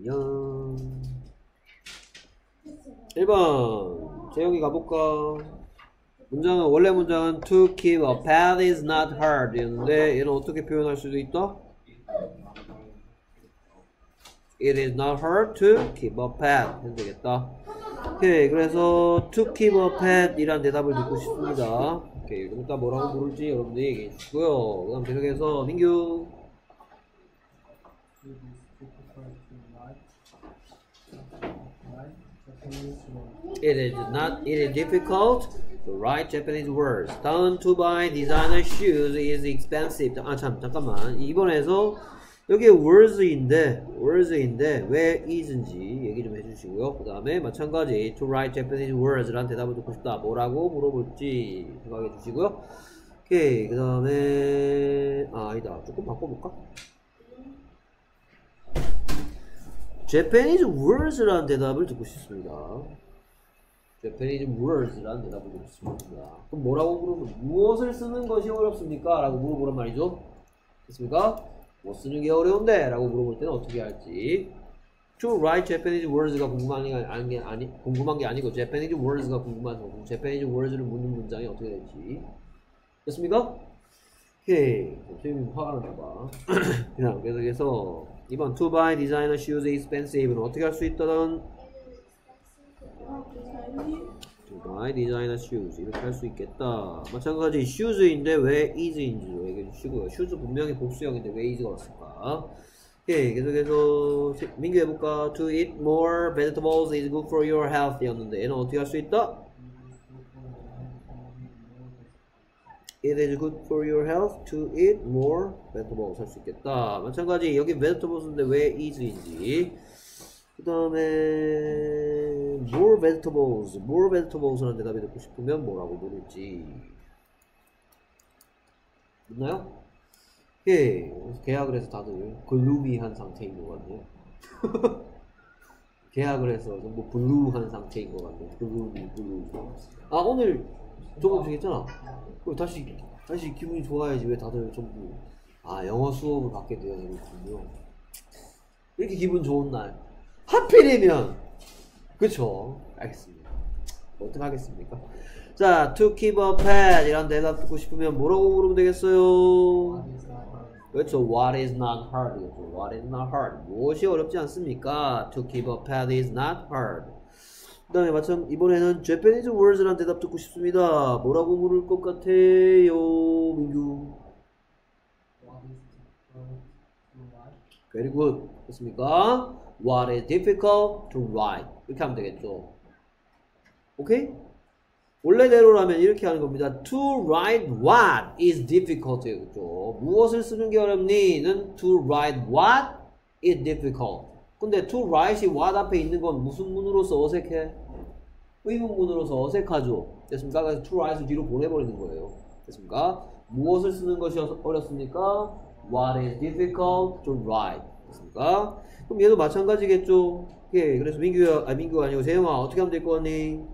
안녕. 1번 재영이 가볼까? 문장은 원래 문장은 to keep a pet is not hard 였는데 얘는 어떻게 표현할 수도 있다? It is not hard to keep a pet 해도 되겠다. 오케이, 그래서 to keep a pet 이란 대답을 듣고 싶습니다. 오케이, 좀 이따 뭐라고 부를지 여러분들이 얘기해 주시고요. 그 다음 계속해서 민규. It is difficult to write Japanese words. Down to buy designer shoes is expensive. 잠깐만. 이번에서 여기에 words인데 왜 is인지 얘기 좀 해주시고요. 그 다음에 마찬가지 to write Japanese words란 대답을 듣고 싶다. 뭐라고 물어볼지 생각해 주시고요. 오케이, 그 다음에 아니다. 조금 바꿔볼까? Japanese words란 대답을 듣고 싶습니다. Japanese words란 대답을 듣고 싶습니다. 그럼 뭐라고 물어보면 무엇을 쓰는 것이 어렵습니까? 라고 물어보란 말이죠. 됐습니까? 뭐 쓰는 게 어려운데? 라고 물어볼 때는 어떻게 할지. To write Japanese words가 궁금한 게 아니고 Japanese words가 궁금해서 Japanese words를 묻는 문장이 어떻게 될지. 됐습니까? 오케이. 선생님 화가 났나봐. 그냥 계속해서 2번 To buy designer shoes is expensive는 어떻게 할 수 있다는 To buy designer shoes 이렇게 할 수 있겠다. 마찬가지 shoes인데 왜 is인지도 얘기해 주시고요. shoes 분명히 복수형인데 왜 is가 왔을까? 오케이, 계속해서 민규 해볼까? To eat more vegetables is good for your health 였는데 얘는 어떻게 할 수 있다? It is good for your health to eat more vegetables 할 수 있겠다. 마찬가지 여기 vegetables인데 왜 is인지. 그 다음에 more vegetables라는 대답이 듣고 싶으면 뭐라고 물을지. 있나요? 예, 계약을 해서 다들 글루미한 상태인 것 같네요. 계약을 해서 전부 블루한 상태인 것 같네요. 블루. 오늘 조금씩 했잖아. 다시 기분이 좋아야지. 왜 다들 전부 영어 수업을 받게 되었군요. 이렇게 기분 좋은 날 하필이면 그쵸? 알겠습니다. 어떡하겠습니까? 자, to keep a pet 이란 대답 듣고 싶으면 뭐라고 물으면 되겠어요? 그렇죠. What is not hard? What is not hard? 무엇이 어렵지 않습니까? To keep a pet is not hard. 그 다음에 마찬가지 이번에는 Japanese words란 대답 듣고 싶습니다. 뭐라고 물을 것 같아요, 민규? Very good. 됐습니까? What is difficult to write? 이렇게 하면 되겠죠. 오케이? 원래대로라면 이렇게 하는 겁니다. To write what is difficult. 였죠. 무엇을 쓰는 게 어렵니?는 to write what is difficult. 근데 to write이 what 앞에 있는 건 무슨 문으로서 어색해? 의문문으로서 어색하죠. 됐습니까? 그래서 to write을 뒤로 보내버리는 거예요. 됐습니까? 무엇을 쓰는 것이 어렵습니까? What is difficult to write. 됐습니까? 그럼 얘도 마찬가지겠죠. 예, 그래서 민규가 아니고 재영아 어떻게 하면 될 거 같니?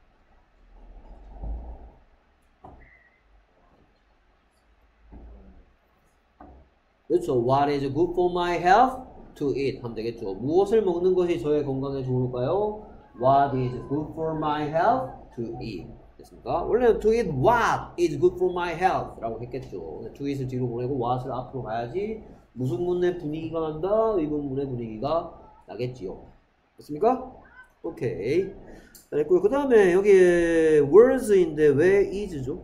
그렇죠. What is good for my health? To eat 하면 되겠죠. 무엇을 먹는 것이 저의 건강에 좋을까요? What is good for my health? To eat. 됐습니까? 원래는 to eat what is good for my health 라고 했겠죠. to eat을 뒤로 보내고 what을 앞으로 가야지 무슨 문의 분위기가 난다? 의문문의 분위기가 나겠지요. 됐습니까? 오케이. 잘했고요. 그 다음에 여기에 words인데 왜 is죠?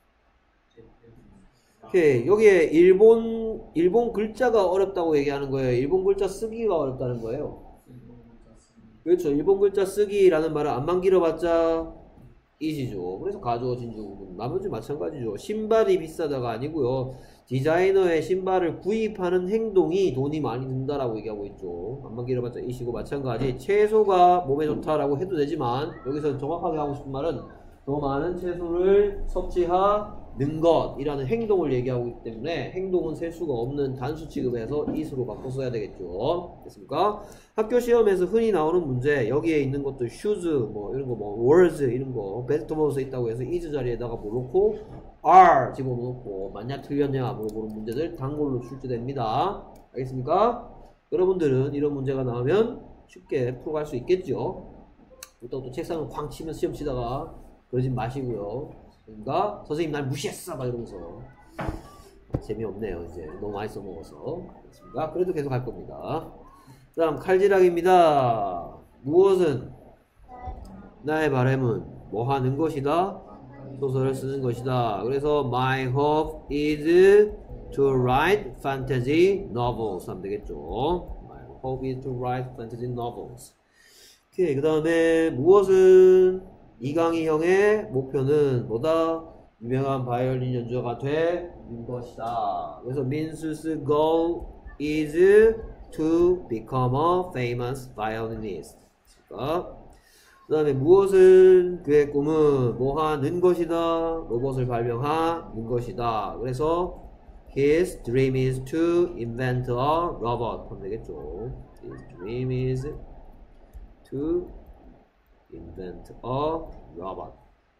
오케이. 여기에 일본 글자가 어렵다고 얘기하는 거예요. 일본 글자 쓰기가 어렵다는 거예요. 그렇죠. 일본 글자 쓰기라는 말을 안만 길어봤자 is이죠. 그래서 가주어 진주 부분. 나머지 마찬가지죠. 신발이 비싸다가 아니고요. 디자이너의 신발을 구입하는 행동이 돈이 많이 든다라고 얘기하고 있죠. 안만 길어봤자 is이고 마찬가지 채소가 몸에 좋다라고 해도 되지만 여기서 정확하게 하고 싶은 말은 더 많은 채소를 섭취하는 것이라는 행동을 얘기하고 있기 때문에 행동은 셀 수가 없는 단수 취급해서 is로 바꿔 써야 되겠죠. 됐습니까? 학교 시험에서 흔히 나오는 문제 여기에 있는 것도 shoes 뭐 이런 거 뭐 words 이런 거 vegetables 있다고 해서 is 자리에다가 뭐 놓고 are 집어넣고 맞냐 틀렸냐 물어보는 문제들 단골로 출제됩니다. 알겠습니까? 여러분들은 이런 문제가 나오면 쉽게 풀어갈 수 있겠죠. 또 책상을 쾅 치면 시험 치다가 그러지 마시고요. 그러니까 선생님 날 무시했어 막 이러면서 재미없네요. 이제 너무 많이 써먹어서. 그렇습니다. 그래도 계속 할 겁니다. 그 다음 칼질하기입니다. 무엇은 나의 바람은 뭐 하는 것이다? 소설을 쓰는 것이다. 그래서 my hope is to write fantasy novels 하면 되겠죠. My hope is to write fantasy novels. 오케이. 그 다음에 무엇은 이강희 형의 목표는 뭐다? 유명한 바이올린 연주가 되는 것이다. 그래서 민수's goal is to become a famous violinist. 그 다음에 무엇은 그의 꿈은 뭐 하는 것이다? 로봇을 발명하는 것이다. 그래서 his dream is to invent a robot 하면 되겠죠. His dream is to invent a robot.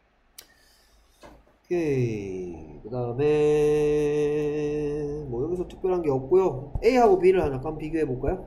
오케이. 그 다음에 뭐 여기서 특별한 게 없고요. A하고 B를 하나 한번 비교해 볼까요?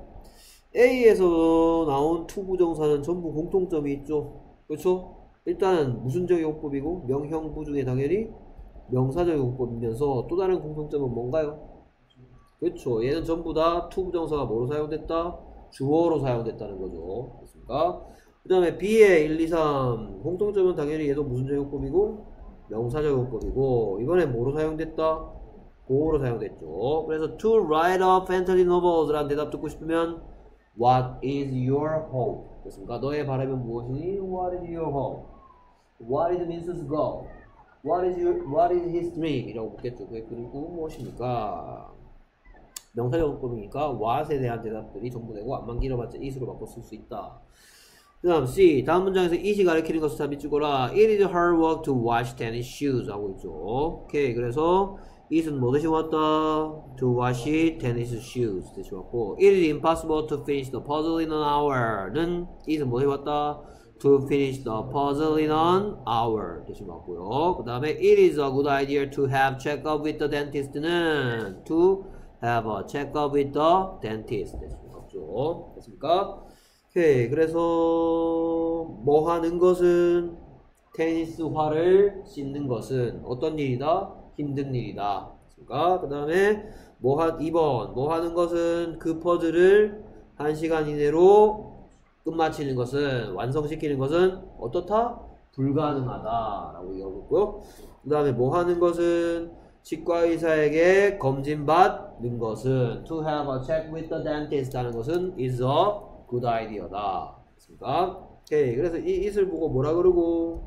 A에서 나온 투부정사는 전부 공통점이 있죠. 그렇죠? 일단 무슨적 용법이고 명형부 중에 당연히 명사적 용법이면서 또 다른 공통점은 뭔가요? 그렇죠. 얘는 전부 다 투부정사가 뭐로 사용됐다? 주어로 사용됐다는 거죠. 그렇습니까? 그 다음에 B의 1, 2, 3 공통점은 당연히 얘도 무슨적 용법이고 명사적 용법이고 이번엔 뭐로 사용됐다? 보어로 사용됐죠. 그래서 to write a fantasy novels 라는 대답 듣고 싶으면 What is your hope? 그렇습니까? 너의 바람은 무엇이니? What is your hope? What is Min수's goal? What is his dream? 이라고 묻겠죠. 그의 꿈은 무엇입니까? 명사적 용법이니까 what에 대한 대답들이 전부 되고 안만 길어봤자 it으로 바꿔 쓸 수 있다. 그 다음 C 다음 문장에서 it이 가리키는 것을 다 밑줄거라. It is hard work to wash tennis shoes 하고 있죠. 오케이. 그래서 it은 뭐 대신 왔다? To wash tennis shoes 대신 왔고 It is impossible to finish the puzzle in an hour 는 it은 뭐 대신 왔다? To finish the puzzle in an hour 대신 왔고요. 그 다음에 It is a good idea to have check-up with the dentist 는 To have a check-up with the dentist 대신 왔죠. 됐습니까? 오케이. 그래서 뭐 하는 것은 테니스화를 씻는 것은 어떤 일이다? 힘든 일이다. 그 다음에 2번 뭐 하는 것은 그 퍼즐을 1시간 이내로 끝마치는 것은 완성시키는 것은 어떻다? 불가능하다 라고 얘기하고 있고요. 그 다음에 뭐 하는 것은 치과의사에게 검진받는 것은 to have a check with the dentist 하는 것은 is a good idea다. 됐습니까? 오케이. 그래서 이 it을 보고 뭐라 그러고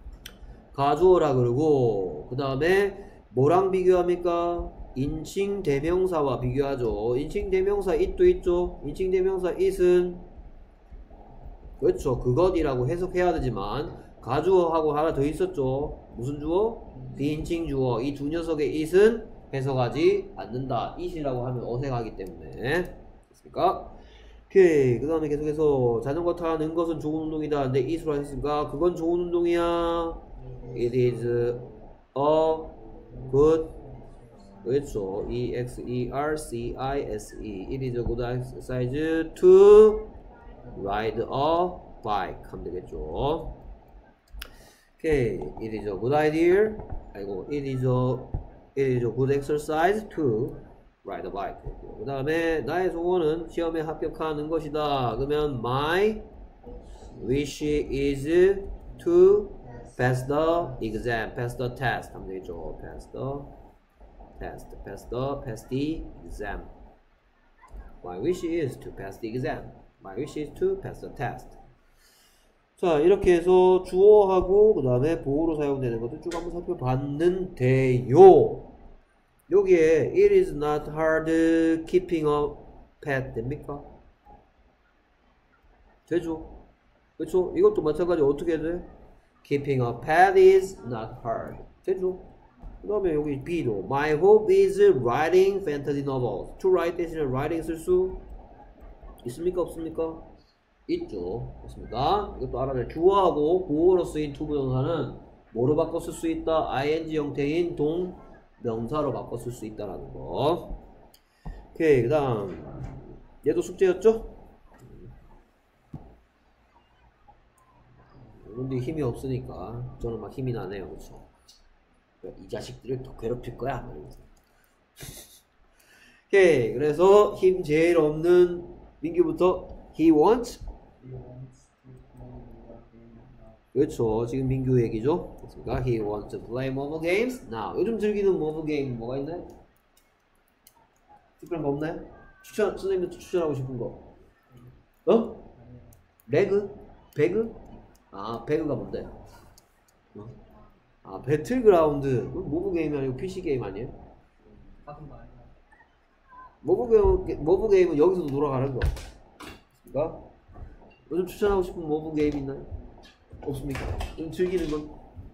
가주어라 그러고 그 다음에 뭐랑 비교합니까? 인칭 대명사와 비교하죠. 인칭 대명사 it도 있죠. 인칭 대명사 it은 그렇죠. 그것이라고 해석해야 되지만 가주어하고 하나 더 있었죠. 무슨 주어? 비인칭 주어. 이 두 녀석의 it은 해석하지 않는다. it이라고 하면 어색하기 때문에. 됐습니까? 오케이. 그 다음에 계속해서 자전거 타는 것은 좋은 운동이다. 근데 it으로 하셨으니까 그건 좋은 운동이야. It is a good 그렇죠. exercise. It is a good exercise to ride a bike 하면 되겠죠. 오케이. It is a good idea. 아이고, it is a good exercise to ride a bike. 그 다음에 나의 소원은 시험에 합격하는 것이다. 그러면 my wish is to pass the exam, pass the test 하면 되겠죠. pass the exam. My wish is to pass the exam. My wish is to pass the test. 자, 이렇게 해서 주어하고 그 다음에 보어로 사용되는 것들 쭉 한번 살펴봤는데요. 여기에 it is not hard keeping a pet 됩니까? 되죠? 그렇죠? 이것도 마찬가지 어떻게 돼? Keeping a pet is not hard. 되죠? 그 다음에 여기 B도 My hope is writing fantasy novels. To write 대신에 writing 쓸 수 있습니까? 없습니까? 있죠. 그렇습니다. 이것도 알아내. 주어하고 보어로 쓰인 투부정사는 뭐로 바꿔 쓸 수 있다? ing 형태인 동명사로 바꿔 쓸 수 있다라는 거. 오케이. 그 다음 얘도 숙제였죠? 근데 힘이 없으니까 저는 막 힘이 나네요. 그쵸? 이 자식들을 더 괴롭힐 거야. 오케이. 그래서 힘 제일 없는 민규부터 he wants. 그렇죠. 지금 민규 얘기죠. 그렇습니까? He wants to play mobile games. Now, 요즘 즐기는 mobile game 뭐가 있나요? 특별한 거 없나요? 선생님도 추천하고 싶은 거. 어? 레그? 배그? 아, 배그가 뭔데? 어? 아, 배틀그라운드. 모브 게임이 아니고 PC 게임 아니에요? 모브 게임은 여기서도 돌아가는 거. 그러니까 요즘 추천하고 싶은 모브 게임 있나요? 없습니까? 요즘 즐기는 건?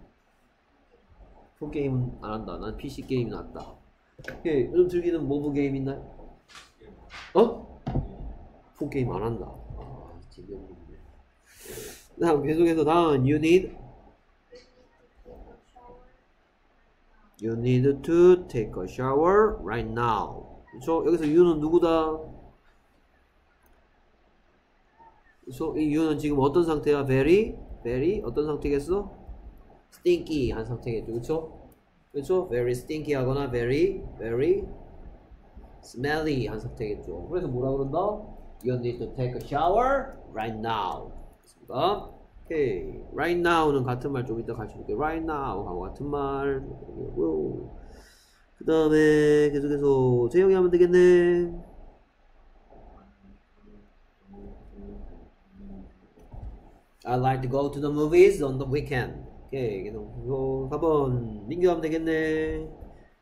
폰 게임은 안 한다. 난 PC 게임이 낫다. 오케이. 요즘 즐기는 모브 게임 있나요? 어? 폰 게임 안 한다. 아, 재미없네. 다음 계속해서 다음 you need to take a shower right now. 그렇죠? 여기서 you는 누구다? 그렇죠? 이 you는 지금 어떤 상태야? very 어떤 상태겠어? stinky 한 상태겠죠. 그렇죠? 그렇죠? very stinky 하거나 very smelly 한 상태겠죠. 그래서 뭐라 그런다? You need to take a shower right now. 됐습니까? 오케이. right now는 같은 말 좀 이따 같이 볼게요. right now 하고 같은 말. 그 다음에 계속해서 재영이 하면 되겠네. I like to go to the movies on the weekend. 오케이. 계속 4번 민규 하면 되겠네.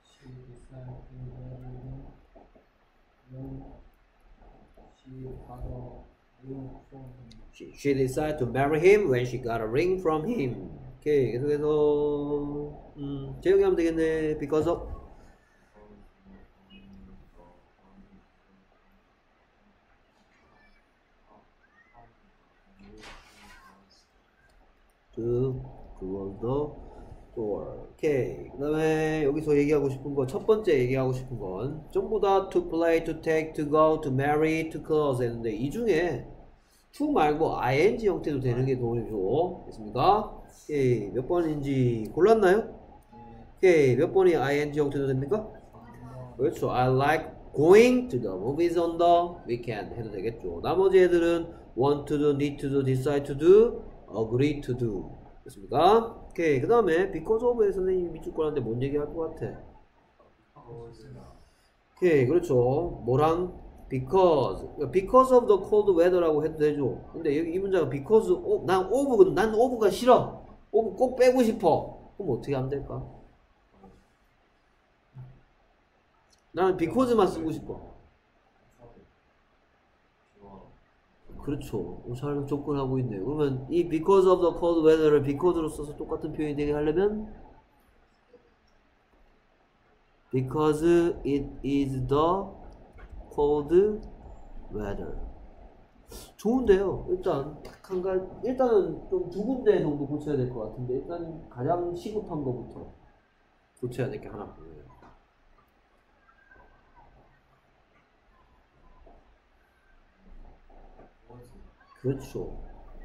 She decided to marry him when she got a ring from him. 오케이. 계속해서 재영이 하면 되겠네. Because of to close the door. 오케이. 그 다음에 여기서 얘기하고 싶은 거, 첫 번째 얘기하고 싶은 건 전부 다 to play, to take, to go, to marry, to close 했는데 이 중에 to 말고 ing 형태도 되는 게 도움이 줘. 됐습니까? 오케이. 몇 번인지 골랐나요? 오케이. 몇 번이 ing 형태도 됩니까? 그렇죠. I like going to the movies on the weekend 해도 되겠죠. 나머지 애들은 want to do, need to do, decide to do, agree to do. 됐습니까? 오케이. 그 다음에 because of에 선생님이 밑줄 거라는데 뭔 얘기 할 것 같아? 오케이. 그렇죠. 뭐랑? because of the cold weather라고 해도 되죠. 근데 여기 이 문제가 because of, 난 of가 싫어. of 꼭 빼고 싶어. 그럼 어떻게 하면 될까? 나는 because만 쓰고 싶어. 그렇죠. 잘 접근하고 있네요. 그러면 이 because of the cold weather를 because로 써서 똑같은 표현이 되게 하려면 because it is the cold weather. 좋은데요. 일단 일단은 좀 두 군데 정도 고쳐야 될 것 같은데 일단 가장 시급한 거부터 고쳐야 될 게 하나 보여요. 그렇죠.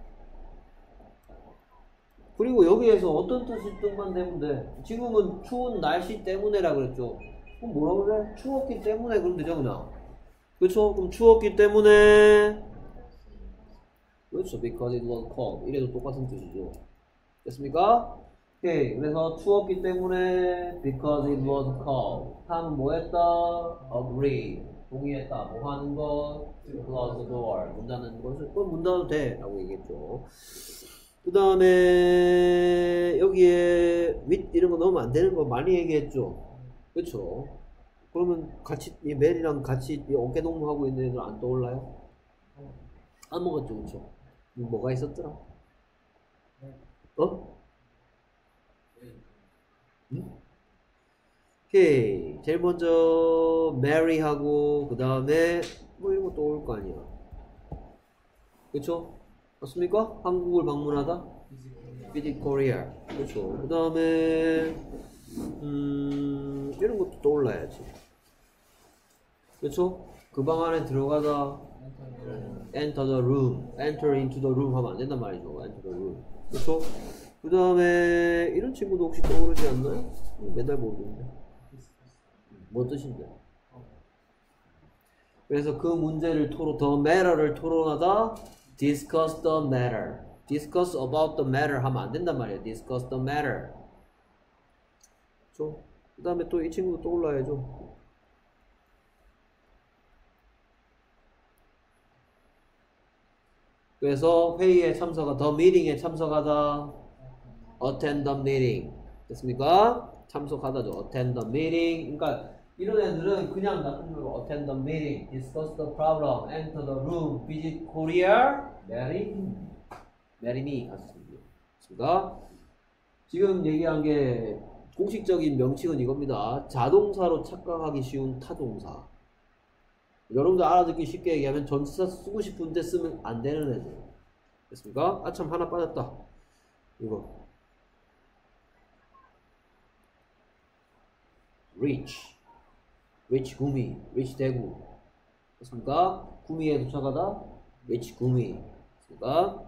그리고 여기에서 어떤 뜻이 뜻만 되면 돼. 지금은 추운 날씨 때문에라 그랬죠. 그럼 뭐라 그래? 추웠기 때문에 그럼 되죠 그냥. 그렇죠? 그럼 추웠기 때문에 그렇죠. Because it was cold. 이래도 똑같은 뜻이죠. 됐습니까? 오케이. 그래서 추웠기 때문에 because it was cold. 다음은 뭐 했다? agree. 동의했다. 뭐 하는 거? close the door. 문 닫는 것을 그건 문 닫아도 돼. 라고 얘기했죠. 그 다음에 여기에 with 이런 거 넣으면 안 되는 거 많이 얘기했죠. 그렇죠. 그러면 같이 이 멜이랑 같이 어깨동무 하고 있는 애들 안 떠올라요? 안 먹었죠. 그렇죠. 뭐가 있었더라? 어? 응? 오케이. 제일 먼저 marry하고 그 다음에 뭐 이런 거 떠올 거 아니야. 그쵸? 맞습니까? 한국을 방문하다? visit Korea. 그쵸? 그 다음에 이런 것도 떠올라야지. 그쵸? 그 방 안에 들어가다 enter the room, enter into the room 하면 안 된단 말이죠. enter the room. 그렇죠? 그 다음에 이런 친구도 혹시 떠오르지 않나요? 맨날 모르는데. 뭔 뜻인데? 그래서 그 문제를 the matter를 토론하다, discuss the matter. discuss about the matter 하면 안 된단 말이에요. discuss the matter. 그렇죠? 그 다음에 또 이 친구도 떠올라야죠. 그래서 회의에 참석하다, the meeting에 참석하다, attend the meeting. 됐습니까? 참석하다죠. attend the meeting. 그러니까 이런 애들은 그냥 놔두지 말고 attend the meeting, discuss the problem, enter the room, visit Korea, marry me 갔습니다. 지금 얘기한 게 공식적인 명칭은 이겁니다. 자동사로 착각하기 쉬운 타동사. 여러분들 알아듣기 쉽게 얘기하면 전치사 쓰고 싶은데 쓰면 안 되는 애들. 됐습니까? 아, 참 하나 빠졌다. 이거. reach 구미, reach 대구. 됐습니까? 구미에 도착하다, reach 구미. 됐습니까?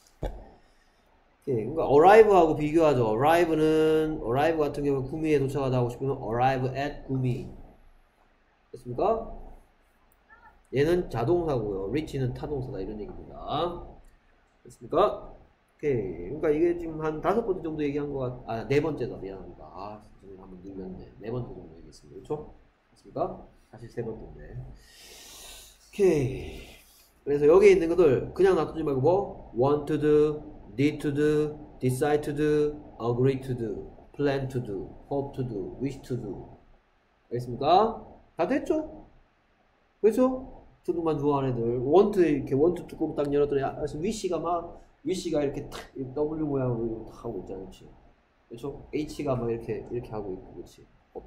그러니까 arrive하고 비교하죠. arrive 같은 경우는 구미에 도착하다 하고 싶으면 arrive at 구미. 됐습니까? 얘는 자동사고요. reach는 타동사다 이런 얘기입니다. 됐습니까? 오케이. 그러니까 이게 지금 한 5번째 정도 얘기한 것 같, 4번째다. 미안합니다. 선생님 한번 늘렸네. 4번째 정도 얘기했습니다. 그렇죠? 됐습니까? 사실 3번째인데. 오케이. 그래서 여기 있는 것들 그냥 놔두지 말고 뭐? want to do, need to do, decide to do, agree to do, plan to do, hope to do, wish to do. 알겠습니까? 다 됐죠? 그렇죠? to do만 좋아하는 애들 want 이렇게 want 뚜껑 딱 열었더니 wish가 이렇게 탁 W 모양으로 탁 하고 있잖아요. 그렇죠? H가 막 이렇게 하고 있고 그렇지.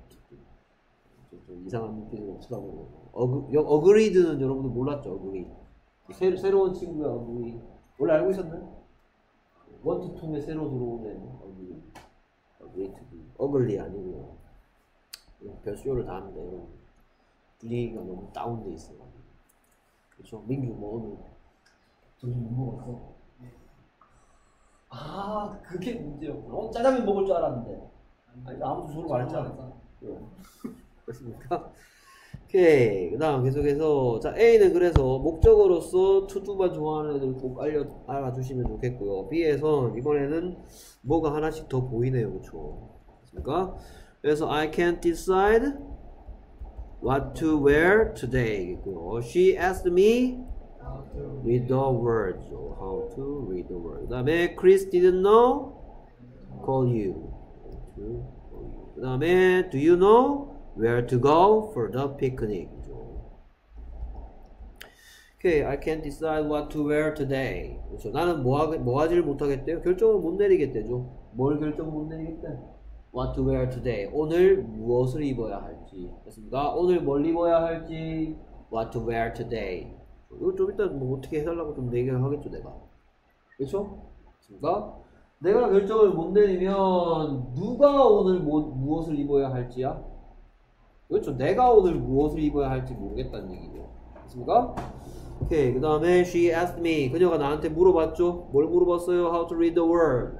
좀 이상한 눈빛으로 쳐다보고. agreed는 여러분들 몰랐죠? agree. 새로운 친구야 agree. 원래 알고 있었나요? want to에 새로 들어온 애 agree to do. ugly 아니고요. 별쇼를 다 합니다. 여러분. 분위기가 너무 다운돼 있어요. 그렇죠? 민규 뭐 오늘 점심 못 먹었어? 그게 문제였구나. 짜장면 먹을 줄 알았는데. 아무도 저를 말했잖아. 그렇습니까? 오케이. 그 다음 계속해서 자 A는 그래서 목적어로서 to do만 좋아하는 애들 꼭 알아주시면 좋겠고요. B에선 이번에는 뭐가 하나씩 더 보이네요. 그렇죠? 그렇습니까? 그래서 I can't decide what to wear today. She asked me read the words. How to read the words. 그 다음에 Chris didn't know. Call you. 그 다음에 Do you know where to go for the picnic? Okay, I can't decide what to wear today. 그렇죠. 나는 뭐 하지를 못하겠대요. 결정을 못 내리겠대죠. 뭘 결정 못 내리겠대? What to wear today. 오늘 무엇을 입어야 할지. 됐습니까? 오늘 뭘 입어야 할지. What to wear today. 이거 좀 일단 뭐 어떻게 해달라고 좀 얘기를 하겠죠, 내가. 그렇죠? 됐습니까? 내가 결정을 못 내리면 누가 오늘 무엇을 입어야 할지야? 그렇죠? 내가 오늘 무엇을 입어야 할지 모르겠다는 얘기죠. 됐습니까? 오케이. 그 다음에 she asked me. 그녀가 나한테 물어봤죠? 뭘 물어봤어요? How to read the word.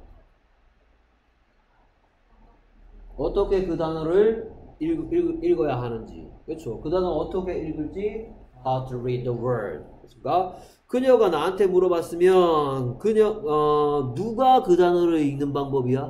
어떻게 그 단어를 읽어야 하는지. 그렇죠? 그 단어 어떻게 읽을지 how to read the word. 그렇습니까? 그녀가 나한테 물어봤으면 누가 그 단어를 읽는 방법이야?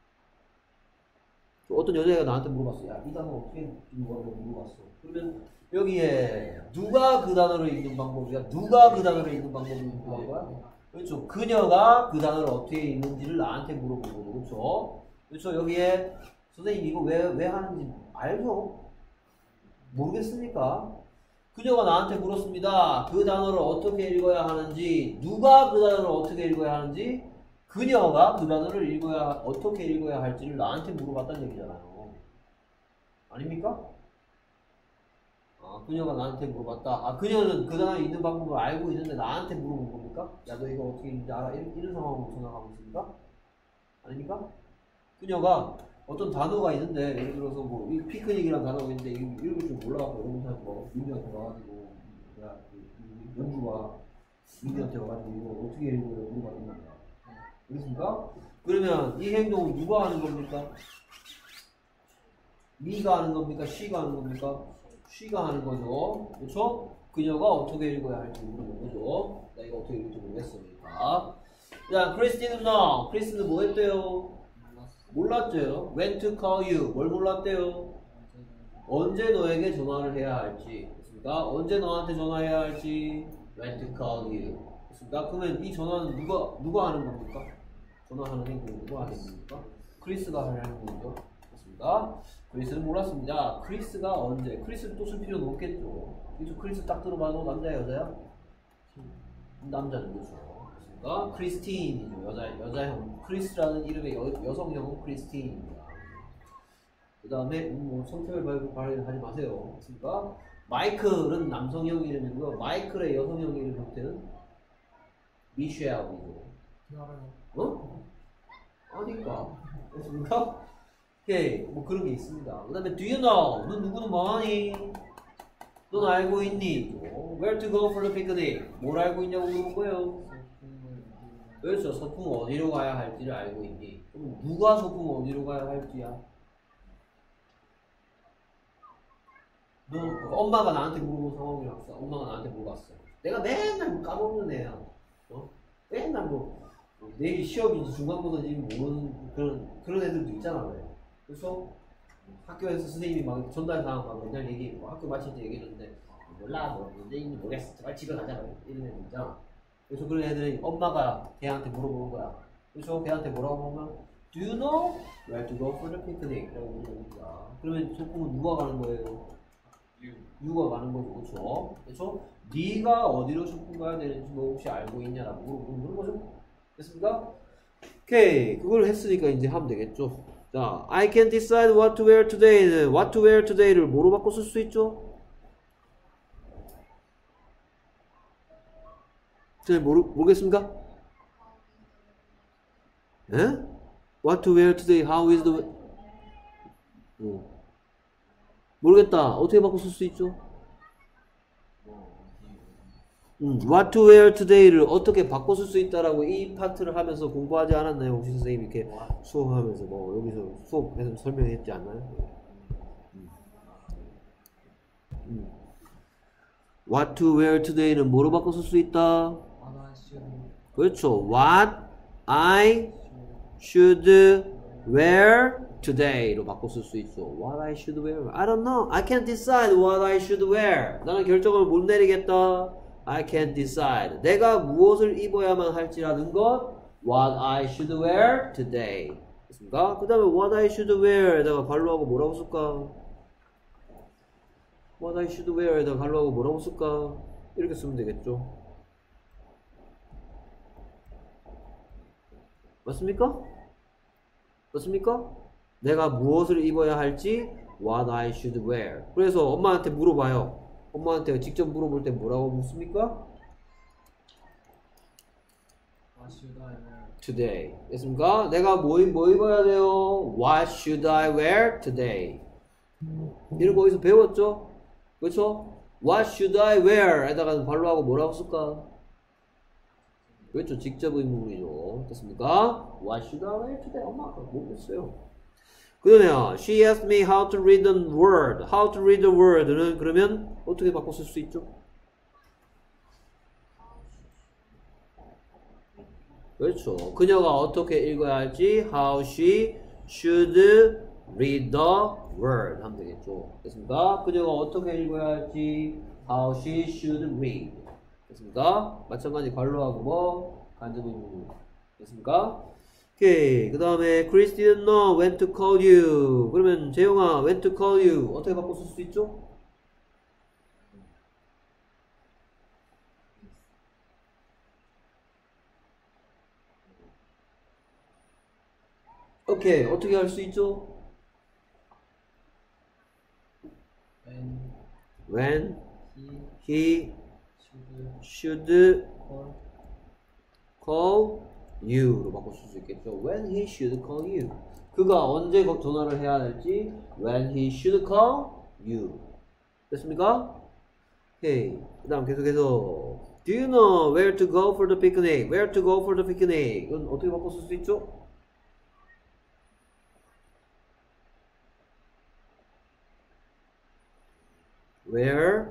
어떤 여자애가 나한테 물어봤어. 야, 이 단어 어떻게 읽냐고 물어봤어. 그러면 여기에 누가 그 단어를 읽는 방법이야? 누가 그 단어를 읽는 방법을 물어본 거야? 그렇죠? 그녀가 그 단어를 어떻게 읽는지를 나한테 물어본 거죠. 그렇죠? 그렇죠? 여기에 선생님 이거 왜 하는지 알죠? 모르겠습니까? 그녀가 나한테 물었습니다. 그 단어를 어떻게 읽어야 하는지, 누가 그 단어를 어떻게 읽어야 하는지, 그녀가 그 단어를 어떻게 읽어야 할지를 나한테 물어봤다는 얘기잖아요. 아닙니까? 그녀가 나한테 물어봤다. 그녀는 그 단어를 읽는 방법을 알고 있는데 나한테 물어본 겁니까? 야, 너 이거 어떻게 읽는지 알아? 이런 상황으로 생각하고 있습니까? 아닙니까? 그녀가 어떤 단어가 있는데 예를 들어서 뭐 피크닉이라는 단어가 있는데 읽을 줄 몰라갖고 여러분한테 뭐 민규한테 와가지고 야, 연주가 민규한테 와가지고 이거 어떻게 읽어요? 물어봤단 말이야. 그렇습니까? 그러면 이 행동은 누가 하는 겁니까? 미가 하는 겁니까? she가 하는 겁니까? she가 하는 거죠. 그렇죠? 그녀가 어떻게 읽어야 할지 모르는 거죠. 나 이거 어떻게 읽을지 모르겠으니까. 자, 크리스티는 no. 크리스는 뭐 했대요? 몰랐죠. When to call you. 뭘 몰랐대요? 언제 너에게 전화를 해야 할지. 그렇습니까? 언제 너한테 전화해야 할지. When to call you. 그렇습니까? 그러면 이 전화는 누가 하는 겁니까? 전화하는 행동은 누가 하는 겁니까? 크리스가 하는 행동이죠. 그렇습니까? 크리스는 몰랐습니다. 크리스가 언제? 크리스를 또 쓸 필요는 없겠죠. 그래서 크리스 딱 들어봐도 남자야 여자야? 남자는 그렇죠. 그렇습니까? 크리스틴이죠. 여자형. 크리스라는 이름의 여성형은 크리스틴입니다. 그 다음에 뭐 성격을 발휘하지 마세요. 그렇습니까? 마이클은 남성형 이름이고요. 마이클의 여성형 이름 형태는 미셸이고. 어? 아니까. 그렇습니까? 오케이. 뭐 그런 게 있습니다. 그 다음에 do you know? 넌 누구는 뭐하니? 넌 알고 있니? Where to go for the picnic? 뭘 알고 있냐고 물어본 거예요. 그렇죠. 소풍 어디로 가야 할지를 알고 있니? 그럼 누가 소풍 어디로 가야 할지야? 너 엄마가 나한테 물어본 상황이었어. 엄마가 나한테 물어봤어. 내가 맨날 까먹는 애야. 맨날 내일 시험인지 중간고사인지 모르는 그런 애들도 있잖아. 그래서 학교에서 선생님이 막 전달 사항 막 맨날 얘기하고 학교 마칠 때 얘기했는데 몰라 뭐 문제인지 모르겠어. 제발 집에 가자. 이런 애들 있잖아. 그래서 그런 애들이 엄마가 걔한테 물어보는 거야. 그래서 걔한테 뭐라고 하면 Do you know where to go for the picnic? 라고 물어봅니다. 그러면 소풍은 누가 가는 거예요? 유가 가는 거죠. 그렇죠? 그렇죠? 네가 어디로 소풍 가야 되는지 너 혹시 알고 있냐라고 물어보는 거죠. 됐습니까? 오케이. 그걸 했으니까 이제 하면 되겠죠. 자, I can decide what to wear today는 what to wear today를 뭐로 바꿔 쓸 수 있죠? 잘 모르겠습니까? 에? What to wear today? How is the 모르겠다. 어떻게 바꿔 쓸 수 있죠? What to wear today를 어떻게 바꿔 쓸 수 있다라고 이 파트를 하면서 공부하지 않았나요? 혹시 선생님이 이렇게 수업하면서 뭐 여기서 수업해서 설명했지 않나요? What to wear today는 뭐로 바꿔 쓸 수 있다? 그렇죠. What I should wear today로 바꿔 쓸 수 있어. What I should wear. I don't know. I can't decide what I should wear. 나는 결정을 못 내리겠다. I can't decide. 내가 무엇을 입어야만 할지라는 것. What I should wear today. 됐습니까? 그 다음에 what I should wear에다가 관로하고 뭐라고 쓸까? What I should wear에다가 관로하고 뭐라고 쓸까? 이렇게 쓰면 되겠죠. 맞습니까? 맞습니까? 내가 무엇을 입어야 할지 What I should wear. 그래서 엄마한테 물어봐요. 엄마한테 직접 물어볼 때 뭐라고 묻습니까? What should I wear? Today. 됐습니까? 내가 뭐 입어야 돼요? What should I wear today? 이런 거 어디서 배웠죠? 그렇죠? What should I wear? 에다가 관로하고 뭐라고 쓸까? 그렇죠. 직접 의문이죠. 됐습니까? What should I wear today? 엄마가 모르겠어요. 그러면 she asked me how to read the word. How to read the word는 그러면 어떻게 바꿔 쓸 수 있죠? 그렇죠. 그녀가 어떻게 읽어야 할지 how she should read the word 하면 되겠죠. 됐습니까? 그녀가 어떻게 읽어야 할지 how she should read. 됐습니까? 마찬가지 관로하고 뭐 간접의문. 됐습니까? 오케이. 그 다음에 Chris didn't know when to call you. 그러면 재용아 when to call you 어떻게 바꿔 쓸 수 있죠? 오케이. 어떻게 할 수 있죠? When he should call you로 바꿔 쓸 수 있겠죠. When he should call you. 그가 언제 전화를 해야 할지 When he should call you. 됐습니까? 오케이. 그 다음 계속해서 Do you know where to go for the picnic? Where to go for the picnic? 이건 어떻게 바꿔 쓸 수 있죠? Where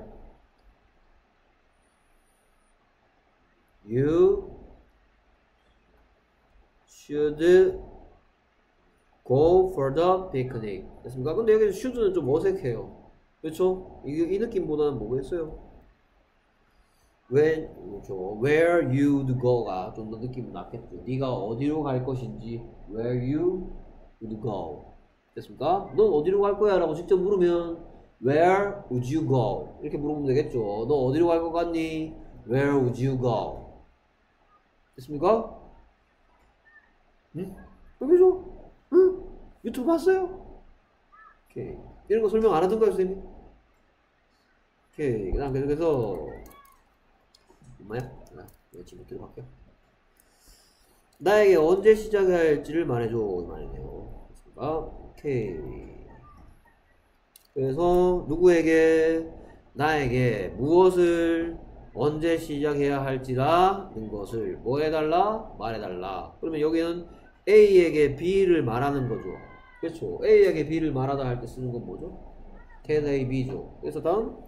you should go for the picnic. 됐습니까? 근데 여기 should는 좀 어색해요. 그렇죠? 이 느낌보다는 뭐겠어요? 그렇죠. Where you'd go가 좀 더 느낌이 낫겠죠. 네가 어디로 갈 것인지 Where you would go. 됐습니까? 넌 어디로 갈 거야? 라고 직접 물으면 Where would you go? 이렇게 물으면 되겠죠. 너 어디로 갈 것 같니? Where would you go? 됐습니까? 응? 여기죠? 응? 유튜브 봤어요? 오케이. 이런 거 설명 안 하던가요, 선생님? 오케이. 그 다음 계속해서 뭐야? 지금 어떻게 바뀌어? 나에게 언제 시작할지를 말해줘. 이 말이네요. 됐습니까? 오케이. 그래서 누구에게 나에게 무엇을 언제 시작해야 할지라는 것을 뭐 해달라? 말해달라. 그러면 여기는 A에게 B를 말하는 거죠. 그렇죠. A에게 B를 말하다 할 때 쓰는 건 뭐죠? tell A, B죠. 그래서 다음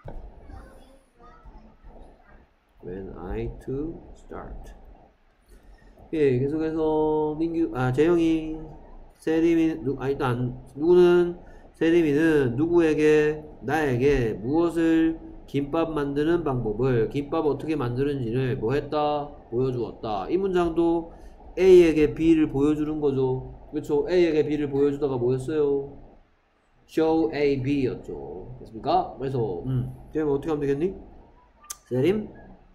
When I to start. 예, 계속해서 재영이 세림이 누구는 세림이는 누구에게 나에게 무엇을 김밥 만드는 방법을 김밥 어떻게 만드는지를 뭐 했다 보여주었다. 이 문장도 A에게 B를 보여주는 거죠. 그렇죠. A에게 B를 보여주다가 뭐였어요? show A, B였죠. 됐습니까? 그래서 그럼 어떻게 하면 되겠니? 세림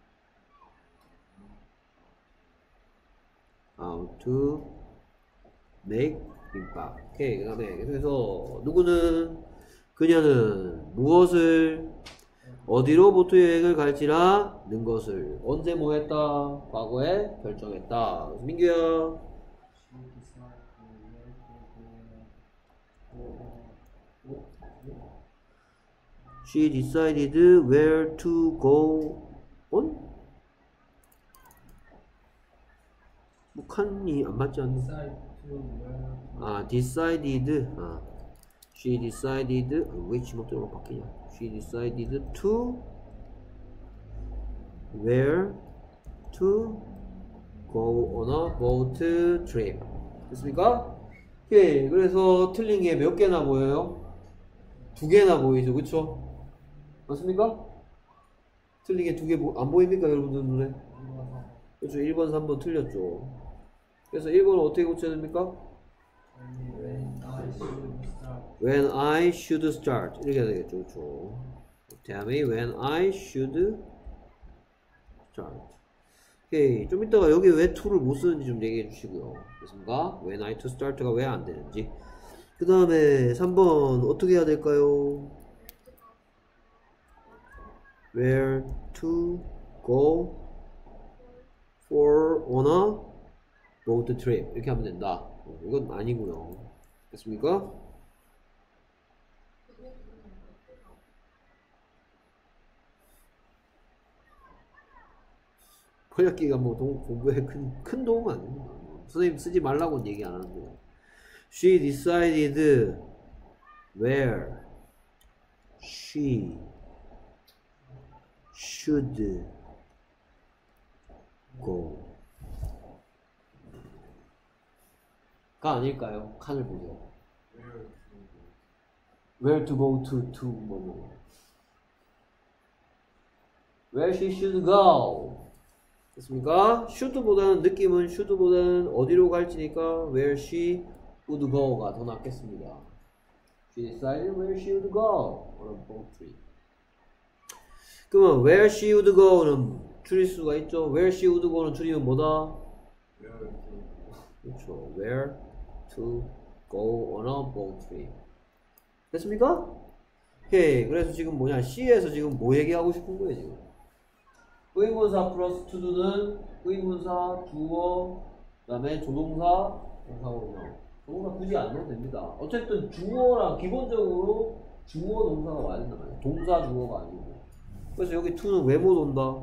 how to make 김밥. 오케이. 그 다음에 계속해서 누구는 그녀는 무엇을 어디로 보트 여행을 갈지라는 것을 언제 뭐 했다? 과거에 결정했다. 그래서 민규야 She decided where to go on? 뭐 칸이 안 맞지 않나? decided. She decided. 왜 지목대로 바뀌냐? She decided to where to go on a boat trip. 됐습니까? 오케이. 그래서 틀린 게 몇 개나 보여요? 두 개나 보이죠, 그쵸? 맞습니까? 틀린 게 두 개 안 보입니까, 여러분들 눈에? 그렇죠. 1번, 3번 틀렸죠. 그래서 1번은 어떻게 고쳐야 됩니까? When I should start. 이렇게 해야 되겠죠. 그렇죠. 다음에 when I should start. 오케이. 좀 이따가 여기 왜 to를 못 쓰는지 좀 얘기해 주시고요. 됐습니까? When I to start가 왜 안 되는지. 그 다음에 3번 어떻게 해야 될까요? Where to go for on a boat trip. 이렇게 하면 된다. 이건 아니고요. 됐습니까? 번역기가 뭐 공부에 큰 도움은 안 됩니다. 선생님 쓰지 말라고는 얘기 안 하는데요. She decided where she should go. 가 아닐까요? 칸을 보세요. Where to go to 뭐. Where she should go. 됐습니까? should보다는 느낌은 should보다는 어디로 갈지니까 where she would go가 더 낫겠습니다. She decided where she would go on a boat trip. 그러면 where she would go는 줄일 수가 있죠. where she would go는 줄이면 뭐다? 그렇죠. where to go on a boat trip. 됐습니까? 오케이. 그래서 지금 뭐냐? C에서 지금 뭐 얘기하고 싶은 거예요, 지금? 의문사 플러스 to도는 의문사, 주어, 그 다음에 조동사, 동사거든요. 조동사 굳이 안 넣어도 됩니다. 어쨌든 주어랑 기본적으로 주어 동사가 와야 된단 말이에요. 동사 주어가 아니고. 그래서 여기 to는 왜 못 온다?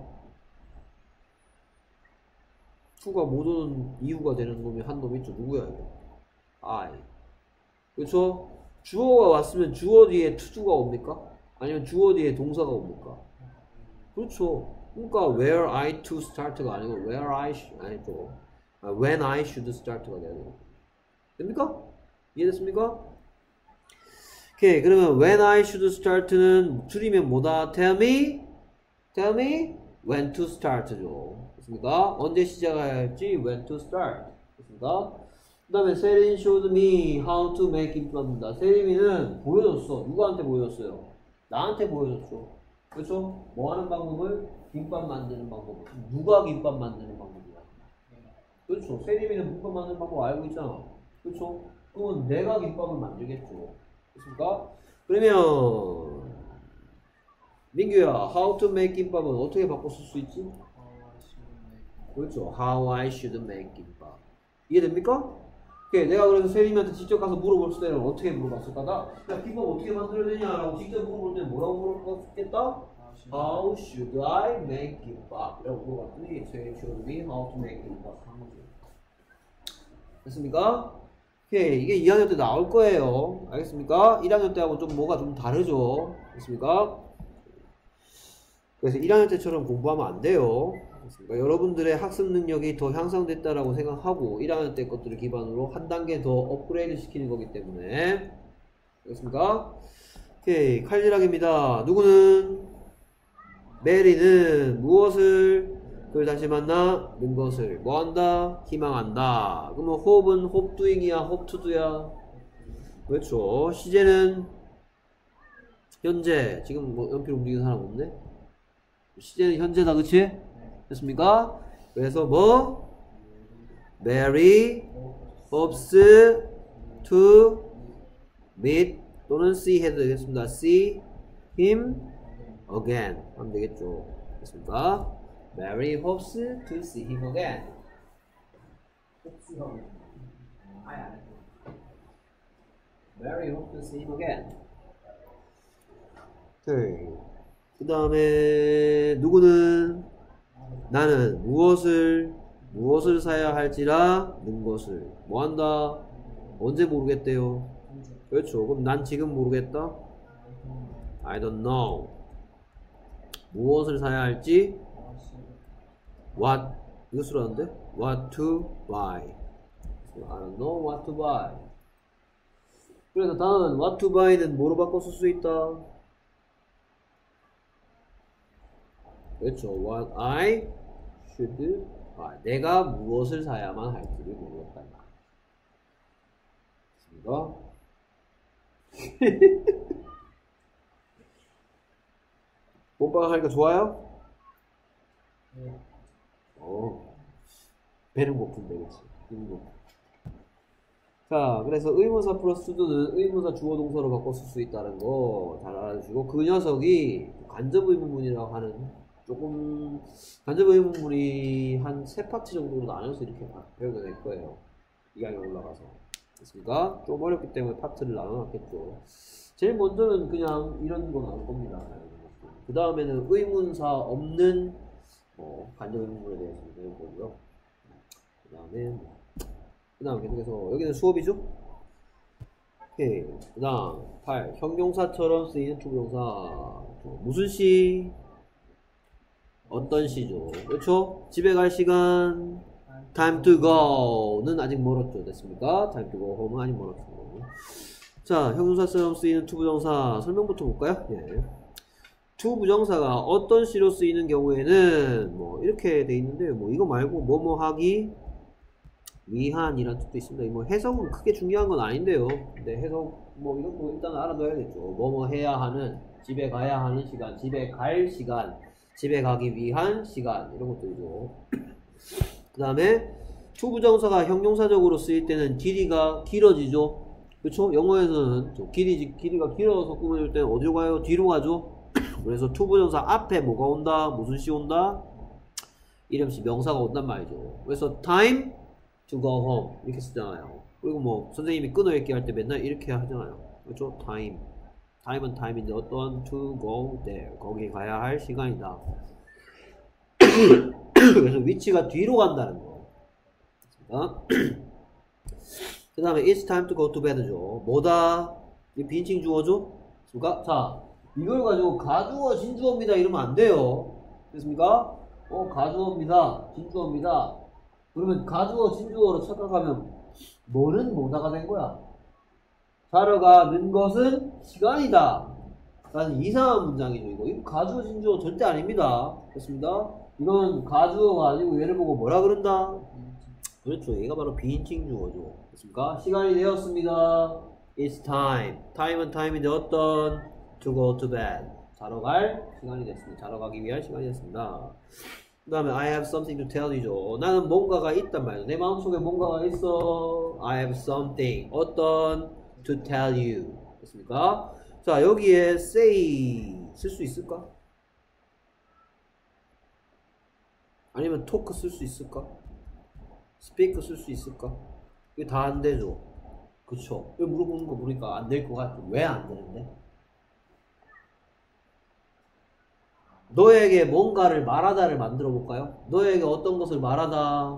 to가 못 오는 이유가 되는 놈이 한 놈 있죠. 누구야 이거? I. 그렇죠? 주어가 왔으면 주어 뒤에 to가 옵니까? 아니면 주어 뒤에 동사가 옵니까? 그렇죠. 그러니까 where I to start가 아니고 where I 아니죠. when I should start가 돼야 돼요. 됩니까? 이해됐습니까? 오케이. 그러면 when I should start는 줄이면 뭐다? tell me when to start죠. 됐습니까? 언제 시작해야 할지 when to start. 됐습니까? 그 다음에 세린 showed me how to make improv입니다. 세림이는 보여줬어. 누구한테 보여줬어요? 나한테 보여줬죠. 그렇죠? 뭐 하는 방법을? 김밥 만드는 방법. 누가 김밥 만드는 방법이야? 그렇죠. 세림이는 김밥 만드는 방법 알고 있잖아. 그렇죠? 그건 내가 김밥을 만들겠죠. 됐습니까? 그러면 민규야, how to make 김밥은 어떻게 바꿔 쓸 수 있지? 그렇죠. How I should make 김밥. 이해됩니까? 오케이. 내가 그래서 세림이한테 직접 가서 물어볼 때는 어떻게 물어봤을까? 야, 김밥 어떻게 만들어야 되냐라고 직접 물어볼 때는 뭐라고 물어봤겠다? How should I make 김밥? 라고 물어봤더니 세림이 showed me how to make 김밥 한 거죠. 됐습니까? 오케이. 이게 2학년 때 나올 거예요. 알겠습니까? 1학년 때하고 좀 뭐가 좀 다르죠. 됐습니까? 그래서 1학년 때처럼 공부하면 안 돼요. 됐습니까? 여러분들의 학습 능력이 더 향상됐다라고 생각하고 1학년 때 것들을 기반으로 한 단계 더 업그레이드 시키는 거기 때문에. 알겠습니까? 오케이. 칼질하기입니다. 누구는? 메리는 무엇을? 그걸 다시 만나? 는 것을 뭐 한다? 희망한다. 그러면 hope은 hope doing이야? hope to do야? 그렇죠. 시제는 현재. 지금 뭐 연필 움직이는 사람 없네? 시제는 현재다. 그치? 됐습니까? 그래서 뭐? Mary hopes to meet 또는 see 해도 되겠습니다. see him again 하면 되겠죠. 됐습니까? Mary hopes to see him again. Mary hopes to see him again. 그 다음에 누구는? 나는 무엇을 사야 할지라 는 것을 뭐 한다? 언제 모르겠대요? 그렇죠. 그럼 난 지금 모르겠다? I don't know. 무엇을 사야 할지? What 이것으로 하는데? What to buy. I don't know what to buy. 그래서 다음 what to buy는 뭐로 바꿔 쓸 수 있다? 그렇죠. What I should buy. 내가 무엇을 사야만 할지를 모르겠다. 됐습니까? 몸빵 하니까 좋아요? 네. 배는 고픈데, 그치? 자, 그래서 의문사 플러스 to는 의문사 주어 동사로 바꿔 쓸 수 있다는 거 잘 알아주시고, 그 녀석이 간접 의문문이라고 하는 조금 간접 의문문이 한 3파트 정도로 나눠서 이렇게 배우게 될 거예요. 2학년 올라가서. 됐습니까? 좀 어렵기 때문에 파트를 나눠놨겠죠. 제일 먼저는 그냥 이런 거 나올 겁니다. 그 다음에는 의문사 없는 간접 의문문에 대해서 배울 거고요. 그 다음 계속해서 여기는 수업이죠? 오케이. 그 다음 8. 형용사처럼 쓰이는 투부정사. 무슨 시? 어떤 시죠? 그렇죠? 집에 갈 시간 time to go는 아직 멀었죠. 됐습니까? time to go home은 아직 멀었죠. 자, 형용사처럼 쓰이는 투부정사 설명부터 볼까요? 예. 투부정사가 어떤 시로 쓰이는 경우에는 뭐 이렇게 돼 있는데 뭐 이거 말고 뭐뭐 하기 위한이라는 뜻도 있습니다. 뭐 해석은 크게 중요한 건 아닌데요. 근데 해석 뭐 이런 거 일단 알아둬야겠죠. 뭐뭐 해야 하는, 집에 가야 하는 시간, 집에 갈 시간, 집에 가기 위한 시간 이런 것들이죠. 그 다음에 투부정사가 형용사적으로 쓰일 때는 길이가 길어지죠. 그렇죠? 영어에서는 길이가 길어서 꾸며줄 때는 어디로 가요? 뒤로 가죠. 그래서 투부정사 앞에 뭐가 온다? 무슨 시 온다? 이름시 명사가 온단 말이죠. 그래서 time to go home 이렇게 쓰잖아요. 그리고 뭐 선생님이 끊어읽기 할 때 맨날 이렇게 하잖아요. 그렇죠? time time and time인데 어떤 to go there. 거기 가야 할 시간이다. 그래서 위치가 뒤로 간다는 거. 그 다음에 it's time to go to bed죠. 뭐다? 이 빈칭 주어죠? 그러니까 자 이걸 가지고 가주어 진주어입니다 이러면 안 돼요. 됐습니까? 가주어입니다. 진주어입니다. 그러면 가주어 진주어로 착각하면 뭐는 뭐다가 된 거야? 자러 가는 것은 시간이다. 라는 이상한 문장이죠. 이거 가주어 진주어 절대 아닙니다. 됐습니다? 이건 가주어가 아니고 얘를 보고 뭐라 그런다? 그렇죠. 얘가 바로 비인칭 주어죠. 됐습니까? 시간이 되었습니다. It's time. time은 time인데 어떤? To go to bed. 자러 갈 시간이 됐습니다. 자러 가기 위한 시간이 됐습니다. 그 다음에 I have something to tell you죠. 나는 뭔가가 있단 말이야. 내 마음속에 뭔가가 있어. I have something. 어떤? To tell you. 됐습니까? 자, 여기에 say 쓸 수 있을까? 아니면 talk 쓸 수 있을까? speak 쓸 수 있을까? 이게 다 안 되죠. 그쵸? 이거 물어보는 거 보니까 안 될 것 같아. 왜 안 되는데? 너에게 뭔가를 말하다를 만들어 볼까요? 너에게 어떤 것을 말하다?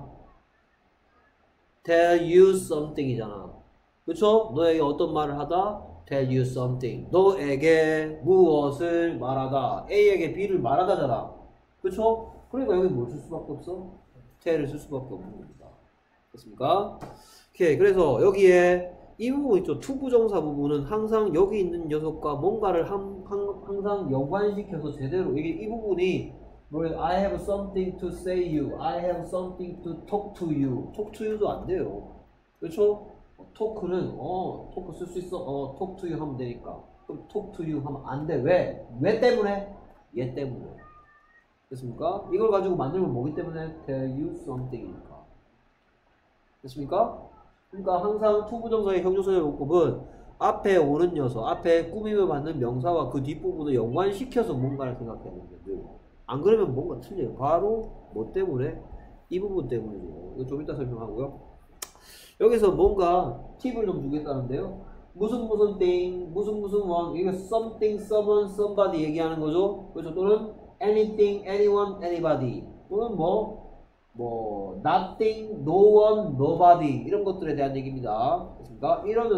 tell you something 이잖아. 그쵸? 너에게 어떤 말을 하다? tell you something. 너에게 무엇을 말하다. A에게 B를 말하다잖아. 그쵸? 그러니까 여기 뭘 쓸 수밖에 없어? tell을 쓸 수밖에 없는 겁니다. 됐습니까? 오케이. 그래서 여기에 이 부분 있죠. 투부정사 부분은 항상 여기 있는 녀석과 뭔가를 항상 연관시켜서 제대로 이 부분이 I have something to say you. I have something to talk to you. talk to you도 안 돼요. 그렇죠? talk는 talk 쓸 수 있어. talk to you 하면 되니까. 그럼 talk to you 하면 안 돼. 왜? 왜 때문에? 얘 때문에. 됐습니까? 이걸 가지고 만들면 뭐기 때문에? tell you something이니까. 됐습니까? 그러니까 항상 투부정사의 형용사의 문법은 앞에 오는 녀석, 앞에 꾸밈을 받는 명사와 그 뒷부분을 연관시켜서 뭔가를 생각해야 됩니다. 안 그러면 뭔가 틀려요. 바로 뭐 때문에? 이 부분 때문이죠. 이거 좀 이따 설명하고요. 여기서 뭔가 팁을 좀 주겠다는데요. 무슨 thing, 무슨 one, 이거 something, someone, somebody 얘기하는 거죠. 그렇죠? 또는 anything, anyone, anybody. 또는 nothing, no one, nobody 이런 것들에 대한 얘기입니다. 그렇습니까? 이런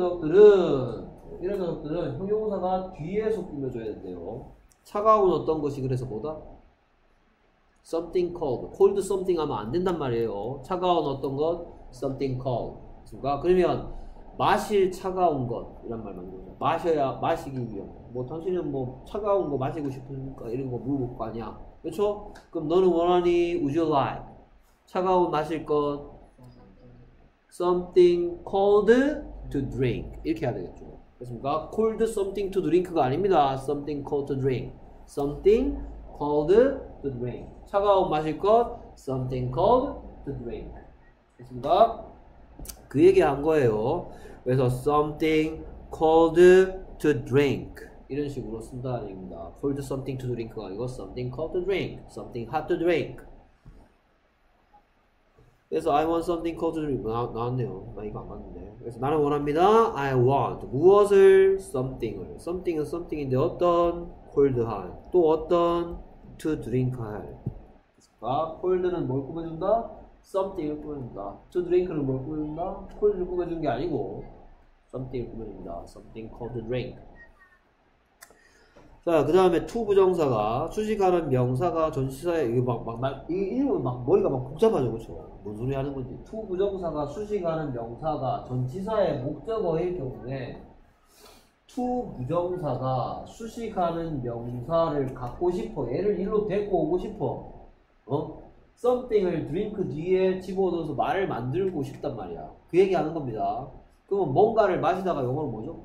녀석들은 형용사가 뒤에서 꾸며줘야 된대요. 차가운 어떤 것이 그래서 뭐다? something cold, cold something 하면 안 된단 말이에요. 차가운 어떤 것? something cold. 그렇습니까? 그러면 마실 차가운 것 이란 말 만들죠. 마셔야 마시기 위한. 당신은 차가운 거 마시고 싶으니까 이런 거 물어볼 거 아니야. 그렇죠? 그럼 너는 원하니? Would you like? 차가운 마실 것 something cold to drink 이렇게 해야 되겠죠. 그렇습니까? cold something to drink가 아닙니다. something cold to drink. something cold to drink. 차가운 마실 것 something cold to drink. 됐습니까? 그 얘기 한 거예요. 그래서 something cold to drink 이런 식으로 쓴다는 얘기입니다. cold something to drink가 아니고 something cold to drink, something hot to drink. 그래서 I want something cold to drink 나왔네요. 나 이거 안 맞는데. 그래서 나는 원합니다. I want 무엇을? something을. something은 something인데 어떤? cold한. 또 어떤? to drink할. cold는 뭘 꾸며준다? something을 꾸며준다. to drink는 뭘 꾸며준다? cold를 꾸며준 게 아니고 something을 꾸며줍니다. something cold to drink. 자, 그 다음에 to 부정사가 수식하는 명사가 전치사에 이거 읽으면 머리가 복잡하죠, 그렇죠? 뭔 소리 하는 건지. to 부정사가 수식하는 명사가 전치사의 목적어일 경우에 to 부정사가 수식하는 명사를 갖고 싶어. 얘를 일로 데리고 오고 싶어. something을 drink 뒤에 집어넣어서 말을 만들고 싶단 말이야. 그 얘기 하는 겁니다. 그러면 뭔가를 마시다가 영어로 뭐죠?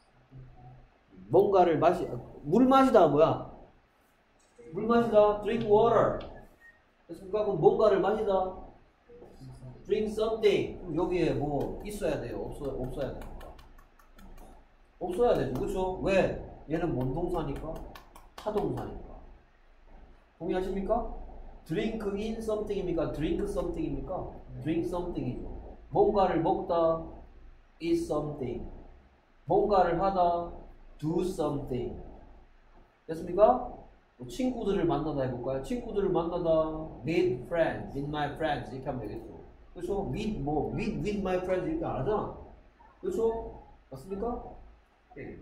뭔가를 물 마시다가 뭐야? 물 마시다 drink water. 됐습니까? 그럼 뭔가를 마시다 drink something. 그럼 여기에 뭐 있어야 돼요? 없어야 됩니까? 없어야 되죠. 그렇죠? 왜? 얘는 뭔 동사니까? 타동사니까. 동의하십니까? drink in something입니까? drink something입니까? drink something이죠. 뭔가를 먹다 is something. 뭔가를 하다 do something. 됐습니까? 친구들을 만나다 해볼까요? 친구들을 만나다 meet friends, meet my friends 이렇게 하면 되겠죠. 그렇죠? meet with my friends 이렇게 안 하잖아. 그렇죠? 맞습니까? 네.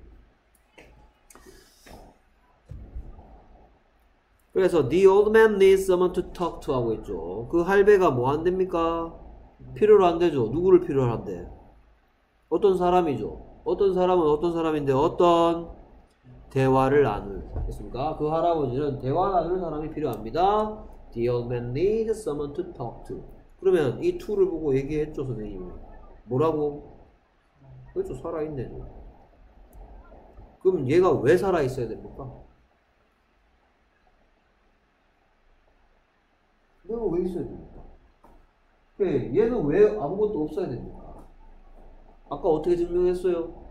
그래서 the old man needs someone to talk to 하고 있죠. 그 할배가 뭐 안 됩니까? 필요로 안 되죠. 누구를 필요로 한대? 어떤 사람이죠. 어떤 사람은 어떤 사람인데 어떤 대화를 나눌. 됐습니까? 그 할아버지는 대화 나눌 사람이 필요합니다. The old man needs someone to talk to. 그러면 이 to를 보고 얘기했죠, 선생님이. 뭐라고? 그렇죠, 살아있네. 그럼 얘가 왜 살아있어야 됩니까? 내가 왜 있어야 됩니까? 얘는 왜 아무것도 없어야 됩니까? 아까 어떻게 증명했어요?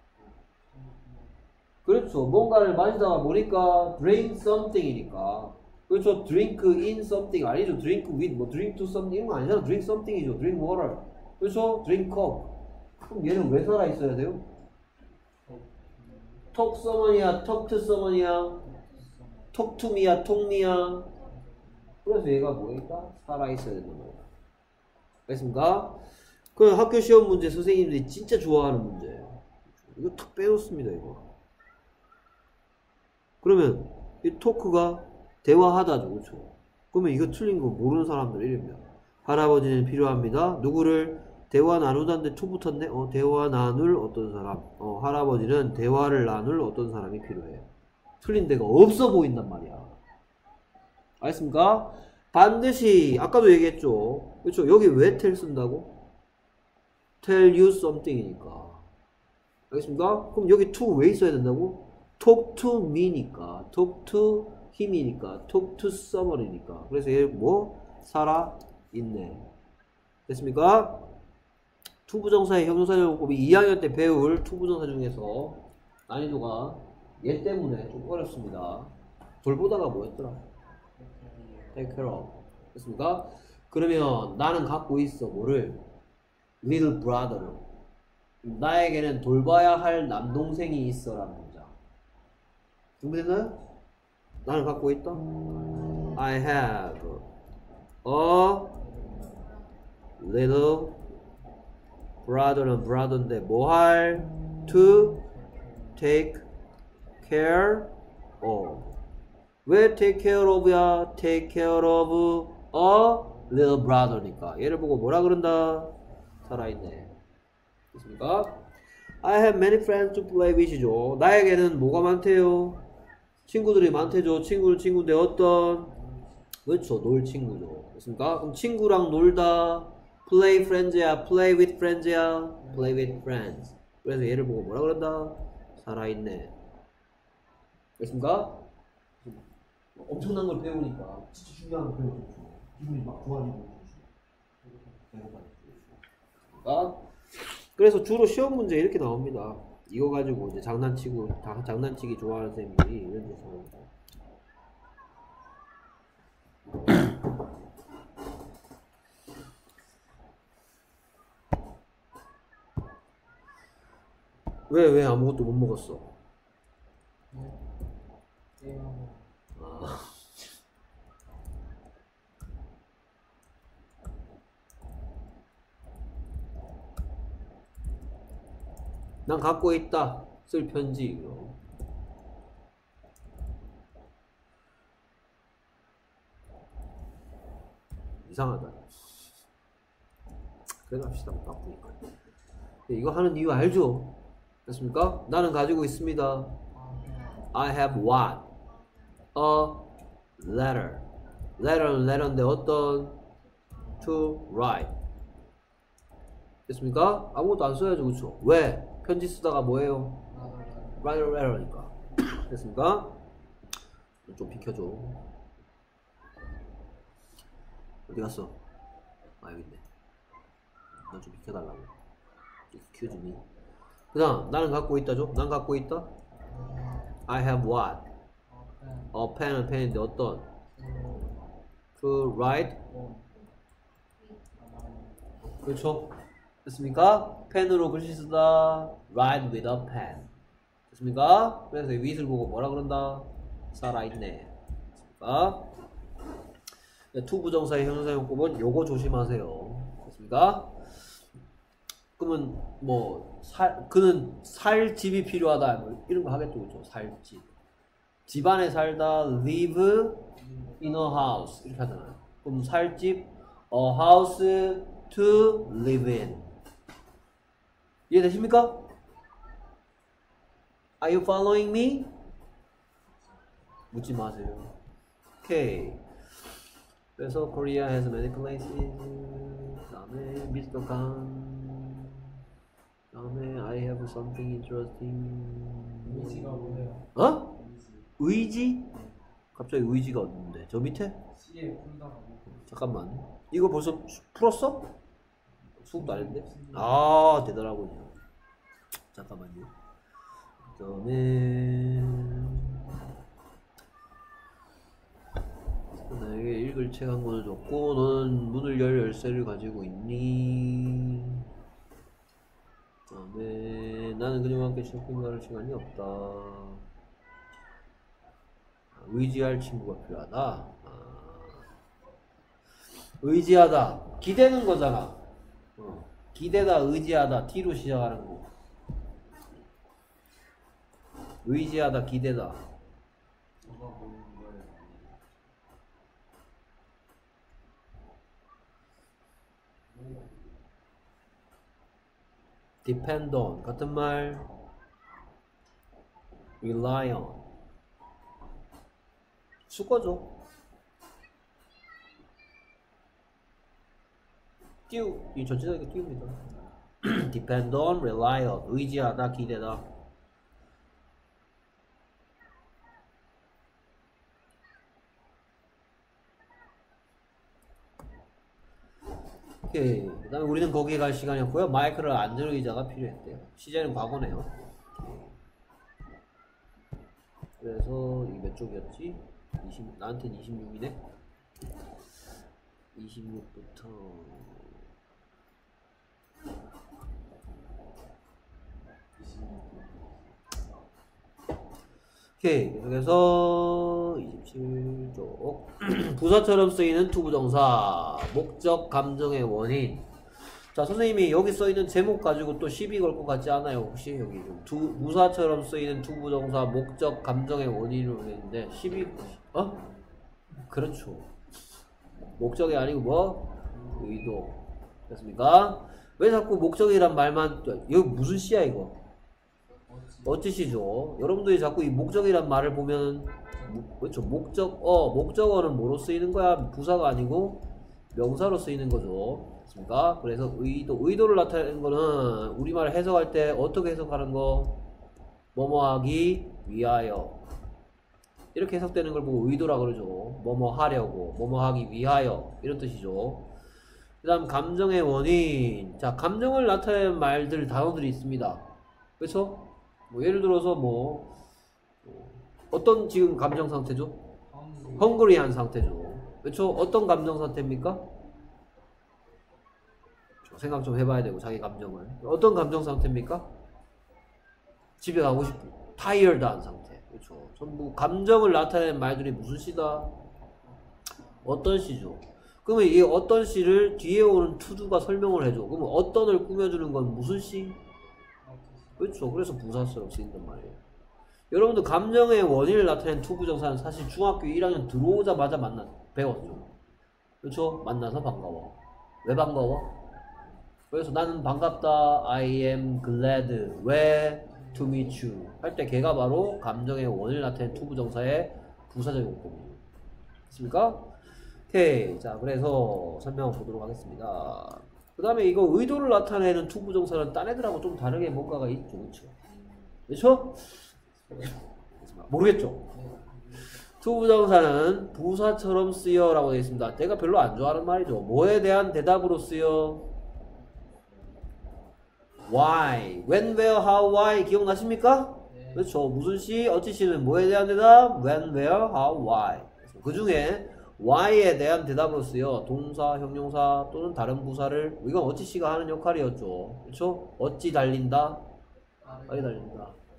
그렇죠. 뭔가를 마시다가 보니까 drink something이니까. 그렇죠. drink in something 아니죠. drink with 뭐 drink to something 이런 거 아니잖아. drink something이죠. drink water. 그렇죠. drink coke. 그럼 얘는 왜 살아 있어야 돼요? talk someone이야, talk to someone이야, talk to me야, talk me야. 그래서 얘가 뭐니까 살아 있어야 되는 거예요. 알겠습니까? 그 학교 시험 문제 선생님들이 진짜 좋아하는 문제예요. 이거 탁 빼놓습니다, 이거. 그러면 이 토크가 대화하다죠, 그렇죠? 그러면 이거 틀린 거 모르는 사람들 이름이야. 할아버지는 필요합니다. 누구를 대화 나누다는데 투 붙었네. 대화 나눌 어떤 사람. 할아버지는 대화를 나눌 어떤 사람이 필요해요. 틀린 데가 없어 보인단 말이야. 알겠습니까? 반드시 아까도 얘기했죠. 그렇죠? 여기 왜 tell 쓴다고? tell you something이니까. 알겠습니까? 그럼 여기 to 왜 있어야 된다고? talk to me니까, talk to him이니까, talk to someone이니까. 그래서 얘 뭐? 살아 있네. 됐습니까? 투부정사의 형용사용법이 2학년 때 배울 투부정사 중에서 난이도가 얘 때문에 좀 어렵습니다. 돌보다가 뭐였더라? take care of. 됐습니까? 그러면 나는 갖고 있어 뭐를? little brother를. 나에게는 돌봐야 할 남동생이 있어라는 문장. 준비됐나요? 나는 갖고 있다. I have a little brother는 brother인데 뭐할? to take care of. 왜 take care of야? take care of a little brother니까. 얘를 보고 뭐라 그런다? 살아있네. 됐습니까? I have many friends to play with죠. 나에게는 뭐가 많대요? 친구들이 많대죠. 친구는 친구인데 어떤? 그렇죠. 놀 친구죠. 됐습니까? 그럼 친구랑 놀다 play friends야, play with friends야, play with friends. 그래서 얘를 보고 뭐라 그런다? 살아있네. 됐습니까? 엄청난 걸 배우니까 진짜 중요한 걸 배우죠. 기분이 막 좋아지고 그래서 주로 시험 문제 이렇게 나옵니다. 이거 가지고 이제 장난치고 다 장난치기 좋아하는 선생님들이 이런 데서 나옵니다. 왜 아무것도 못 먹었어? 난 갖고 있다. 쓸 편지 이거. 이상하다. 그래도 합시다. 바쁘니까. 이거 하는 이유 알죠? 됐습니까? 나는 가지고 있습니다. I have what? A letter. letter는 letter인데 어떤? to write. 됐습니까? 아무것도 안 써야죠. 그쵸? 왜? 편지 쓰다가 뭐예요? write a letter니까. 됐습니까? 좀 비켜줘. 어디 갔어? 여기 있네. 너 좀 비켜달라고. excuse me. 그 다음 나는 갖고 있다죠? 난 갖고 있다? I have what? 펜은 펜인데 어떤? to write? 그렇죠? 됐습니까? 펜으로 글씨 쓰다 write with a pen. 됐습니까? 그래서 이 with를 보고 뭐라 그런다? 살아있네. 됐습니까? 투 부정사의 형용사용법은 요거 조심하세요. 됐습니까? 그러면 뭐 그는 살 집이 필요하다 뭐 이런 거 하겠죠, 그죠? 살 집. 집안에 살다 live in a house 이렇게 하잖아요. 그럼 살 집 a house to live in. 이해되십니까? Are you following me? 묻지 마세요. 오케이. 그래서 Korea has many places. 다음에 Mr. Khan. 다음에 I have something interesting. 의지가 뭐예요? 어? 의지? 갑자기 의지가 없는데 저 밑에? C에 풀다가 잠깐만 이거 벌써 풀었어? 수업도 안 했는데? 아 대단하군요. 잠깐만요. 그다음에 나에게 읽을 책 한 권을 줬고 너는 문을 열 열쇠를 가지고 있니? 그다음에 나는 그녀와 함께 쇼핑 갈 시간이 없다. 의지할 친구가 필요하다. 의지하다 기대는 거잖아. 기대다 의지하다 T로 시작하는 거. 의지하다 기대다. 뭐가 보이는 거예요? depend on 같은 말 rely on 수거죠. 이 전체적인 띄웁니다. depend on, rely on 의지하다 기대다. 오케이. 그 다음에 우리는 거기에 갈 시간이 없고요. 마이크를 앉을 의자가 필요했대요. 시제는 과거네요. 그래서 이게 몇 쪽이었지? 나한테는 26이네. 26부터 오케이. 그래서 27쪽 부사처럼 쓰이는 투부정사 목적 감정의 원인. 자 선생님이 여기 써있는 제목 가지고 또 시비 걸 것 같지 않아요? 혹시 여기 부사처럼 쓰이는 투부정사 목적 감정의 원인으로 되는데 시비 그렇죠. 목적이 아니고 뭐? 의도. 됐습니까? 왜 자꾸 목적이란 말만 여기 무슨 시야 이거? 어찌시죠? 여러분들이 자꾸 이 목적이란 말을 보면 그렇죠. 목적어는 뭐로 쓰이는 거야? 부사가 아니고 명사로 쓰이는 거죠. 됐습니까? 그래서 의도를 나타내는 거는 우리말 해석할 때 어떻게 해석하는 거? 뭐뭐 하기 위하여 이렇게 해석되는 걸 보고 의도라 그러죠. 뭐뭐 하려고, 뭐뭐 하기 위하여 이런 뜻이죠. 그 다음 감정의 원인. 자, 감정을 나타내는 말들, 단어들이 있습니다. 그렇죠? 뭐 예를 들어서 어떤 지금 감정 상태죠? 헝그리한 상태죠. 그렇죠? 어떤 감정 상태입니까? 생각 좀 해봐야 되고 자기 감정을. 어떤 감정 상태입니까? 집에 가고 싶고 타이어드한 상태. 그렇죠. 전부 감정을 나타내는 말들이 무슨 시다? 어떤 시죠. 그러면 이 어떤 시를 뒤에 오는 투두가 설명을 해줘. 그러면 어떤을 꾸며주는 건 무슨 시? 그렇죠. 그래서 부사처럼 쓰인단 말이에요. 여러분들 감정의 원인을 나타낸 투부정사는 사실 중학교 1학년 들어오자마자 배웠죠. 그렇죠? 만나서 반가워. 왜 반가워? 그래서 나는 반갑다. I am glad. 왜? To meet you. 할 때 걔가 바로 감정의 원인을 나타낸 투부정사의 부사적 용법이에요. 됐습니까? 오케이. 자, 그래서 설명을 보도록 하겠습니다. 그 다음에 이거 의도를 나타내는 투부정사는 딴 애들하고 좀 다르게 뭔가가 있죠. 그렇죠? 그렇죠? 모르겠죠? 투부정사는 부사처럼 쓰여 라고 되어 있습니다. 내가 별로 안 좋아하는 말이죠. 뭐에 대한 대답으로 쓰여? why, when, where, how, why 기억나십니까? 네. 그렇죠. 무슨 시, 어찌 시는 뭐에 대한 대답? when, where, how, why. 그 중에 why에 대한 대답으로 쓰여 동사, 형용사 또는 다른 부사를 이건 어찌 시가 하는 역할이었죠. 그렇죠? 어찌 달린다? 빠르게 달린다.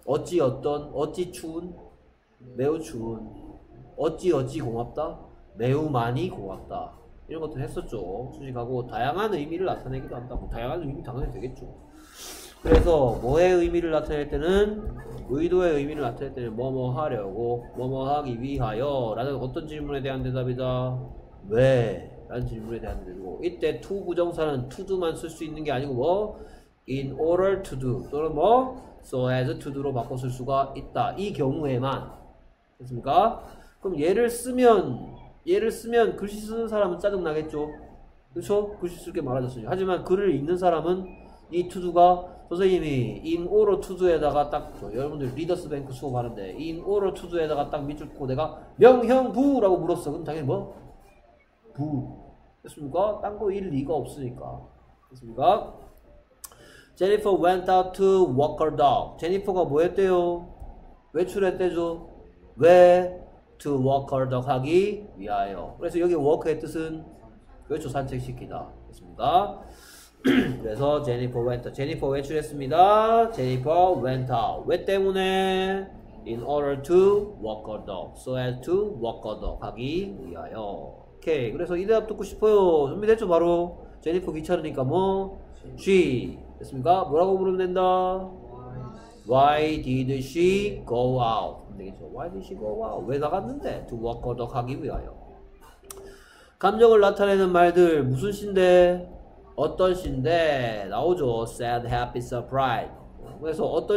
어찌 어떤, 어찌 추운, 매우 추운, 어찌 고맙다, 매우 많이 고맙다. 이런 것들 했었죠. 수식하고 다양한 의미를 나타내기도 한다고. 다양한 의미 당연히 되겠죠. 그래서 뭐의 의미를 나타낼 때는, 의도의 의미를 나타낼 때는 뭐뭐 하려고, 뭐뭐 하기 위하여 라는 어떤 질문에 대한 대답이다. 왜? 라는 질문에 대한 대답이고, 이때 to 부정사는 to do만 쓸 수 있는 게 아니고 뭐 in order to do 또는 뭐 so as to do로 바꿔 쓸 수가 있다. 이 경우에만. 됐습니까? 그럼 얘를 쓰면 글씨 쓰는 사람은 짜증나겠죠? 그렇죠? 글씨 쓸 게 많아졌어요. 하지만 글을 읽는 사람은 이 to do가 선생님이 in order to do에다가 딱 여러분들 리더스 뱅크 수업하는데 in order to do에다가 딱 밑줄 긋고 내가 명형부라고 물었어. 그럼 당연히 뭐? 부. 됐습니까? 딴 거 일 리가 없으니까. 됐습니까? Jennifer went out to walk her dog. 제니퍼가 뭐 했대요? 외출했대죠? 왜? To walk her dog 하기 위하여. 그래서 여기 walk의 뜻은 그렇죠. 산책시키다. 됐습니까? 그래서 Jennifer went out. 제니퍼 외출했습니다. Jennifer went out. 왜 때문에? In order to walk her dog. So as to walk her dog 하기 위하여. 오케이. 그래서 이 대답 듣고 싶어요. 준비됐죠? 바로. 제니퍼 귀찮으니까 뭐? She. 됐습니까? 뭐라고 부르면 된다? Why did she go out? 되겠죠. Why did she go out? 왜 나갔는데? To walk her dog 하기 위하여. 감정을 나타내는 말들 무슨 시인데? 어떤 시인데? 나오죠. Sad, happy, surprised. 그래서 어떤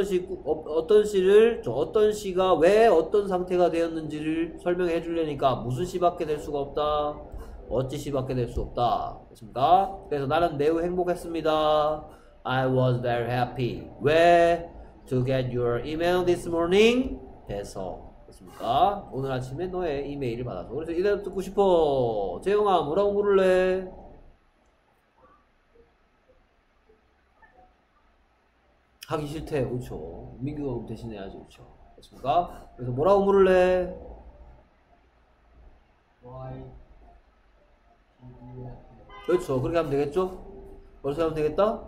시가 왜 어떤 상태가 되었는지를 설명해 주려니까 무슨 시밖에 될 수가 없다. 어찌 시밖에 될 수 없다. 됐습니까? 그래서 나는 매우 행복했습니다. I was very happy. 왜? To get your email this morning. 해서. 됐습니까? 오늘 아침에 너의 이메일을 받아서. 그래서 이 대답 듣고 싶어. 재영아, 뭐라고 물을래? 하기 싫대. 그렇죠. 민규가 대신해야지. 그렇죠. 됐습니까? 그래서 뭐라고 물을래? 그렇죠. 그렇게 하면 되겠죠? 그렇게 하면 되겠다?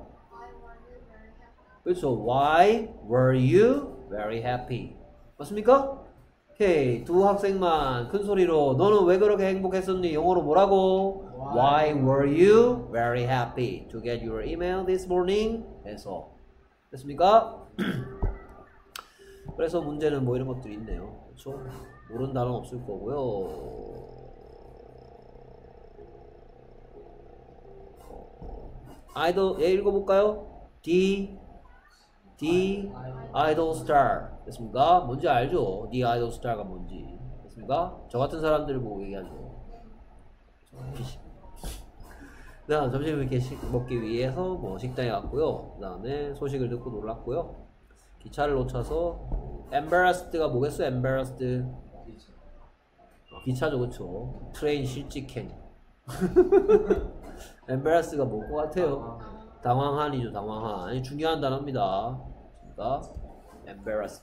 그렇죠. Why were you very happy? 맞습니까? 오케이. 두 학생만 큰 소리로 너는 왜 그렇게 행복했었니? 영어로 뭐라고? Why were you very happy to get your email this morning? 해서 됐습니까? 그래서 문제는 뭐 이런 것들이 있네요. 그렇죠? 모르는 단어는 없을 거고요. 아이돌, 얘 읽어볼까요? The idol star. 됐습니까? 뭔지 알죠? The idol star가 뭔지. 됐습니까? 저 같은 사람들을 보고 얘기하죠. 점심을 이렇게 먹기 위해서 뭐 식당에 갔고요. 그 다음에 소식을 듣고 놀랐고요. 기차를 놓쳐서 embarrassed가 뭐겠어? embarrassed. 기차죠, 그쵸? 트레인 실직행. embarrassed가 뭘 것 같아요? 당황한이죠, 당황한. 아니, 중요한 단어입니다. 그러니까 embarrassed.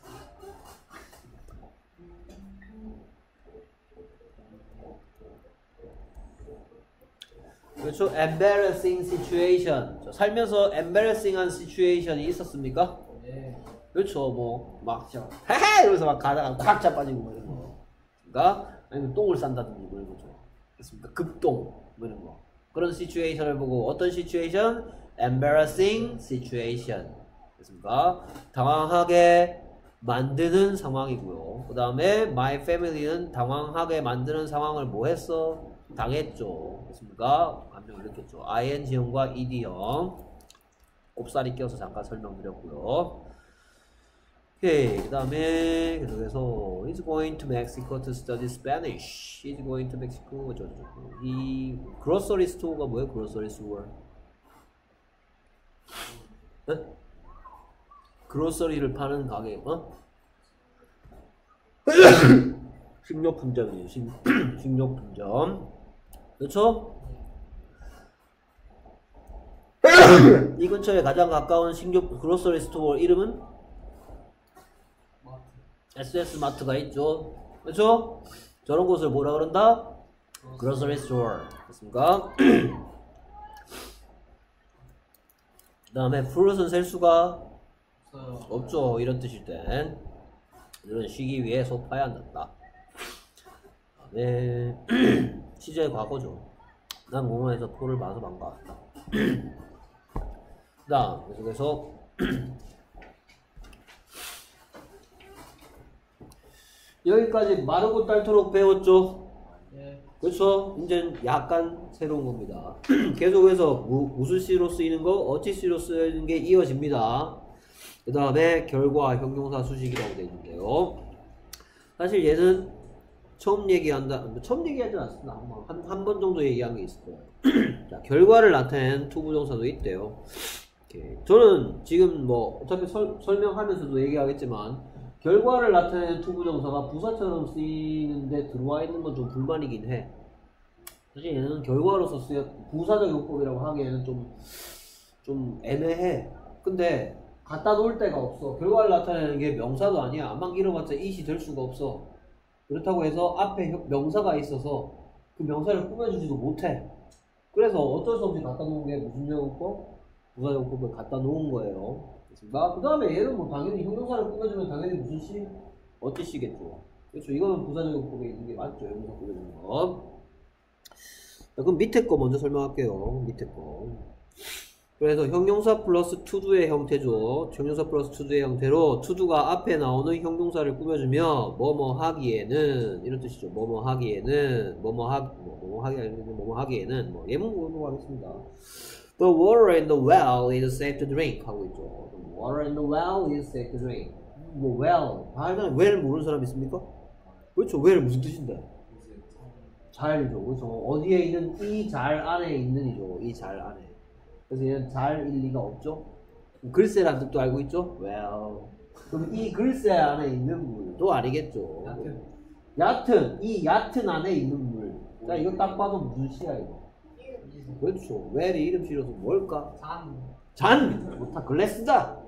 그렇죠? embarrassing situation. 살면서 embarrassing한 situation이 있었습니까? 네. 그렇죠. 뭐 막 헤헤 이러면서 막 가다가 꽉 자빠지고 뭐 이런 거. 그러니까 아니면 똥을 싼다든지 뭐 이런 거죠. 그렇습니까? 급똥 뭐 이런 거. 그런 situation을 보고 어떤 situation? embarrassing situation. 그렇습니까? 당황하게 만드는 상황이고요. 그 다음에 my family는 당황하게 만드는 상황을 뭐 했어? 당했죠. 그렇습니까? 감정을 느꼈죠. ing형과 ed형 곱살이 껴서 잠깐 설명드렸고요. 오케이. 그 다음에 계속해서 He's going to Mexico to study Spanish. He's going to Mexico. 이 grocery store가 뭐예요? grocery store. 네? grocery를 파는 가게. 어? 식료품점이에요. 식료품점. 그렇죠? 이 근처에 가장 가까운 그로서리 스토어 이름은 SS 마트가 있죠. 그렇죠? 저런 곳을 뭐라 그런다? 그로서리 스토어. 됐습니까? 그 다음에 프루트는 셀 수가 없어요. 없죠. 이런 뜻일 땐 이런 쉬기 위해 소파에 앉았다. 네. 시제의 과거죠. 난 공원에서 포를 봐서 반가웠다. 그다음 계속해서 여기까지 마르고 닳도록 배웠죠. 예. 그렇죠. 이제 약간 새로운 겁니다. 계속해서 무슨 시로 쓰이는 거, 어찌 시로 쓰이는 게 이어집니다. 그 다음에 결과 형용사 수식이라고 되어 있는데요. 사실 얘는 처음 얘기하지 않습니다. 한 번 정도 얘기한 게 있을 거예요. 자, 결과를 나타낸 투부정사도 있대요. 이렇게. 저는 지금 뭐 어차피 설명하면서도 얘기하겠지만 결과를 나타내는 투부정사가 부사처럼 쓰이는데 들어와 있는 건 좀 불만이긴 해. 사실 얘는 결과로서 부사적 용법이라고 하기에는 좀 애매해. 근데 갖다 놓을 데가 없어. 결과를 나타내는 게 명사도 아니야. 암만 길어봤자 it이 될 수가 없어. 그렇다고 해서 앞에 명사가 있어서 그 명사를 꾸며주지도 못해. 그래서 어쩔 수 없이 갖다 놓은 게 무슨 용법? 부사용법을 갖다 놓은 거예요. 됐습니까? 그 다음에 얘는 뭐 당연히 형용사를 꾸며주면 당연히 무슨 시? 어찌 시겠죠. 그렇죠. 이거는 부사적 용법에 있는 게 맞죠. 형용사 꾸며주는 거. 자, 그럼 밑에 거 먼저 설명할게요. 밑에 거. 그래서 형용사 플러스 투두의 형태죠. 형용사 플러스 투두의 형태로 투두가 앞에 나오는 형용사를 꾸며주며 뭐뭐 하기에는 이런 뜻이죠. 뭐뭐 하기에는 뭐뭐 하기에는 뭐 예문 보도록 하겠습니다. The water in the well is safe to drink 하고 있죠. The water in the well is safe to drink. 뭐 well well 모르는 사람 있습니까? 그렇죠. well 무슨 뜻인데? 잘이죠. 그렇죠. 어디에 있는 이 잘 안에 있는이죠. 이 잘 안에. 그래서 얘는 잘 일리가 없죠. 글쎄란 뜻도 알고 있죠. well. 그럼 이 글쎄 안에 있는 물도 아니겠죠. 얕은 이 얕은 안에 있는 물. 자 이거 딱 봐도 무슨 시야 이거. 그렇죠. well이 이름실어서 뭘까? 잔. 좋다. 글래스다.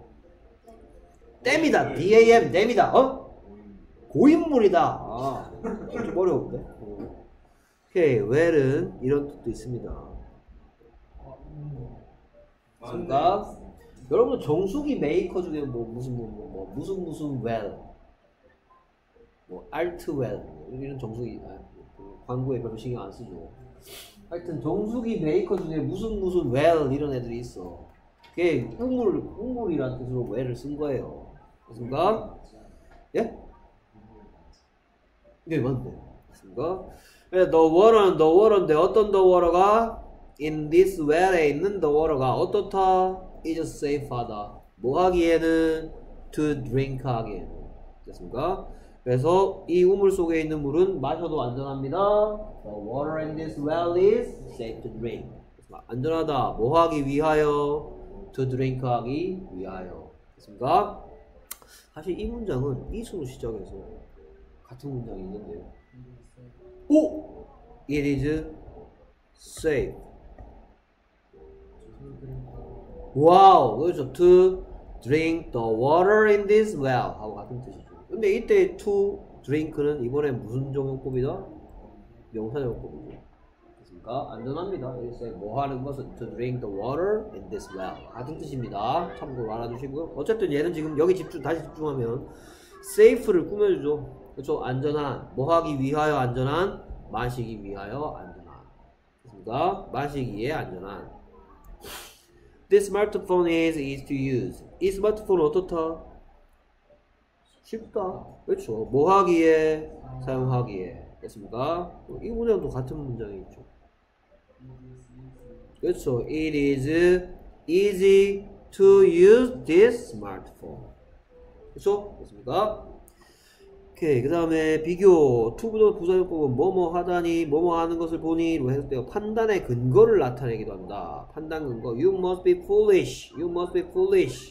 댐이다. DAM 댐이다. 어? 고인물이다. 아, 좀 어려운데. 오케이. well은 이런 뜻도 있습니다. 그러니까 여러분 정수기 메이커 중에 뭐 무슨 well, 뭐 알트 well 이런 정수기 광고에 별로 신경 안 쓰죠. 하여튼 정수기 메이커 중에 무슨 well 이런 애들이 있어. 그게 우물이라는 뜻으로 well을 쓴 거예요. 맞습니까? 예? 네 맞네. 맞습니까? the water인데 어떤 the water가 in this well에 있는 the water가 어떻다? is safe하다. 뭐 하기에는? to drink 하기에는. 됐습니까? 그래서 이 우물 속에 있는 물은 마셔도 안전합니다. The water in this well is safe to drink. 안전하다. 뭐 하기 위하여? to drink 하기 위하여. 됐습니까? 사실 이 문장은 is로 시작해서 같은 문장이 있는데요. 오! It is safe. 와우, 그렇죠. To drink the water in this well 하고 같은 뜻이죠. 근데 이때 to drink는 이번에 무슨 종용법이다? 명사용법이죠. 그렇습니까? 안전합니다. 이제 뭐 하는 것은 to drink the water in this well 같은 뜻입니다. 참고로 알아두시고요. 어쨌든 얘는 지금 여기 다시 집중하면 safe를 꾸며주죠. 그렇죠? 안전한, 뭐 하기 위하여 안전한, 마시기 위하여 안전한. 그렇습니까? 마시기에 안전한. This smartphone is easy to use. 이 스마트폰 어떻다? 쉽다. 그렇죠. 뭐 하기에? 사용하기에. 됐습니까? 이 문장도 같은 문장이 있죠. 그렇죠. It is easy to use this smartphone. 그렇죠? 됐습니까? 오케이. 그 다음에 비교. 부사용법은 뭐뭐 하다니, 뭐뭐 하는 것을 보니로 해석되어 판단의 근거를 나타내기도 한다. 판단 근거. You must be foolish. You must be foolish.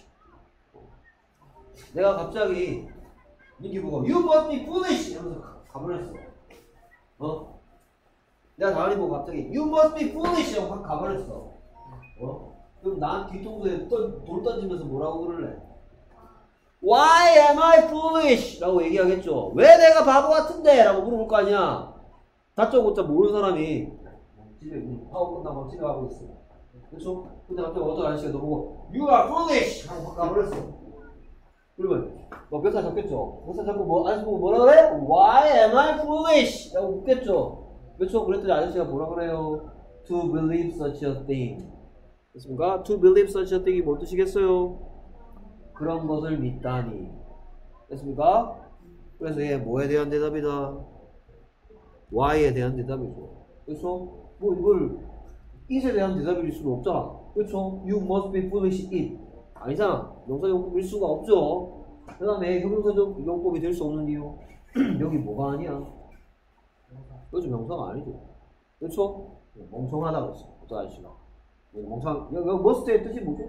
내가 갑자기 민기 보고 You must be foolish! 이러면서 가버렸어. 어? 내가 다은이 보고 갑자기 You must be foolish! 하고 확 가버렸어. 어? 그럼 난 뒤통수에 돌 던지면서 뭐라고 그럴래? Why am I foolish? 라고 얘기하겠죠. 왜 내가 바보 같은데? 라고 물어볼 거 아니야. 다짜고짜 모르는 사람이 집에 파워 끝나고 집에 가고 있어. 그렇죠? 근데 갑자기 어떤 아저씨가 너 보고 You are foolish! 하고 확 가버렸어. 그러면 몇 살 잡겠죠? 몇 살 잡고 뭐 아저씨 보고 뭐라 그래? Why am I foolish? 라고 묻겠죠. 그렇죠? 그랬더니 아저씨가 뭐라 그래요? To believe such a thing. 됐습니까? To believe such a thing이 뭔 뜻이겠어요? 그런 것을 믿다니. 됐습니까? 그래서 얘 뭐에 대한 대답이다? Why에 대한 대답이죠. 그렇죠? 뭐 이걸 it에 대한 대답일 수는 없잖아. 그렇죠? You must be foolish it. 아니잖아. 명사용법일 수가 없죠. 그 다음에 형용사용법이 될 수 없는 이유. 여기 뭐가 아니야? 그렇죠. 명사가 아니죠. 그렇죠? 멍청하다 그랬어. 어떤 아저씨가. 여기 must의 뜻이 뭐죠?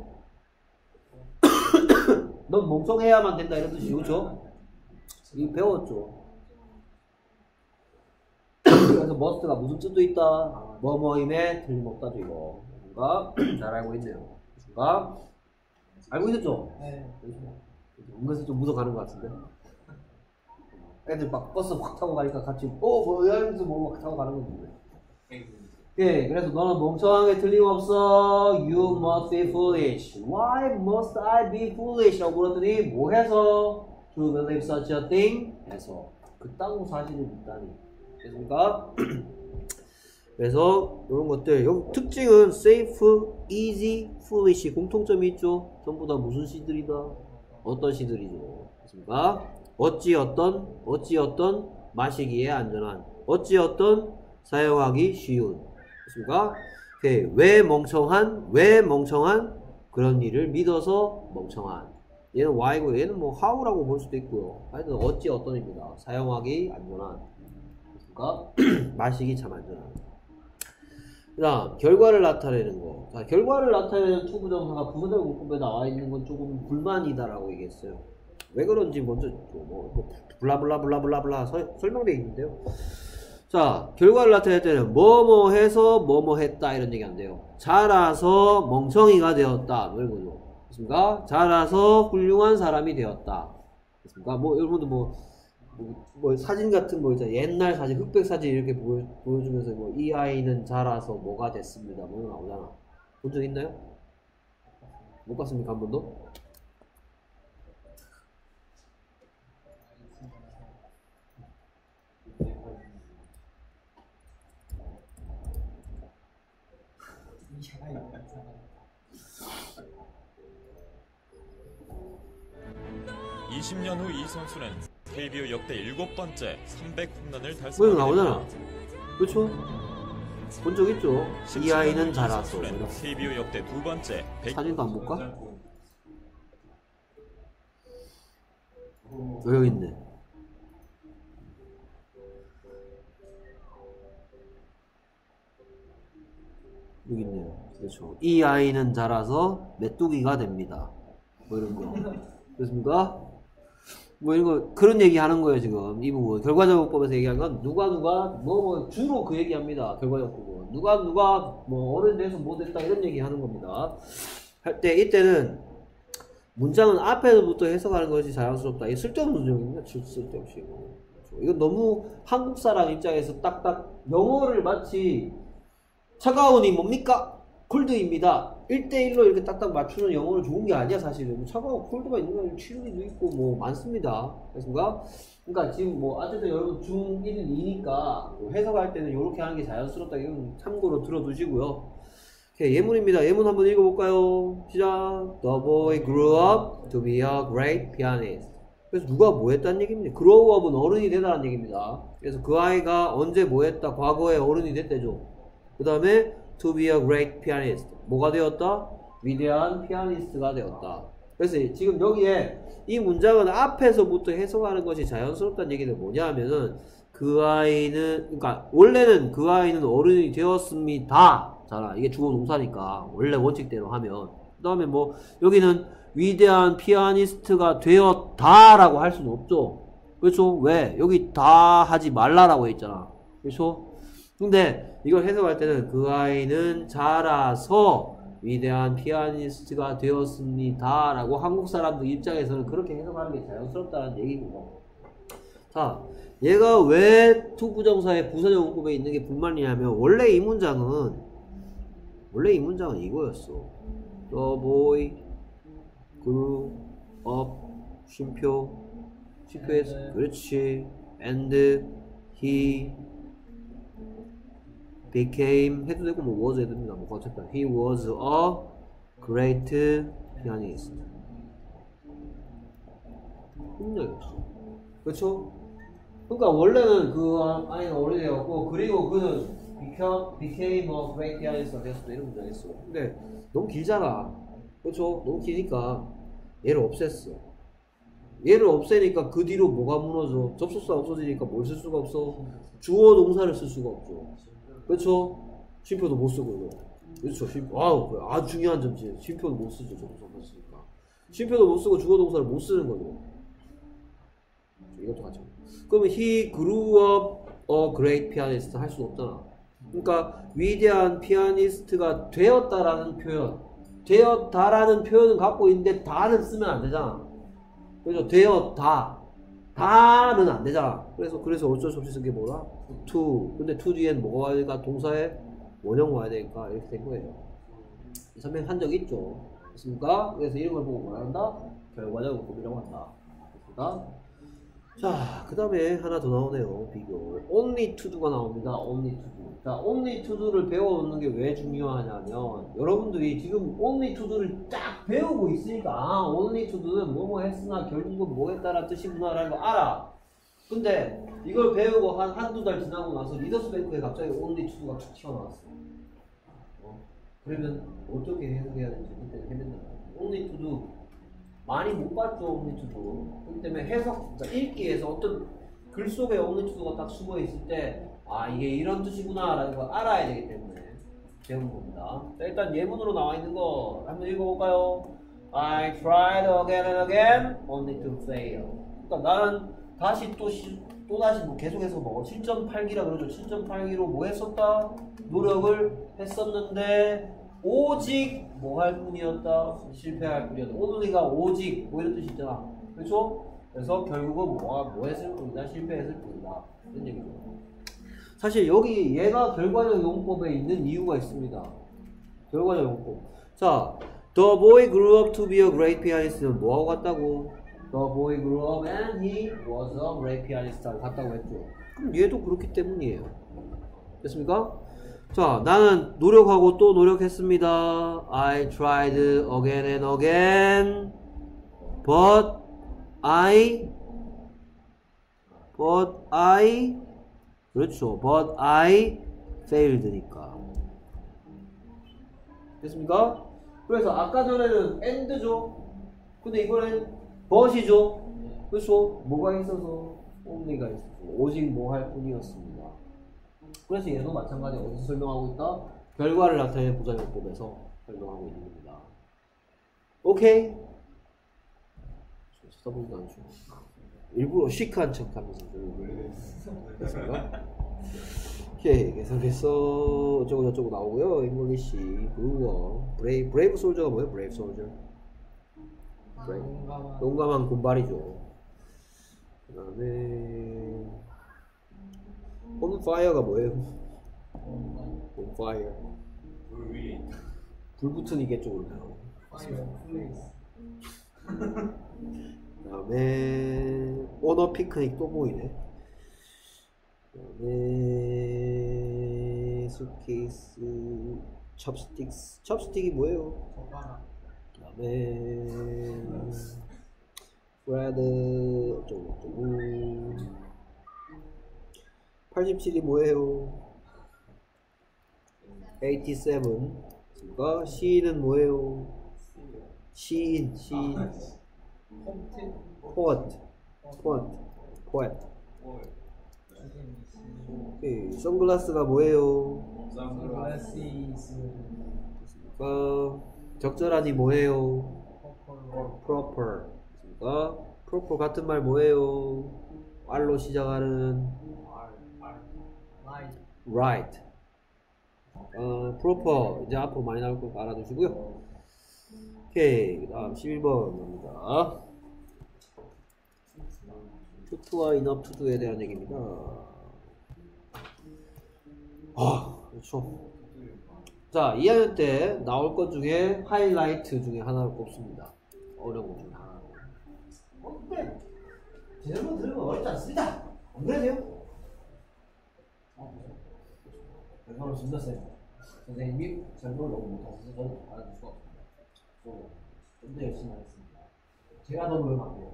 넌 멍청해야만 된다 이런 뜻이죠. 그렇죠? 이거 배웠죠. 그래서 must가 무슨 뜻도 있다? 뭐뭐임에 틀림없다죠 이거. 뭔가 잘 알고 있네요. 뭔가 알고 있었죠? 네. 은근히 좀 묻어가는 것 같은데. 애들 막 버스 확 타고 가니까 같이 뭐야 하면서 막 타고 가는 건데. 예, 그래서 너는 멍청한 게 틀림없어. You must be foolish. Why must I be foolish? 라고 그러더니 뭐 해서? To believe such a thing? 해서 그땅 사실을 믿다니. 됐습니까? 그래서 이런 것들 여기 특징은 safe, easy, foolish 공통점이 있죠. 전부 다 무슨 시들이다? 어떤 시들이죠. 됐습니까? 어찌 어떤 마시기에 안전한 어찌 사용하기 쉬운. 됐습니까? 오케이. 왜 멍청한 그런 일을 믿어서 멍청한. 얘는 why고 얘는 뭐 how라고 볼 수도 있고요. 하여튼 어찌어떤입니다. 사용하기 안전한. 됐습니까? 마시기 참 안전한. 그 다음 결과를 나타내는 거. 자, 결과를 나타내는 투부정사가 부사절 문법에 나와 있는 건 조금 불만이다라고 얘기했어요. 왜 그런지 먼저 블라블라블라블라 설명되어 있는데요. 자, 결과를 나타낼 때는 뭐뭐 해서 뭐뭐 했다 이런 얘기 안 돼요. 자라서 멍청이가 되었다 뭐 이런 거죠. 됐습니까? 자라서 훌륭한 사람이 되었다. 됐습니까? 뭐 여러분도 뭐 사진 같은 거 있잖아요. 옛날 사진, 흑백 사진 이렇게 보여주면서 뭐 이 아이는 자라서 뭐가 됐습니다. 뭐 이런 거 나오잖아. 본 적 있나요? 못 봤습니까? 한 번도? 이 20년 후 이 선수는 KBO 역대 7번째 300홈런을 뭐 이거 달성하게 나오잖아. 됩니다. 그렇죠? 본 적 있죠? 이 아이는 자라서. 선수는 KBO 역대 2번째 100... 사진도 안 볼까? 여기 있네. 여기 있네요. 그렇죠. 이 아이는 자라서 메뚜기가 됩니다. 뭐 이런 거. 그렇습니까? 뭐 이런 거, 그런 얘기 하는 거예요, 지금. 이 부분. 결과적법에서 얘기한 건, 뭐, 주로 그 얘기 합니다. 결과적법은. 누가, 뭐, 어른 돼서 뭐 됐다, 이런 얘기 하는 겁니다. 할 때, 이때는, 문장은 앞에서부터 해석하는 것이 자연스럽다. 이게 쓸데없는 문장입니다. 쓸데없이. 그렇죠. 이건 너무 한국 사람 입장에서 딱딱, 영어를 마치, 차가운이 뭡니까? 콜드입니다. 1대1로 이렇게 딱딱 맞추는 영어는 좋은 게 아니야, 사실은. 차가운 콜드가 있는 거 취루기도 있고, 뭐, 많습니다. 그러니까 지금 뭐, 어쨌든 여러분 중1, 2니까 해석할 때는 이렇게 하는 게 자연스럽다. 이건 참고로 들어두시고요. 오케이, 예문입니다. 예문 한번 읽어볼까요? 시작. The boy grew up to be a great pianist. 그래서 누가 뭐 했다는 얘기입니다. grow up은 어른이 되다는 얘기입니다. 그래서 그 아이가 언제 뭐 했다? 과거에 어른이 됐대죠. 그 다음에 to be a great pianist. 뭐가 되었다? 위대한 피아니스트가 되었다. 그래서 지금 여기에 이 문장은 앞에서부터 해석하는 것이 자연스럽다는 얘기는 뭐냐 하면은 그 아이는, 그러니까 원래는 그 아이는 어른이 되었습니다. 잖아. 이게 주어 동사니까 원래 원칙대로 하면. 그 다음에 뭐 여기는 위대한 피아니스트가 되었다라고 할 수는 없죠. 그렇죠? 왜? 여기 다 하지 말라라고 했잖아. 그렇죠? 근데 이걸 해석할 때는 그 아이는 자라서 위대한 피아니스트가 되었습니다 라고 한국 사람들 입장에서는 그렇게 해석하는 게 자연스럽다는 얘기입니다. 자, 얘가 왜 투부정사의 부사적 문법에 있는 게 불만이냐면 원래 이 문장은 이거였어. The boy grew up 쉼표에서 그렇지. and he became 해도 되고 뭐 was 해도 됩니다. 뭐 어쨌든 he was a great pianist. 그렇죠? 그러니까 원래는 그 아이는 어린애였고 그리고 그는 became a great pianist가 됐어. 이런 문장 했어. 근데 너무 길잖아. 그렇죠? 너무 기니까 얘를 없앴어. 얘를 없애니까 그 뒤로 뭐가 무너져? 접속사 없어지니까 뭘 쓸 수가 없어? 주어 동사를 쓸 수가 없죠. 그렇죠? 쉼표도 못 쓰고. 그렇죠? 아우, 아주 중요한 점이지. 쉼표도 못 쓰죠. 접속사 없으니까. 쉼표도 못 쓰고 주어 동사를 못 쓰는 거죠. 이것도 같이. 그러면 he grew up a great pianist 할 수는 없잖아. 그러니까 위대한 피아니스트가 되었다라는 표현, 되었다라는 표현은 갖고 있는데 다는 쓰면 안 되잖아. 그래서 되었다, 다는 안 되잖아. 그래서 어쩔 수 없이 쓴 게 뭐라? to. 근데 to 뒤엔 뭐가 와야 되니까 동사에 원형 와야 되니까 이렇게 된 거예요. 선배님 한 적 있죠? 됐습니까? 그래서 이런 걸 보고 뭐라 한다? 결과적 문법이라고 한다. 됐습니까? 자, 그 다음에 하나 더 나오네요. 비교. only to do가 나옵니다. only to do. 자, only to do를 배워놓는 게 왜 중요하냐면 여러분들이 지금 only to do를 딱 배우고 있으니까 only to do는 뭐뭐 했으나 결국은 뭐 했다라는 뜻이구나 라는 거 알아. 근데 이걸 배우고 한두 달 지나고 나서 리더스뱅크에 갑자기 only to do가 툭 튀어나왔어. 그러면 어떻게 해석해야 될지 그때는 헤맨다. only to do 많이 못 봤죠, only to do. 그렇기 때문에 해석, 읽기에서 어떤 글 속에 only to do가 딱 숨어 있을 때 아, 이게 이런 뜻이구나 라는 걸 알아야 되기 때문에 배우는 겁니다. 자, 일단 예문으로 나와 있는 거 한번 읽어볼까요? I tried again and again only to fail. 그러니까 나는 다시 또다시 뭐 계속해서 뭐 7.8기라 그러죠. 7.8기로 뭐 했었다? 노력을 했었는데 오직 뭐 할 뿐이었다? 실패할 뿐이었다. only가 오직 뭐 이런 뜻이 있잖아. 그렇죠? 그래서 결국은 뭐 했을 뿐이다? 실패했을 뿐이다. 이런 얘기죠. 사실 여기 얘가 결과적 용법에 있는 이유가 있습니다. 결과적 용법. 자, the boy grew up to be a great pianist는 뭐하고 같다고? The boy grew up and he was a great pianist하고 같다고 했죠. 그럼 얘도 그렇기 때문이에요. 됐습니까? 자, 나는 노력하고 또 노력했습니다. I tried again and again, but I 그렇죠. But I failed니까. 됐습니까? 그래서 아까 전에는 and죠. 근데 이번엔 but이죠. 그렇죠. 뭐가 있어서 only가 있어서 오직 뭐 할 뿐이었습니다. 그래서 얘도 마찬가지 어디서 설명하고 있다? 결과를 나타내는 부사용법에서 설명하고 있는 겁니다. 오케이? 쳐다보지도 않죠. 일부러 시크한 척 하면서 됐습니까? 오케이. 계속해서 어쩌고 저쩌고 나오고요. 잉글리시, 브루어, 브레이브 솔저가 뭐예요? 브레이브 솔저. 용감한 군발이죠. 그 다음에 on fire가 뭐예요? on fire. 불 위에 불 붙은 이겠죠, 그러면. 그 다음에 오너 피크닉 또 보이네. 그 다음에 수케이스, 첩스틱이 뭐예요? 그 다음에 브레드 어쩌고 87이 뭐예요? 87. 그러니까 시인은 뭐예요? 시인. 포에트. 오케이. 선글라스가 뭐예요? 그러니까 적절하니 뭐예요? proper. 그러니까 proper 같은 말 뭐예요? R로 시작하는 right. proper 이제 앞으로 많이 나올 거 알아두시고요. 오케이. 그 다음 11번 갑니다. truth와 enough to do에 대한 얘기입니다. 그렇죠. 자, 2학년 때 나올 것 중에 하이라이트 중에 하나를 꼽습니다. 어려운 것 중에 하나. 근데 제대로 들으면 어렵지 않습니다. 안 그래요? 별말 없습니다, 쌤. 선생님이 설명을 너무 못하셔서 저는 알아줄 수가 없습니다. 좀 더 열심히 하겠습니다. 제가 더 노력하면 돼요.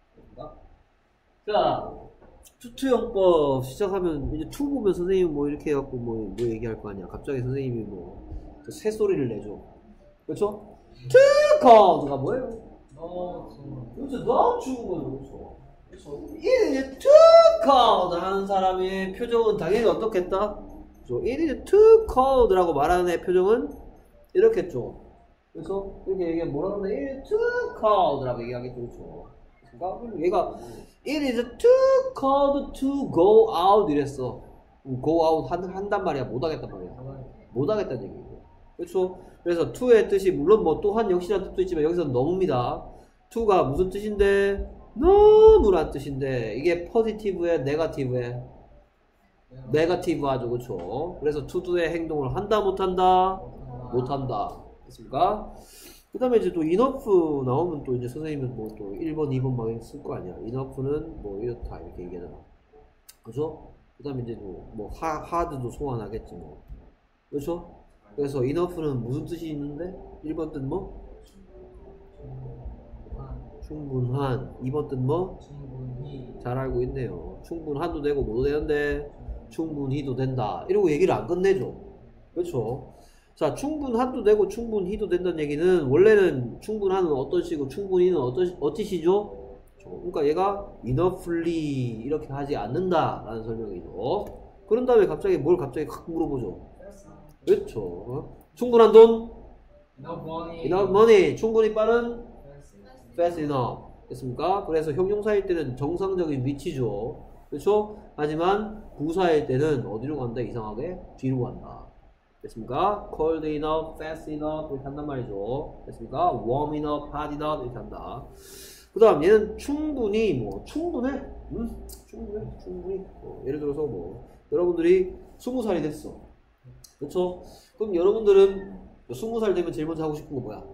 자, 투투영법 시작하면 이제 투 보면 선생님 뭐 이렇게 해갖고 뭐 얘기할 거 아니야. 갑자기 선생님이 뭐 새소리를 내줘. 그렇죠? 투 카운트가 뭐예요? 그렇죠. 너무 죽은 거죠. 그렇죠. 이제 투 카운트 하는 사람의 표정은 당연히 어떻겠다? It is too cold라고 말하는 애 표정은 이렇겠죠. 그래서 이렇게 얘기하면 뭐라 그러면 It is too cold라고 얘기하겠죠. 그렇죠. 그러니까 얘가 It is too cold to go out 이랬어. go out 한단 말이야. 못하겠단 말이야. 못하겠다는 얘기고. 그렇죠. 그래서 to의 뜻이 물론 뭐 또한 역시나 뜻도 있지만 여기서는 너무입니다. to가 무슨 뜻인데? 너무란 뜻인데 이게 포지티브에 네거티브에 네거티브 하죠. 그쵸? 그래서 투두의 행동을 한다 못한다? 못한다. 됐습니까? 그 다음에 이제 또 enough 나오면 또 이제 선생님은 뭐 또 1번, 2번 막 쓸 거 아니야. enough는 뭐 이렇다 이렇게 얘기하잖아. 그죠? 그 다음에 이제 뭐 hard도 소환하겠지 뭐. 그렇죠? 그래서 enough는 무슨 뜻이 있는데? 1번 뜻 뭐? 충분한. 2번 뜻 뭐? 잘 알고 있네요. 충분한도 되고 뭐도 되는데 충분히도 된다. 이러고 얘기를 안 끝내죠. 그렇죠? 자, 충분한도 되고 충분히도 된다는 얘기는 원래는 충분한은 어떤 시고 충분히는 어찌 시죠? 그러니까 얘가 enoughly 이렇게 하지 않는다라는 설명이죠. 그런 다음에 갑자기 뭘 갑자기 확 물어보죠. 그렇죠. 충분한 돈? enough money. 충분히 빠른? fast enough. 됐습니까? 그래서 형용사일 때는 정상적인 위치죠. 그렇죠? 하지만 부사일 때는 어디로 간다? 이상하게 뒤로 간다. 됐습니까? cold enough, fast enough 이렇게 한단 말이죠. 됐습니까? warm enough, hot enough 이렇게 한다. 그 다음 얘는 충분히 뭐 충분해? 충분히 예를 들어서 뭐 여러분들이 20살이 됐어. 그렇죠? 그럼 여러분들은 20살 되면 제일 먼저 하고 싶은 거 뭐야?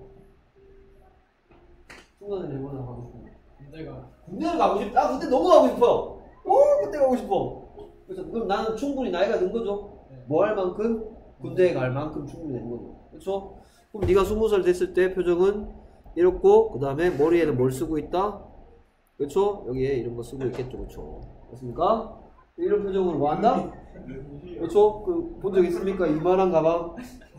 20살 제일 먼저 하고 싶은 거 군대를 가고 싶다? 군대 너무 가고 싶어. 군대 가고 싶어. 그래서 그럼 나는 충분히 나이가 든 거죠. 뭐 할 만큼? 군대에 갈 만큼 충분히 된 거죠. 그렇죠? 그럼 네가 20살 됐을 때 표정은 이렇고 그 다음에 머리에는 뭘 쓰고 있다? 그렇죠? 여기에 이런 거 쓰고 있겠죠. 그렇죠? 됐습니까? 이런 표정으로 뭐 한다? 그렇죠? 그 본 적 있습니까? 이만한 가방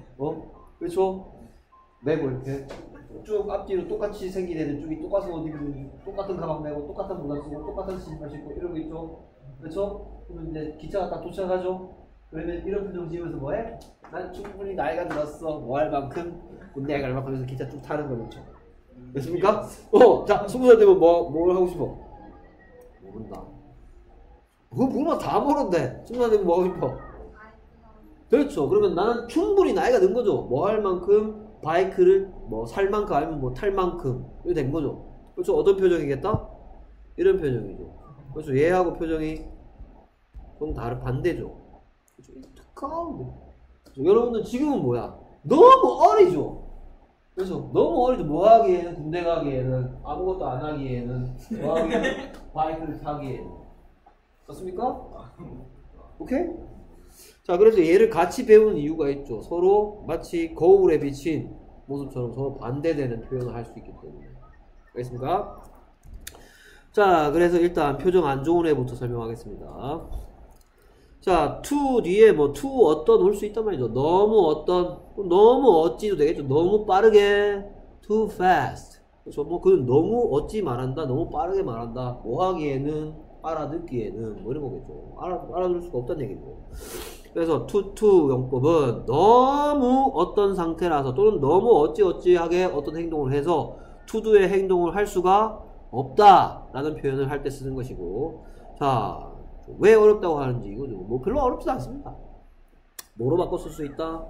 그렇죠? 메고 이렇게 쭉 앞뒤로 똑같이 생긴 애들 쭉이 똑같은 옷 입고 똑같은 가방 메고 똑같은 모자 쓰고 똑같은 신발 신고 이러고 있죠. 그렇죠? 그러면 이제 기차가 딱 도착하죠. 그러면 이런 표정 지으면서 뭐해? 난 충분히 나이가 들었어. 뭐 할 만큼 군대에 갈 만큼 해서 기차 쭉 타는 거죠. 됐습니까? 자, 20살 되면 뭘 하고 싶어? 모른다. 그거 물으면 다 모른대. 20살 되면 뭐 하고 싶어? 그렇죠. 그러면 나는 충분히 나이가 든 거죠. 뭐 할 만큼 바이크를 뭐 살 만큼 아니면 뭐 탈 만큼 이거 된 거죠. 그렇죠. 어떤 표정이겠다? 이런 표정이죠. 그렇죠. 얘하고 표정이 좀 다른 반대죠. 그렇죠. 여러분들 지금은 뭐야? 너무 어리죠. 그래서 너무 어리죠. 뭐 하기에는 군대 가기에는 아무것도 안 하기에는 뭐 하기에는 바이크를 타기에는 그렇습니까? 오케이? 자, 그래서 얘를 같이 배우는 이유가 있죠. 서로 마치 거울에 비친 모습처럼 서로 반대되는 표현을 할 수 있기 때문에. 알겠습니까? 자, 그래서 일단 표정 안 좋은 애부터 설명하겠습니다. 자, to 뒤에 뭐 to 어떤 올 수 있단 말이죠. 너무 어떤, 너무 어찌도 되겠죠. 너무 빠르게, too fast. 그래서 뭐 그건 너무 어찌 말한다, 너무 빠르게 말한다. 뭐 하기에는, 알아듣기에는 뭐 이런 거겠죠. 알아들을 수가 없다는 얘기고. 그래서 to 용법은 너무 어떤 상태라서 또는 너무 어찌어찌하게 어떤 행동을 해서 to도의 행동을 할 수가 없다라는 표현을 할 때 쓰는 것이고. 자, 왜 어렵다고 하는지 이거죠. 뭐 별로 어렵지도 않습니다. 뭐로 바꿔 쓸 수 있다?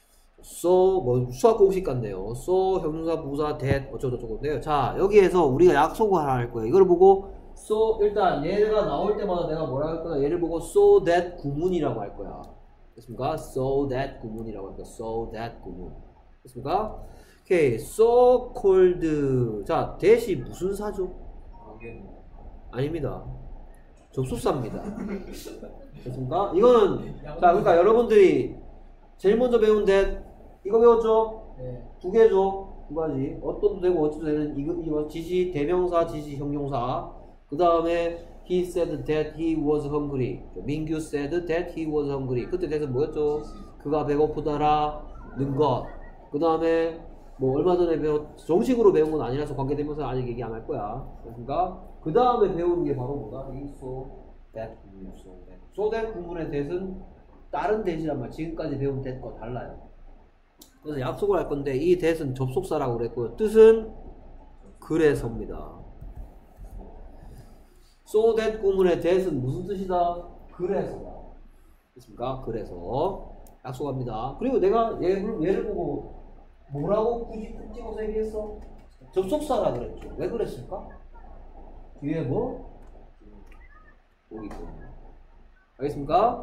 so 뭐 수학 공식 같네요. so 형용사 부사 that 어쩌고저쩌고인데요. 자, 여기에서 우리가 약속을 하나 할 거예요. 이걸 보고 so 일단 얘가 나올 때마다 내가 뭐라 할 거야? 얘를 보고 so that 구문이라고 할 거야. 됐습니까? so that 구문이라고 할 거야. so that 구문. 됐습니까? 오케이. so called. 자, that이 무슨 사죠? 아닙니다. 접속사입니다. 됐습니까? 이거는 자 그러니까 여러분들이 제일 먼저 배운 that 이거 배웠죠? 네. 두 개죠? 두 가지. 어떠도 되고 어찌도 되는 이거 지시 대명사 지시 형용사. 그 다음에 he said that he was hungry. 민규 said that he was hungry. 그때 대해서 뭐였죠? 그가 배고프다라는 것. 그 다음에 뭐 얼마 전에 정식으로 배운 건 아니라서 관계되면서 아직 얘기 안 할 거야. 그러니까 그 다음에 배우는 게 바로 뭐다? 이 so that 구문, so that 구문의 that은 다른 that이란 말. 지금까지 배운 that과 달라요. 그래서 약속을 할 건데 이 that은 접속사라고 그랬고요. 뜻은 그래서입니다. so that 구문의 that은 무슨 뜻이다? 그래서다. 됐습니까? 그래서 약속합니다. 그리고 내가 얘를 보고 뭐라고 굳이 콕 찍어서 얘기했어? 접속사라 그랬죠. 왜 그랬을까? 뒤에 뭐? 오기 때문에. 알겠습니까?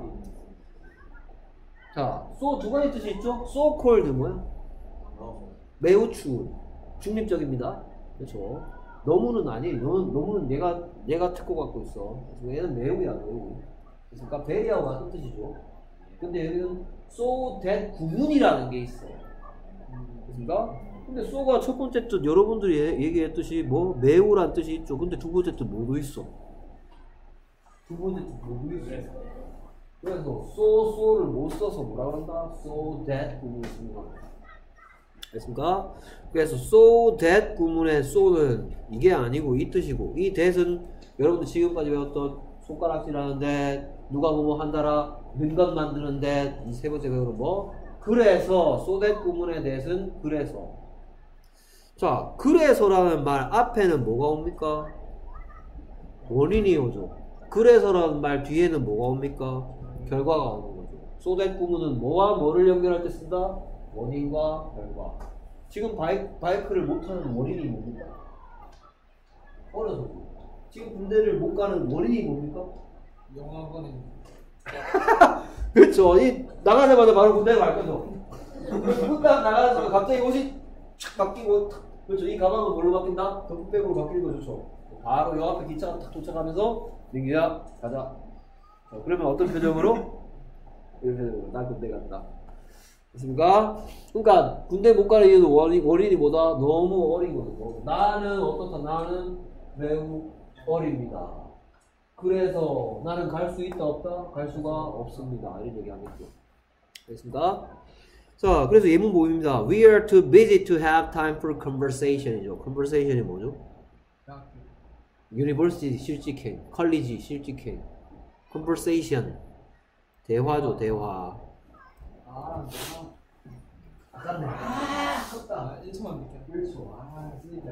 자, so 두 가지 뜻이 있죠? so cold 뭐야? 매우 추운. 중립적입니다. 그렇죠? 너무는 아니. 너무는 얘가 특고 갖고 있어. 그래서 얘는 매우야, 매우. 그러니까 very하고 같은 뜻이죠. 근데 여기는 so that 구문이라는 게 있어. 그렇습니까? 근데 so가 첫 번째 뜻 여러분들이 얘기했듯이 뭐 매우란 뜻이 있죠. 근데 두 번째 뜻 뭐도 있어. 두 번째 뜻 뭐도 있어. 그래서 so를 못 써서 뭐라 그런다? so that 구문을 쓰는 거야. 됐습니까? 그래서 so that 구문의 so는 이게 아니고 이 뜻이고 이 that은 여러분들 지금까지 배웠던 손가락질하는 that 누가 뭐뭐 한다라 는 것 만드는 that 이 세 번째 배우는 뭐? 그래서 so that 구문의 that은 그래서. 자, 그래서라는 말 앞에는 뭐가 옵니까? 원인이 오죠. 그래서라는 말 뒤에는 뭐가 옵니까? 결과가 오는 거죠. so that 구문은 뭐와 뭐를 연결할 때 쓴다? 원인과 결과. 지금 바이크를 못하는 원인이 뭡니까? 어려서. 지금 군대를 못 가는 원인이 뭡니까? 영화관에 그렇죠. 이 나가자마자 바로 군대를 갈 거죠. 딱 나가서 갑자기 옷이 촥 바뀌고 그렇죠. 이 가방은 뭘로 바뀐다? 덤백으로 바뀌는 거죠. 좋죠. 바로 요 앞에 기차가 탁 도착하면서 민규야 가자. 자, 그러면 어떤 표정으로? 이런 표정으로 나 군대 간다. 됐습니까? 그러니까 군대 못 가는 이유도 원인이 뭐다? 너무 어리거든요. 나는 어떻다? 나는 매우 어립니다. 그래서 나는 갈 수 있다 없다? 갈 수가 없습니다. 이런 얘기 하겠죠. 알겠습니까? 자, 그래서 예문 모임입니다. We are too busy to have time for conversation이죠. conversation이 뭐죠? 대학교 University 실직행, 컬리지 실직행, conversation 대화죠, 대화. 아깝네. 아깝다. 1초만 믿게. 그렇죠. 진짜.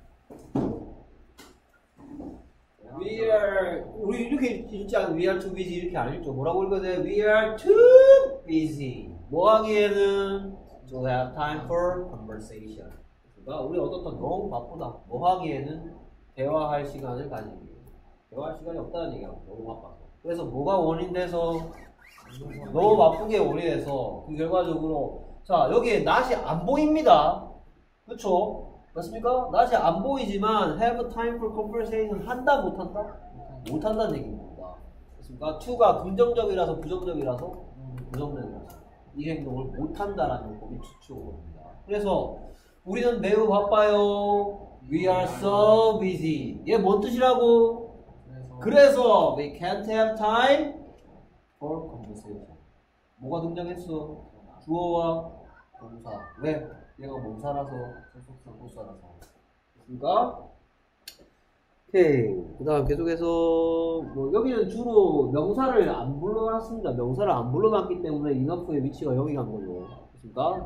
We are 우리 이렇게 읽지 않아. We are too busy 이렇게 안 읽죠. 뭐라고 읽거든? We are too busy. 뭐 하기에는 to have time for conversation. 그러니까 우리 어떻다 너무 바쁘다. 뭐 하기에는 대화할 시간을 가지기. 대화할 시간이 없다는 얘기야. 너무 바빠서. 그래서 뭐가 원인돼서 너무 바쁘게 원인돼서 그 결과적으로 자 여기에 낫이 안 보입니다. 그렇죠? 맞습니까? 낫이 안 보이지만 have time for conversation 한다 못한다? 못한다는 얘기입니다. 그렇습니까? to가 긍정적이라서 부정적이라서 부정적이라서 이 행동을 못한다라는 법이 추측입니다. 그래서 우리는 매우 바빠요. We are so busy. 얘 뭔 뜻이라고? 그래서 we can't have time for conversation. 뭐가 등장했어? 주어와 동사. 왜? 얘가 몸사라서 접속사 동사라서. 됐습니까? 오케이. 그 다음 계속해서 뭐 여기는 주로 명사를 안 불러놨습니다. 명사를 안 불러놨기 때문에 인어프의 위치가 여기 간 거죠. 됐습니까?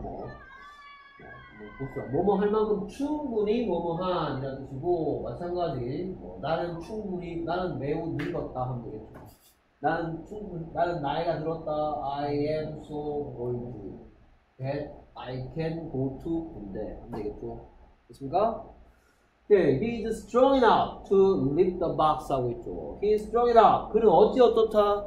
봅시다. 뭐뭐 할 만큼 충분히 뭐뭐한 이라는 뜻이고 마찬가지 나는 충분히 나는 매우 늙었다 하면 되겠죠. 나는 나이가 들었다. I am so old that I can go to 군대 하면 되겠죠. 됐습니까? Okay, he is strong enough to lift the box 하고 있죠. He is strong enough. 그는 어찌 어떻다?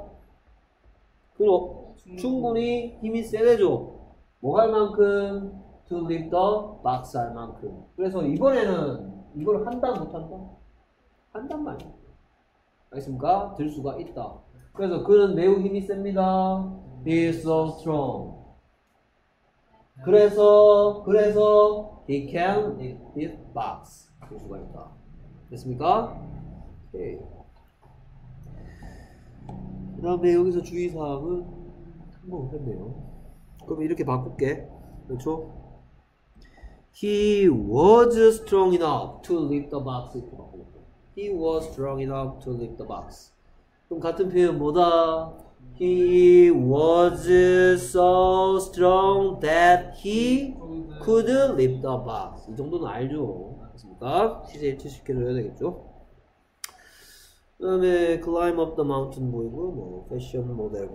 그는 충분히 힘이 세대죠. 뭐 할 만큼? To lift the box 할 만큼. 그래서 이번에는 이걸 한다 못한다? 한단 말이야. 알겠습니까? 들 수가 있다. 그래서 그는 매우 힘이 셉니다. He is so strong. 그래서 he can lift this box. 들 수가 있다. 됐습니까? 오케이. 그 다음에 여기서 주의사항은 뭐 했네요. 그럼 이렇게 바꿀게. 그렇죠? He was strong enough to lift the box. 이렇게 바꿔볼게. He was strong enough to lift the box. 그럼 같은 표현 뭐다? He was so strong that he could lift the box. 이 정도는 알죠? 맞습니까? 시제 일치시켜줘야 되겠죠? 그 다음에 climb up the mountain 보이고 뭐 패션 모델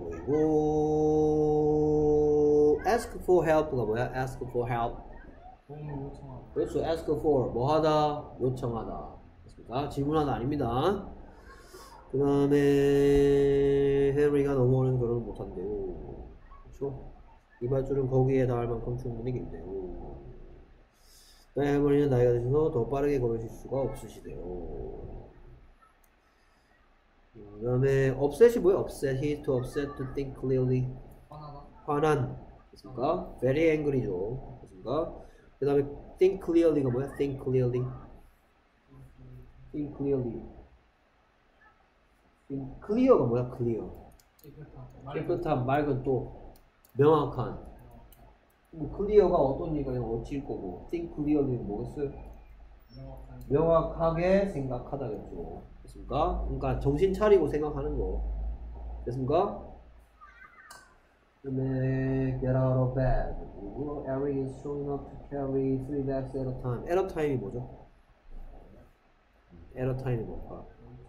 보이고 ask for help가 뭐야? ask for help. 도움을 요청하고. 그렇죠. ask for 뭐 하다? 요청하다. 맞습니까? 질문하다 아닙니다. 그 다음에 헨리가 넘어오는 결혼을 못한대요. 그렇죠? 이발줄은 거기에 닿을 만큼 충분히 긴대요. 할머니는 나이가 드셔서 더 빠르게 걸으실 수가 없으시대요. 그 다음에 upset이 뭐예요? upset, he is too upset to think clearly. 화나다. 화난. 됐습니까? very angry죠. 됐습니까? 그 다음에 think clearly가 뭐야? think clearly. think clearly. clear가 뭐야? clear. 깨끗한, 맑은 또 명확한. 뭐 clear가 어떤 얘기가 어찌일 거고 think clearly는 뭐겠어요? 명확하게 생각하다겠죠. 됐습니까? 그러니까 정신 차리고 생각하는 거. 됐습니까? 그다음에 get out of bed. 그리고 Eric is strong enough to carry 3 bags at a time. at a time이 뭐죠? at a time이 뭘까?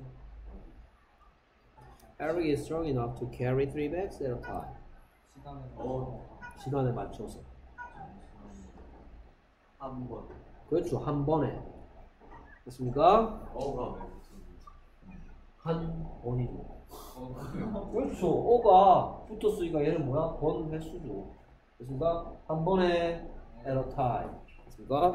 Eric is strong enough to carry 3 bags at a time. 시간에 맞춰서. 한 번. 그렇죠. 한 번에. 됐습니까? 한 번이죠. 그렇죠. 어가 붙었으니까 얘는 뭐야? 번 횟수죠. 됐습니까? 한 번에 at a time. 됐습니까?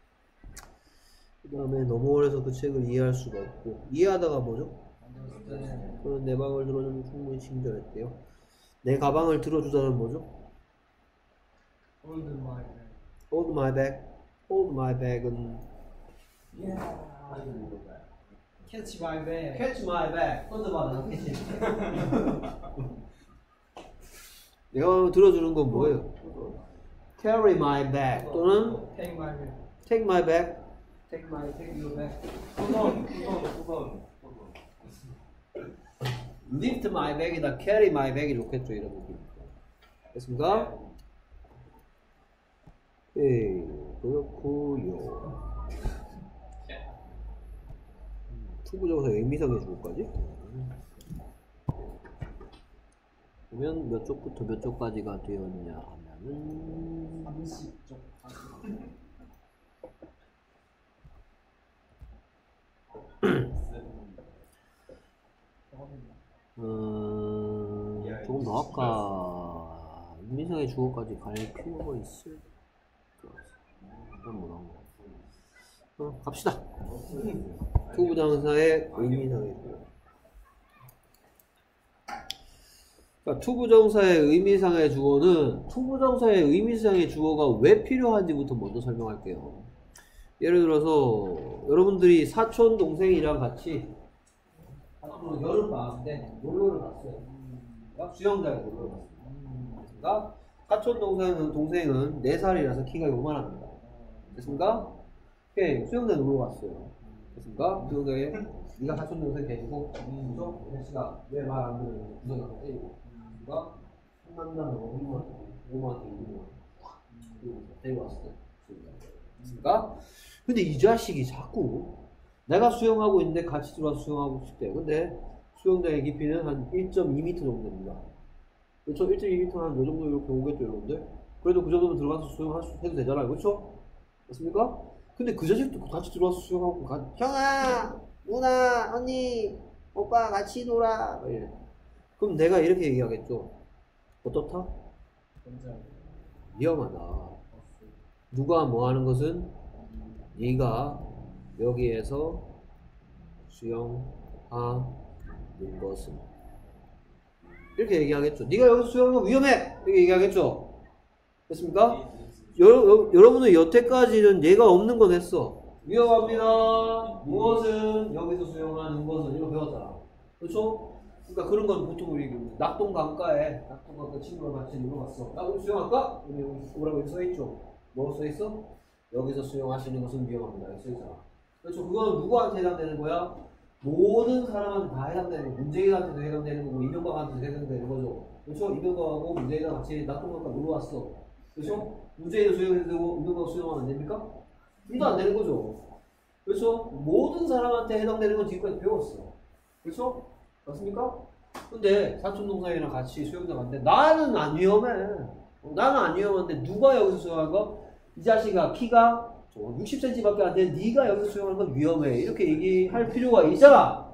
그 다음에 너무 오래서 그 책을 이해할 수가 없고 이해하다가 뭐죠? 그런 내 방을 들어주면 충분히 친절했대요. 내 가방을 들어주다는 뭐죠? Hold my bag. Hold my bag. Hold my bag은 Catch my bag. Catch my bag. 던져봐라. 캐치. 내가 들어주는 건 뭐예요? Carry my bag 또는 Take my bag. Take my bag. Take your bag. Lift my bag이다. Carry my bag이 좋겠죠. 이런 느낌. 됐습니까? 네, 그렇고요. 투부정사 의미상의 주어까지 보면 몇 쪽부터 몇 쪽까지가 되었냐 하면은 30쪽. 조금 더 할까? 의미상의 주어까지 갈 필요가 있을 것 같습니다. 그건 뭐 나온 거. 갑시다. 투부정사의 의미상의 주어. 그러니까 투부정사의 의미상의 주어는 투부정사의 의미상의 주어가 왜 필요한지부터 먼저 설명할게요. 예를 들어서 여러분들이 사촌 동생이랑 같이 여름방학 때 놀러를 갔어요. 수영장에 놀러를 갔습니다. 됐습니까? 사촌 동생은 4살이라서 키가 요만합니다. 됐습니까? 오케이, 수영장에 놀러 갔어요. 됐습니까? 수영장에 네가 사촌 동생 데리고 그래서 애씨가 왜 말 안 들으면 구석에서 때리고 됐습니까? 한남자는 엄마한테 이기고 데리고 왔을 때 됐습니까? 근데 이 자식이 자꾸 내가 수영하고 있는데 같이 들어와서 수영하고 싶대. 근데 수영장의 깊이는 한 1.2m 정도 됩니다. 그렇죠? 1.2m 한 요 정도 이렇게 오겠죠, 여러분들? 그래도 그 정도면 들어가서 수영해도 되잖아요. 그렇죠? 맞습니까? 근데 그 자식도 같이 들어와서 수영하고 형아! 누나! 언니! 오빠 같이 놀아! 이래. 그럼 내가 이렇게 얘기하겠죠. 어떻다? 위험하다. 누가 뭐 하는 것은 네가 여기에서 수영하는 것은 이렇게 얘기하겠죠. 네가 여기서 수영하면 위험해 이렇게 얘기하겠죠. 됐습니까? 여러분은 여태까지는 얘가 없는 건 했어. 위험합니다. 무엇은 여기서 수영하는 것은 이거 배웠잖아. 그렇죠? 그러니까 그런 건 보통 우리 낙동강가에 친구가 같이 놀러 갔어. 나 우리 수영할까? 여기 뭐라고 여기 써있죠? 뭐라고 써있어? 여기서 수영하시는 것은 위험합니다. 여기 써있잖아. 그렇죠? 그건 누구한테 해당되는 거야? 모든 사람한테 다 해당되는 거. 문재인한테도 해당되는 거고 이명박한테도 해당되는 거죠. 그렇죠? 이명박하고 문재인이랑 같이 낙동강가 놀러 왔어. 그렇죠? 문재인은 수영해도 되고 이명박 수영하면 안 됩니까? 이도 안 되는 거죠. 그렇죠? 모든 사람한테 해당되는 건 지금까지 배웠어. 그렇죠? 맞습니까? 근데 사촌동생이랑 같이 수영장 갔는데 나는 안 위험해. 나는 안 위험한데 누가 여기서 수영한 거? 이 자식아 키가 60cm밖에 안 돼. 네가 여기서 수영하는 건 위험해. 이렇게 얘기할 필요가 있잖아.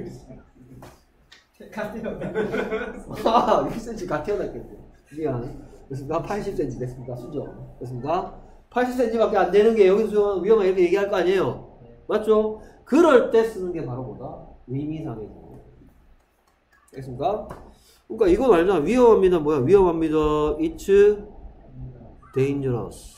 아 60cm 갓 태어났겠네. 미안. 됐습니까? 80cm 됐습니까? 수저. 됐습니까? 80cm밖에 안 되는 게 여기서 수영하면 위험해. 이렇게 얘기할 거 아니에요. 맞죠? 그럴 때 쓰는 게 바로 뭐다? 의미상의 주어. 알겠습니까? 그러니까 이건 알잖아. 위험합니다. 뭐야? 위험합니다. It's dangerous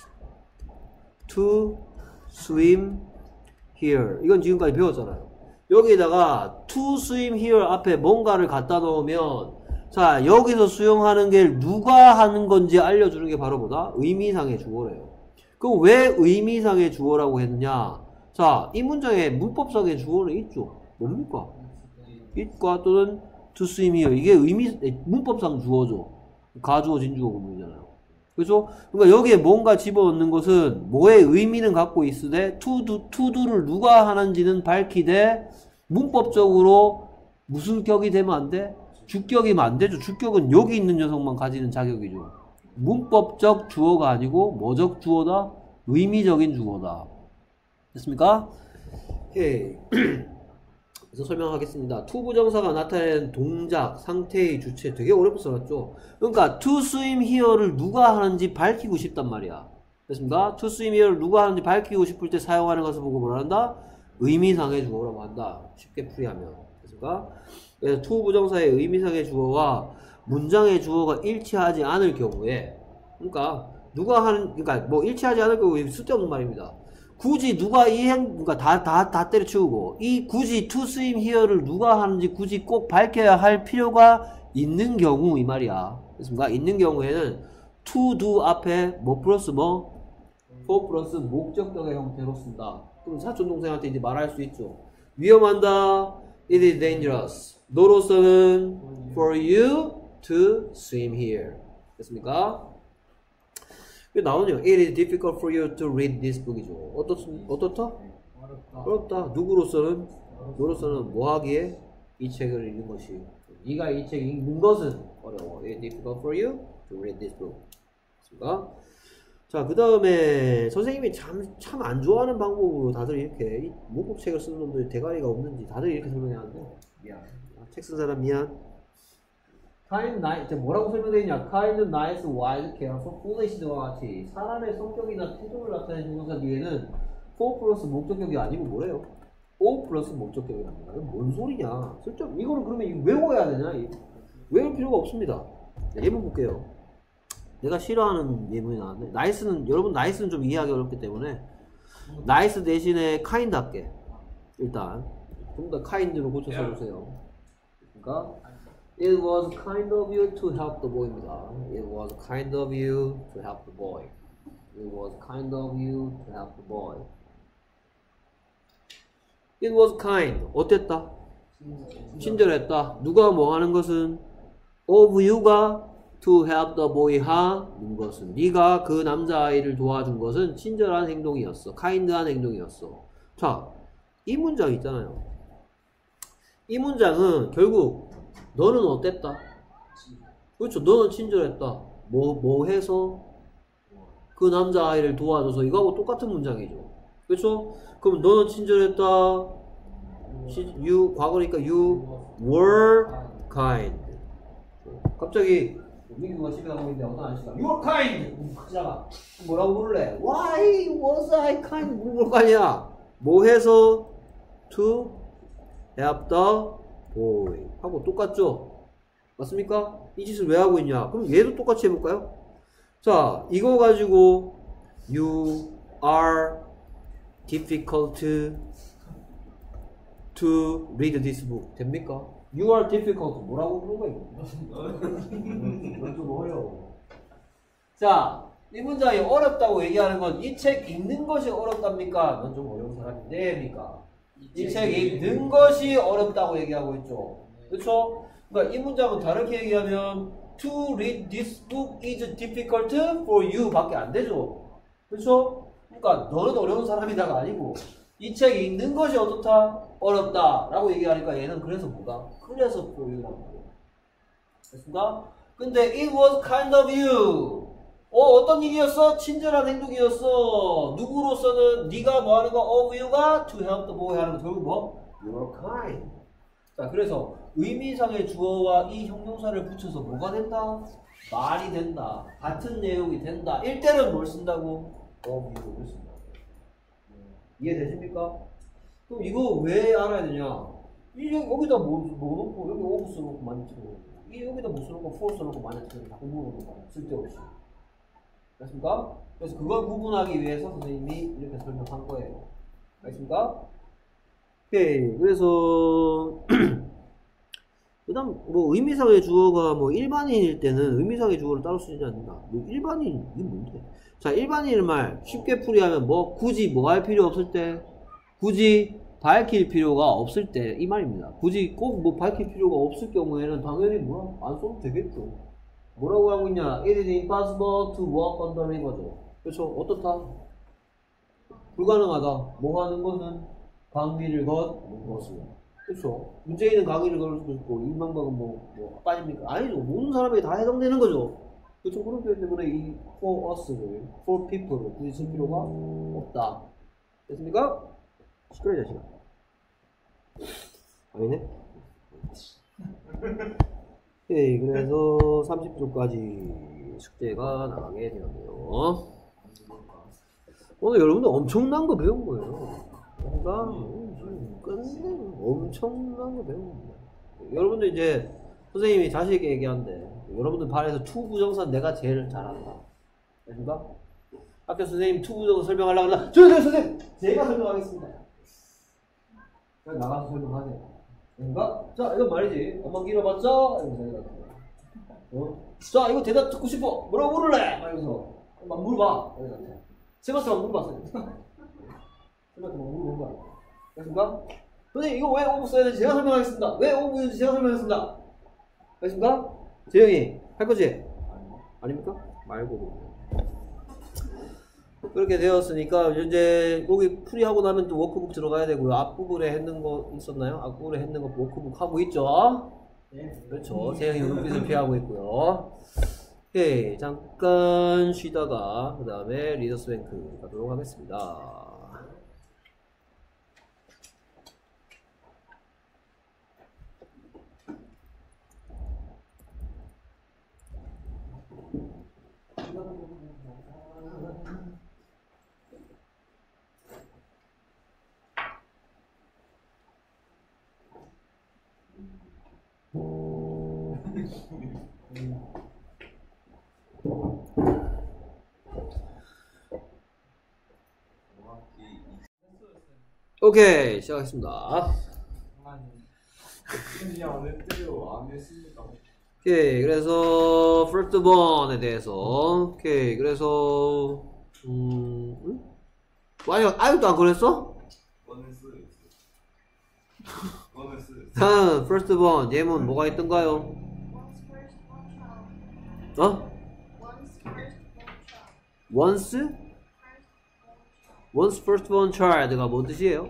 to swim here. 이건 지금까지 배웠잖아요. 여기다가 to swim here 앞에 뭔가를 갖다 놓으면 자 여기서 수영하는 게 누가 하는 건지 알려주는 게 바로 뭐다? 의미상의 주어래요. 그럼 왜 의미상의 주어라고 했느냐? 자, 이 문장에 문법상의 주어는 있죠. 뭡니까? it과 또는 to swim here. 이게 문법상 주어죠. 가주어, 진주어 구문이잖아요. 그렇죠? 그러니까 여기에 뭔가 집어넣는 것은 뭐의 의미는 갖고 있으되 to do를 누가 하는지는 밝히되 문법적으로 무슨 격이 되면 안 돼? 주격이면 안 되죠. 주격은 여기 있는 녀석만 가지는 자격이죠. 문법적 주어가 아니고 뭐적 주어다? 의미적인 주어다. 됐습니까? 오케이. 그래서 설명하겠습니다. to 부정사가 나타낸 동작, 상태의 주체 되게 어렵게 써놨죠. 그러니까 to swim here를 누가 하는지 밝히고 싶단 말이야. 됐습니까? to swim here를 누가 하는지 밝히고 싶을 때 사용하는 것을 보고 뭐라 한다? 의미상의 주어라고 한다. 쉽게 풀이하면. 됐습니까? 그래서 to 부정사의 의미상의 주어와 문장의 주어가 일치하지 않을 경우에 그러니까 누가 하는 그러니까 뭐 일치하지 않을 경우에 쓸데없는 말입니다. 굳이 누가 그러니까 다 때려치우고 이 굳이 to swim here를 누가 하는지 굳이 꼭 밝혀야 할 필요가 있는 경우 이 말이야. 그렇습니까? 있는 경우에는 to do 앞에 뭐 플러스 뭐 for 플러스 목적격의 형태로 쓴다. 그럼 사촌동생한테 이제 말할 수 있죠. 위험한다. It is dangerous. 너로서는 for you to swim here. 됐습니까? 나오네요. It is difficult for you to read this book이죠. 어떻다? 어렵다. 누구로서는? 너로서는 뭐 하기에? 이 책을 읽는 것이. 네가 이 책 읽는 것은 어려워. It is difficult for you to read this book. 됐습니까? 자, 그 다음에 선생님이 참 안 좋아하는 방법으로 다들 이렇게 문법책을 쓰는 놈들이 대가리가 없는지 다들 이렇게 설명해하는데 미안. 책 쓴 사람 미안. kind, nice, 뭐라고 설명되어 있냐? kind, nice, wise, careful, foolish 등과 같이 사람의 성격이나 태도를 나타내는 동사 뒤에는 for 플러스 목적격이 아니고 뭐래요? o 플러스 목적격이랍니다. 이건 뭔 소리냐? 슬쩍 이거를 그러면 외워야 되냐? 외울 필요가 없습니다. 예문 볼게요. 내가 싫어하는 예문이 나왔는데 nice는 여러분 nice는 좀 이해하기 어렵기 때문에 nice 대신에 kind 할게. 일단 좀 더 kind로 고쳐서 보세요. 그러니까 It was kind of you to help the boy입니다. It was kind of you to help the boy. It was kind of you to help the boy. It was kind. 어땠다? 친절했다. 누가 뭐 하는 것은? Of you가 to help the boy 하는 것은 네가 그 남자아이를 도와준 것은 친절한 행동이었어. kind한 행동이었어. 자, 이 문장 있잖아요. 이 문장은 결국 너는 어땠다? 그렇죠. 너는 친절했다. 뭐 해서? 그 남자아이를 도와줘서 이거하고 똑같은 문장이죠. 그렇죠? 그럼 너는 친절했다. You 과거니까 you were kind. 갑자기 민규가 집에 가고 있는데 어떤 아저씨가 You were kind! 하잖아. 뭐라고 부를래? Why was I kind? 물어볼 거 아니야. 뭐 해서? To have the boy 하고 똑같죠? 맞습니까? 이 짓을 왜 하고 있냐? 그럼 얘도 똑같이 해볼까요? 자, 이거 가지고 you are difficult to read this book 됩니까? You are difficult 뭐라고 부른 거예요? 좀 어려워. 자, 이 문장이 어렵다고 얘기하는 건 이 책 읽는 것이 어렵답니까? 넌 좀 어려운 사람인데입니까? 이 책 읽는 것이 어렵다고 얘기하고 있죠. 그렇죠? 그러니까 이 문장은 다르게 얘기하면 to read this book is difficult for you 밖에 안 되죠. 그렇죠? 그러니까 너는 어려운 사람이다가 아니고 이 책 읽는 것이 어떻다? 어렵다 라고 얘기하니까 얘는 그래서 뭐다? 그래서 for you라고 말이야. 됐습니다? 근데 it was kind of you 어떤 일이었어? 친절한 행동이었어. 누구로서는 네가 뭐 하는 거? of you가 to help the boy 하는 거 결국 뭐? you're kind. 자, 그래서 의미상의 주어와 이 형용사를 붙여서 뭐가 된다? 말이 된다. 같은 내용이 된다. 일 때는 뭘 쓴다고? of you를 쓴다고. 이해되십니까? 그럼 이거 왜 알아야 되냐? 여기다 뭐 넣고 여기 of 써놓고 많이 틀어놓고 여기다 뭐 써놓고 for 써놓고 많이 틀어놓고 자꾸 물어보는 거야. 쓸데없이. 알겠습니까? 그래서 그걸 구분하기 위해서 선생님이 이렇게 설명한 거예요. 알겠습니까? 오케이. 그래서 그다음 뭐 의미상의 주어가 뭐 일반인일 때는 의미상의 주어를 따로 쓰지 않는다. 뭐 일반인 이게 뭔데? 자, 일반인의 말 쉽게 풀이하면 뭐 굳이 뭐 할 필요 없을 때, 굳이 밝힐 필요가 없을 때 이 말입니다. 굳이 꼭 뭐 밝힐 필요가 없을 경우에는 당연히 뭐야 안 써도 되겠죠. 뭐라고 하고 있냐? It is impossible to walk on the river죠. 그렇죠? 어떻다? 불가능하다. 뭐 하는 것은 강비를 걷는 것은. 그렇죠? 문재인은 강의를 걸을 수도 있고 이명박은 뭐 빠집니까? 아니죠. 모든 사람에게 다 해당되는 거죠. 그렇죠? 그렇기 때문에 이 for us를 for people을 굳이 쓸 필요가 없다. 됐습니까? 시끄러워 자식아. 아니네. 네, 그래서 30조까지 숙제가 나가게 되었네요. 오늘 여러분들 엄청난 거 배운 거예요. 그러니까 엄청난 거 배운 겁니다. 여러분들 이제 선생님이 자식에게 얘기하는데 여러분들 반에서 투 부정사 내가 제일 잘한다. 됐습니까? 아까 선생님 투 부정사 설명하려고 하나 선생님 제가 설명하겠습니다. 그냥 나가서 설명하세요. 그러니까 자 이건 말이지 엄마 길어봤자 자 이거 대답 듣고 싶어 뭐라고 물을래? 이러면서 막 물어봐. 쌤한테 막 물어봤어요. 쌤한테 막 물어본 거야. 알겠습니까? 선생님 이거 왜 오브 써야 되는지 제가 설명하겠습니다. 왜 오브인지 제가 설명하겠습니다. 알겠습니까? 재영이 할 거지? 아닙니까? 말고 그렇게 되었으니까 이제 여기 풀이하고 나면 또 워크북 들어가야 되고요. 앞부분에 했는 거 있었나요? 앞부분에 했는 거 워크북 하고 있죠? 네. 그렇죠. 재영이 눈빛을 피하고 있고요. 오케이. 잠깐 쉬다가 그 다음에 리더스 뱅크 가도록 하겠습니다. 오케이 시작하겠습니다. 오케이 그래서 first one에 대해서 오케이 그래서 아직도 안 그랬어? 다음 first one 예문 뭐가 있던가요? once first born child가 뭔 뜻이에요?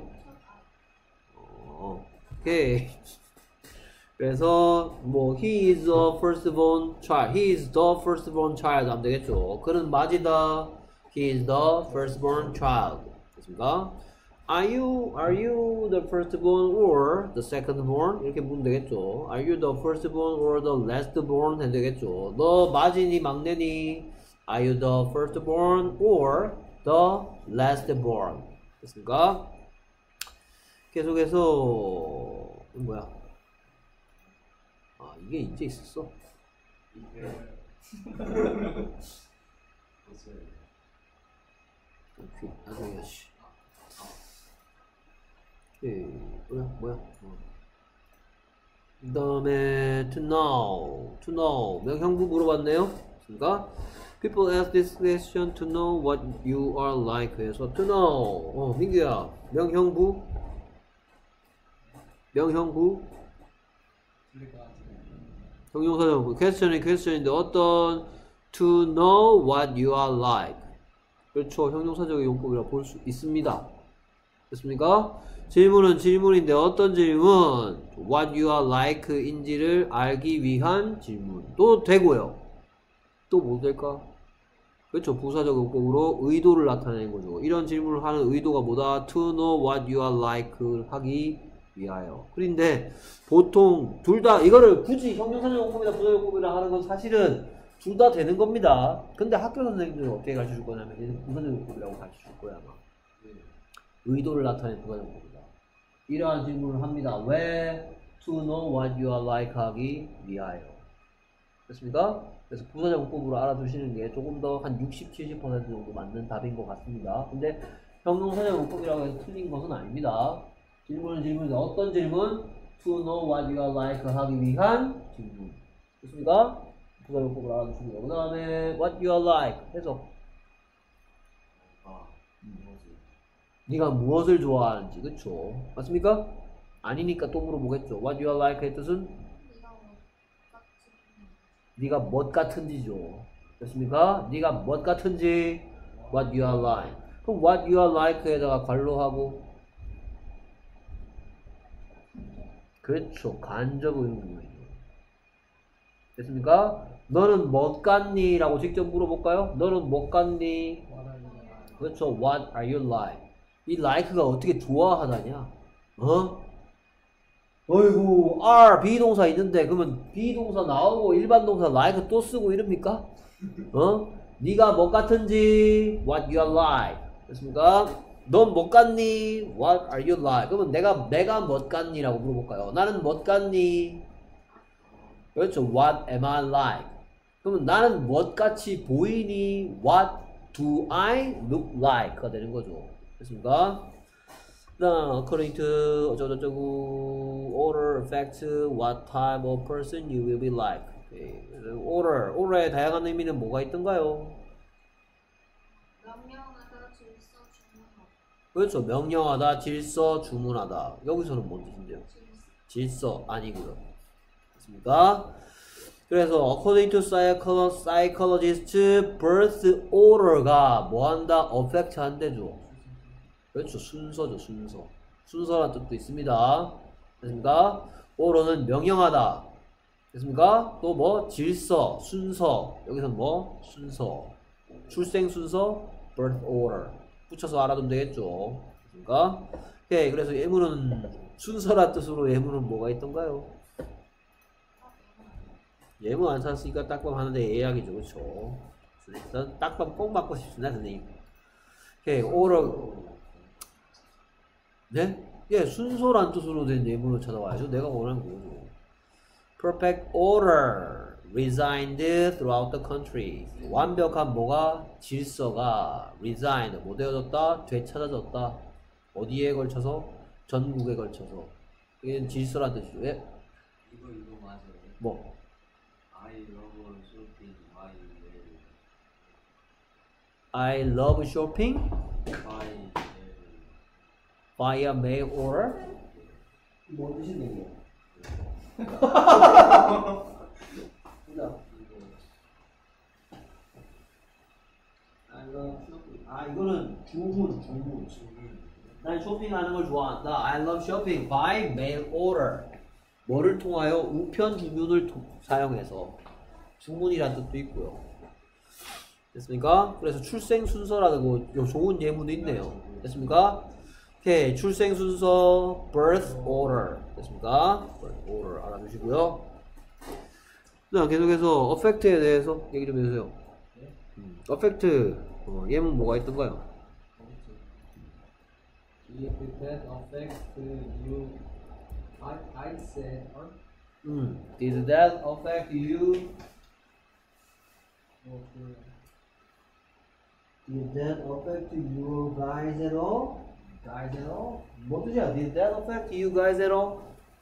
오케이. 그래서 뭐 he is the first born child, he is the first born child 하면 되겠죠. 그는 맞이다. he is the first born child. 됐습니까? Are you the first born or the second born? 이렇게 묻으면 되겠죠. Are you the first born or the last born? 해도 되겠죠. 너 맞이니 막내니? Are you the first born or the last born? 됐습니까? 계속해서 뭐야? 아 이게 이제 있었어? 나중에 씨. 뭐야? 그 다음에 to know 명형부 물어봤네요. 그러니까 people ask this question to know what you are like 해서 to know 민규야 명형부 형용사죠. question인데 어떤 to know what you are like 그렇죠. 형용사적인 용법이라 볼 수 있습니다. 됐습니까? 질문은 질문인데 어떤 질문? What you are like 인지를 알기 위한 질문도 되고요. 또 뭐 될까? 그렇죠. 부사적 용법으로 의도를 나타내는 거죠. 이런 질문을 하는 의도가 뭐다? To know what you are like 하기 위하여. 그런데 보통 둘 다 이거를 굳이 형용사적 용법이나 부사적 용법이라 하는 건 사실은 둘 다 되는 겁니다. 근데 학교 선생님들은 어떻게 가르쳐 줄 거냐면 얘는 부사적 용법이라고 가르쳐 줄 거야 아마. 의도를 나타내는 부사적 용법이다. 이러한 질문을 합니다. 왜? To know what you are like 하기 위하여. 됐습니까? 그래서 부사적 용법으로 알아두시는 게 조금 더 한 60, 70% 정도 맞는 답인 것 같습니다. 근데 형용사적 용법이라고 해서 틀린 것은 아닙니다. 질문은 질문인데 어떤 질문? To know what you are like 하기 위한 질문. 됐습니까? 부사적 용법으로 알아두시고요. 그 다음에 what you are like 해석. 네가 무엇을 좋아하는지, 그쵸? 맞습니까? 아니니까 또 물어보겠죠. What you are like의 뜻은? 네가 뭐 같은지죠. 됐습니까? 네가 뭐 같은지 What you are like. 그럼 What you are like에다가 괄호하고 그렇죠. 간접 의문이죠. 됐습니까? 너는 뭐 같니? 라고 직접 물어볼까요? 너는 뭐 같니? 그렇죠. What are you like? 이 like가 어떻게 좋아하다냐? 어이구 R 비동사 있는데 그러면 비동사 나오고 일반 동사 like 또 쓰고 이럽니까? 네가 뭐 같은지 What you are like. 됐습니까? 넌 뭐 같니? What are you like? 그러면 내가 뭐 같니? 라고 물어볼까요? 나는 뭐 같니? 그렇죠. What am I like? 그러면 나는 뭐 같이 보이니? What do I look like? 가 되는 거죠. 됐습니까? according to 어쩌고저쩌고 order, effect, what type of person you will be like. Okay. order의 다양한 의미는 뭐가 있던가요? 명령하다, 질서, 주문하다. 그렇죠. 명령하다, 질서, 주문하다. 여기서는 뭔 뜻인데요? 질서 아니고요. 됐습니까? 그래서 according to psychologist, birth order가 뭐한다? affect 한대죠. 그렇죠. 순서죠. 순서란 뜻도 있습니다. 됐습니까? order는 명령하다. 됐습니까? 또 뭐? 질서, 순서. 여기서는 뭐? 순서. 출생 순서, birth order. 붙여서 알아두면 되겠죠. 됐습니까? 오케이. 그래서 예문은 순서란 뜻으로 예문은 뭐가 있던가요? 예문 안 찾았으니까 딱밤 하는데 예약이죠. 그렇죠? 일단 딱밤 꼭 맞고 싶습니다. 선생님. 오케이. order. 네? 예, 순서란 뜻으로 된 예문을 찾아와야죠. 내가 원하는 거죠. Perfect order resigned throughout the country. 완벽한 뭐가? 질서가 resigned 뭐 되어졌다? 되찾아졌다. 어디에 걸쳐서? 전국에 걸쳐서. 이게 질서란 뜻이죠. 예? 이거 맞아요. 뭐? I love shopping via mail order. 뭔 뜻인데 이게? 이거는 주문. 난 쇼핑하는 걸 좋아한다. I love shopping by mail order. 뭐를 통하여? 우편 주문을 사용해서. 주문이란 뜻도 있고요. 됐습니까? 그래서 출생 순서라고 좋은 예문도 있네요. 됐습니까? 오케이. 출생 순서 birth order. 됐습니까? birth order 알아두시고요. 자, 계속해서 affect에 대해서 얘기 좀 해주세요. affect 예문 뭐가 있던가요? If that affect you, I said, Did that affect you? Did that affect you guys at all? Guys at all? 뭔 뜻이야? Did that affect you guys at all?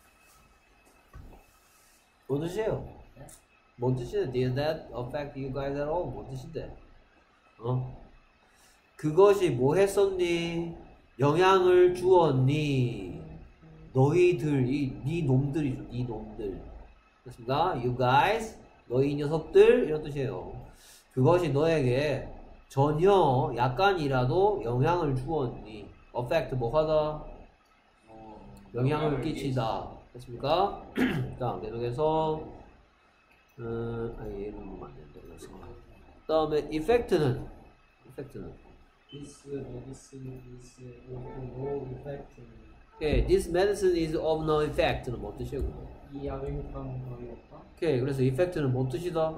뭔 뜻이에요? 뭔 뜻이에요? Did that affect you guys at all? 뭔 뜻인데? 그것이 뭐 했었니? 영향을 주었니? 너희들, 니 놈들이죠. 니 놈들. 그렇습니다. You guys, 너희 녀석들 이런 뜻이에요. 그것이 너에게 전혀 약간이라도 영향을 주었니? affect 뭐 하다? 영향을 끼치다. 됐습니까? 자, 계속해서 얘는 보면 안 된다. 그 다음에 effect는 this medicine is of no effect. 오케이, this medicine is of no effect는 뭔 뜻이에요? 이 약은 거의 없다. 오케이, 그래서 effect는 뭔 뜻이다?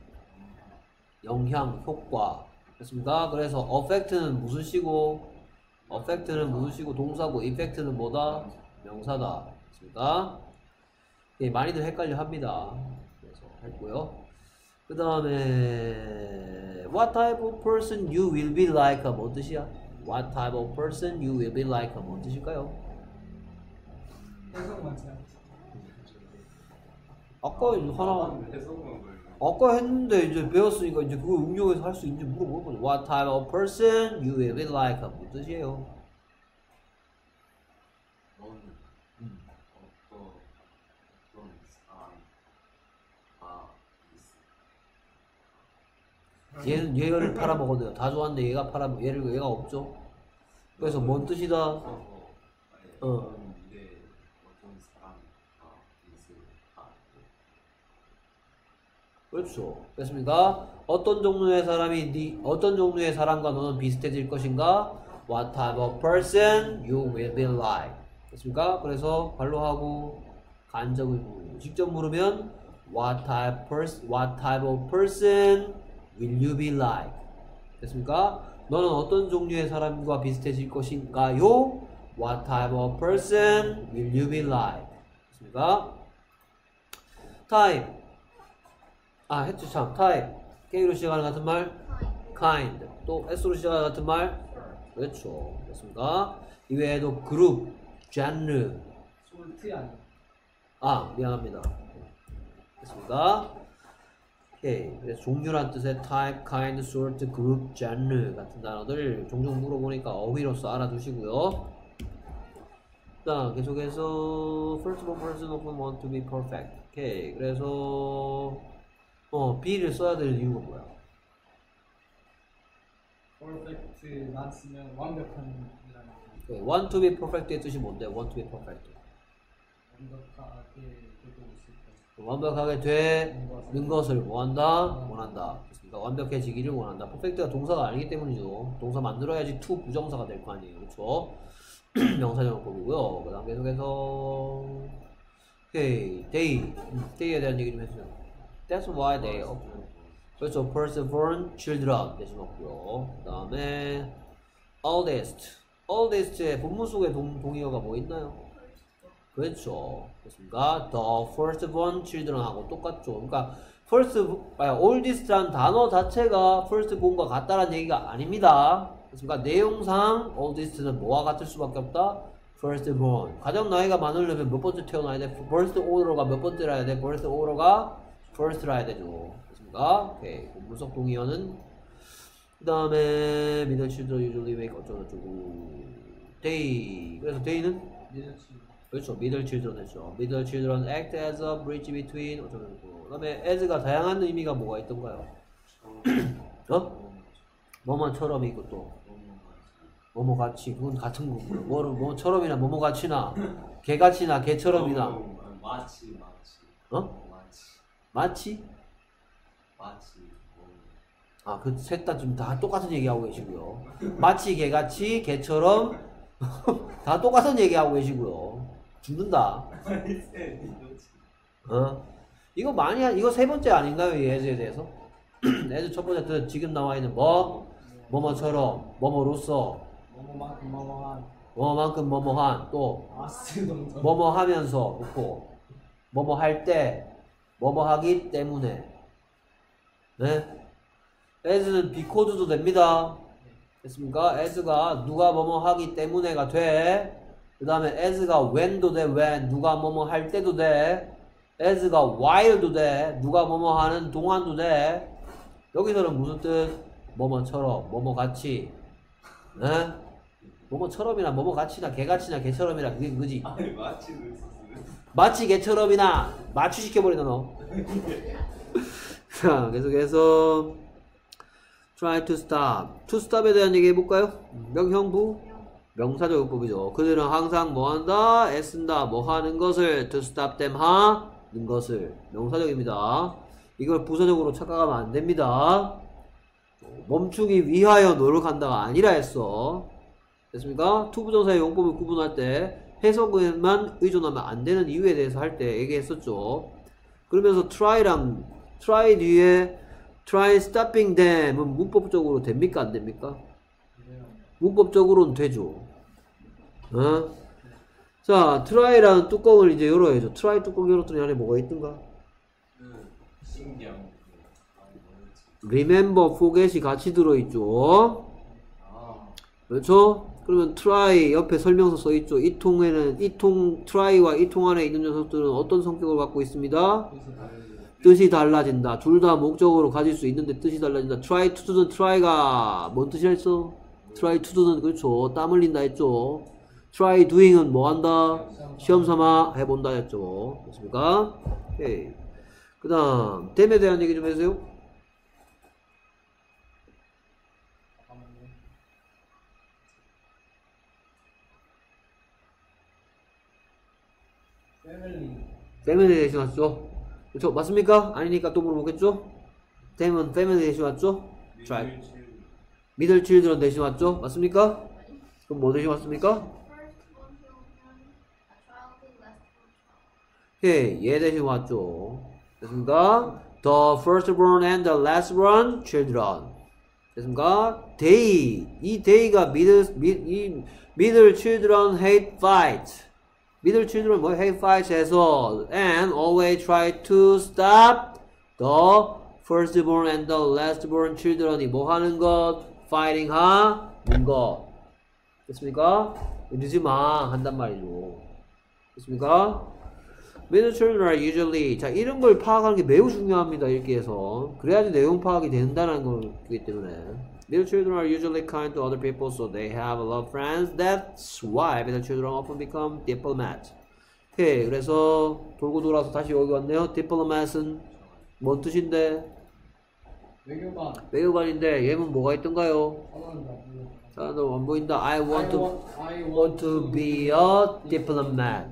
영향, 효과. 됐습니까? 그래서 affect는 무슨 시고? affect는 무슨 시고 동사고 effect는 뭐다? 명사다. 됐습니까? 예, 많이들 헷갈려 합니다. 그래서 했고요. 그 다음에 what type of person you will be like 뭔 뜻이야? what type of person you will be like 뭔 뜻일까요? 해석 맞지? 아까 이제 아까 했는데 이제 배웠으니까 이제 그거 응용해서 할 수 있는지 물어보는 거죠. what type of person you will be like 뭔 뜻이에요? 얘는 얘를 팔아먹었네요. 다 좋았는데 얘가 얘가 없죠. 그래서 뭔 뜻이다? 그렇죠. 됐습니까? 어떤 종류의 사람과 너는 비슷해질 것인가? What type of person you will be like? 됐습니까? 그래서 발로 하고 간접을 물고 직접 물으면 What type of person will you be like? 됐습니까? 너는 어떤 종류의 사람과 비슷해질 것인가요? What type of person will you be like? 됐습니까? type 했죠 참. type K로 시작하는 같은 말 kind 또 S로 시작하는 같은 말 그렇죠. 됐습니까? 이외에도 그룹, genre 솔트 아니야? 미안합니다. 됐습니까? 오케이. 그래서 종류란 뜻의 type, kind, sort, group, genre 같은 단어들 종종 물어보니까 어휘로서 알아두시고요. 자, 계속해서 first of all, person often want to be perfect. 오케이. 그래서 be를 써야 될 이유가 뭐야? perfect만 쓰면 완벽한 이라는 오케이. want to be perfect의 뜻이 뭔데? want to be perfect. 완벽하게 되고 있을 때. 완벽하게 되는 것을 뭐한다? 원한다. 그렇습니까? 완벽해지기를 원한다. 퍼펙트가 동사가 아니기 때문이죠. 동사 만들어야지 to 부정사가 될 거 아니에요. 그렇죠? 명사정법이고요. 그 다음 계속해서 오케이. day에 대한 얘기 좀 해주세요. That's why they 그렇죠. firstborn children 대신 없고요. 그 다음에 oldest의 본문 속에 동의어가 뭐 있나요? 그렇죠. 그렇습니까? The firstborn children하고 똑같죠. 그러니까 oldest란 단어 자체가 firstborn과 같다라는 얘기가 아닙니다. 그렇습니까? 내용상 oldest는 뭐와 같을 수밖에 없다? firstborn. 가장 나이가 많으려면 몇 번째 태어나야 돼? birth order가 몇 번째라 해야 돼? birth order가 first라 해야 되죠. 그렇습니까? 오케이. 본문속 동의어는 그 다음에 middle children usually make 어쩌고저쩌고 they. 그래서 they는 그렇죠. middle children 했죠. middle children act as a bridge between 어쩌고저쩌고. 그 다음에 as가 다양한 의미가 뭐가 있던가요? 뭐뭐처럼 있고 또 뭐뭐같이. 그건 같은 거고요. 뭐처럼이나 뭐뭐같이나 개같이나 개처럼이나 마치? 그 셋 다 지금 다 똑같은 얘기하고 계시고요. 마치 개같이 개처럼 다 똑같은 얘기하고 계시고요. 죽는다. 이거 이거 세 번째 아닌가요? 이 에즈에 대해서? 에즈 첫 번째 뜻 지금 나와 있는 뭐뭐처럼 뭐뭐로서 뭐뭐한 뭐뭐만큼 뭐뭐한 또 아스 동전. 뭐뭐 하면서 놓고 뭐뭐 할 때 뭐뭐 하기 때문에 네? as는 because도 됩니다. 됐습니까? as가 누가 뭐뭐 하기 때문에가 돼. 그 다음에 as가 when도 돼. when 누가 뭐뭐 할 때도 돼. as가 while도 돼. 누가 뭐뭐 하는 동안도 돼. 여기서는 무슨 뜻? 뭐뭐처럼 뭐뭐 같이 네? 뭐뭐처럼이나 뭐뭐같이나 개같이나 개처럼이나 그게 그거지. 아니 마치는 있었어요. 마치 개처럼이나 마취시켜버린다 너. 자 계속해서 try to stop. to stop에 대한 얘기 해볼까요? 명형부 명사적 용법이죠. 그들은 항상 뭐한다? 애쓴다. 뭐하는 것을 to stop them 하는 것을 명사적입니다. 이걸 부사적으로 착각하면 안됩니다. 멈추기 위하여 노력한다가 아니라 했어. 됐습니까? 투부정사의 용법을 구분할 때 해석에만 의존하면 안되는 이유에 대해서 할 때 얘기했었죠. 그러면서 try랑 try 뒤에 try stopping them은 문법적으로 됩니까? 안됩니까? 문법적으로는 되죠. 어? 자, try라는 뚜껑을 이제 열어야죠. try 뚜껑 열었더니 안에 뭐가 있던가? 신기한. remember, forget이 같이 들어있죠. 그렇죠? 그러면 try 옆에 설명서 써있죠. 이 통에는 try와 이 통 안에 있는 녀석들은 어떤 성격을 갖고 있습니다? 뜻이 달라진다. 둘 다 목적으로 가질 수 있는데 뜻이 달라진다. try to do는 try가 뭔 뜻이라 했어? try to do는 그렇죠. 땀 흘린다 했죠. try doing은 뭐 한다? 시험 삼아 해본다 했죠. 됐습니까? 오케이. 그 다음 댐에 대한 얘기 좀 해주세요. 패밀리 대신 왔죠? 그렇죠? 맞습니까? 아니니까 또 물어보겠죠? 댐은 패밀리 대신 왔죠? 미들 칠드런 대신 왔죠? 맞습니까? 그럼 뭐 대신 왔습니까? 오케이, 얘 대신 왔죠. 됐습니까? The firstborn and the lastborn children. 됐습니까? They, 이 they가 middle children hate fight. middle children 뭐 hate fight 해서 and always try to stop the firstborn and the lastborn children이 뭐 하는 것? fighting 하는 것. 됐습니까? 이러지 마 한단 말이죠. 됐습니까? middle children are usually 자 이런 걸 파악하는 게 매우 중요합니다. 읽기에서 그래야지 내용 파악이 된다는 거기 때문에 middle children are usually kind to other people so they have a lot of friends. That's why middle children often become diplomats. 오케이 그래서 돌고 돌아서 다시 여기 왔네요. diplomat은 뭔 뜻인데? 외교관. 외교관인데 얘는 뭐가 있던가요? 사람들 안 보인다. I want to be a diplomat.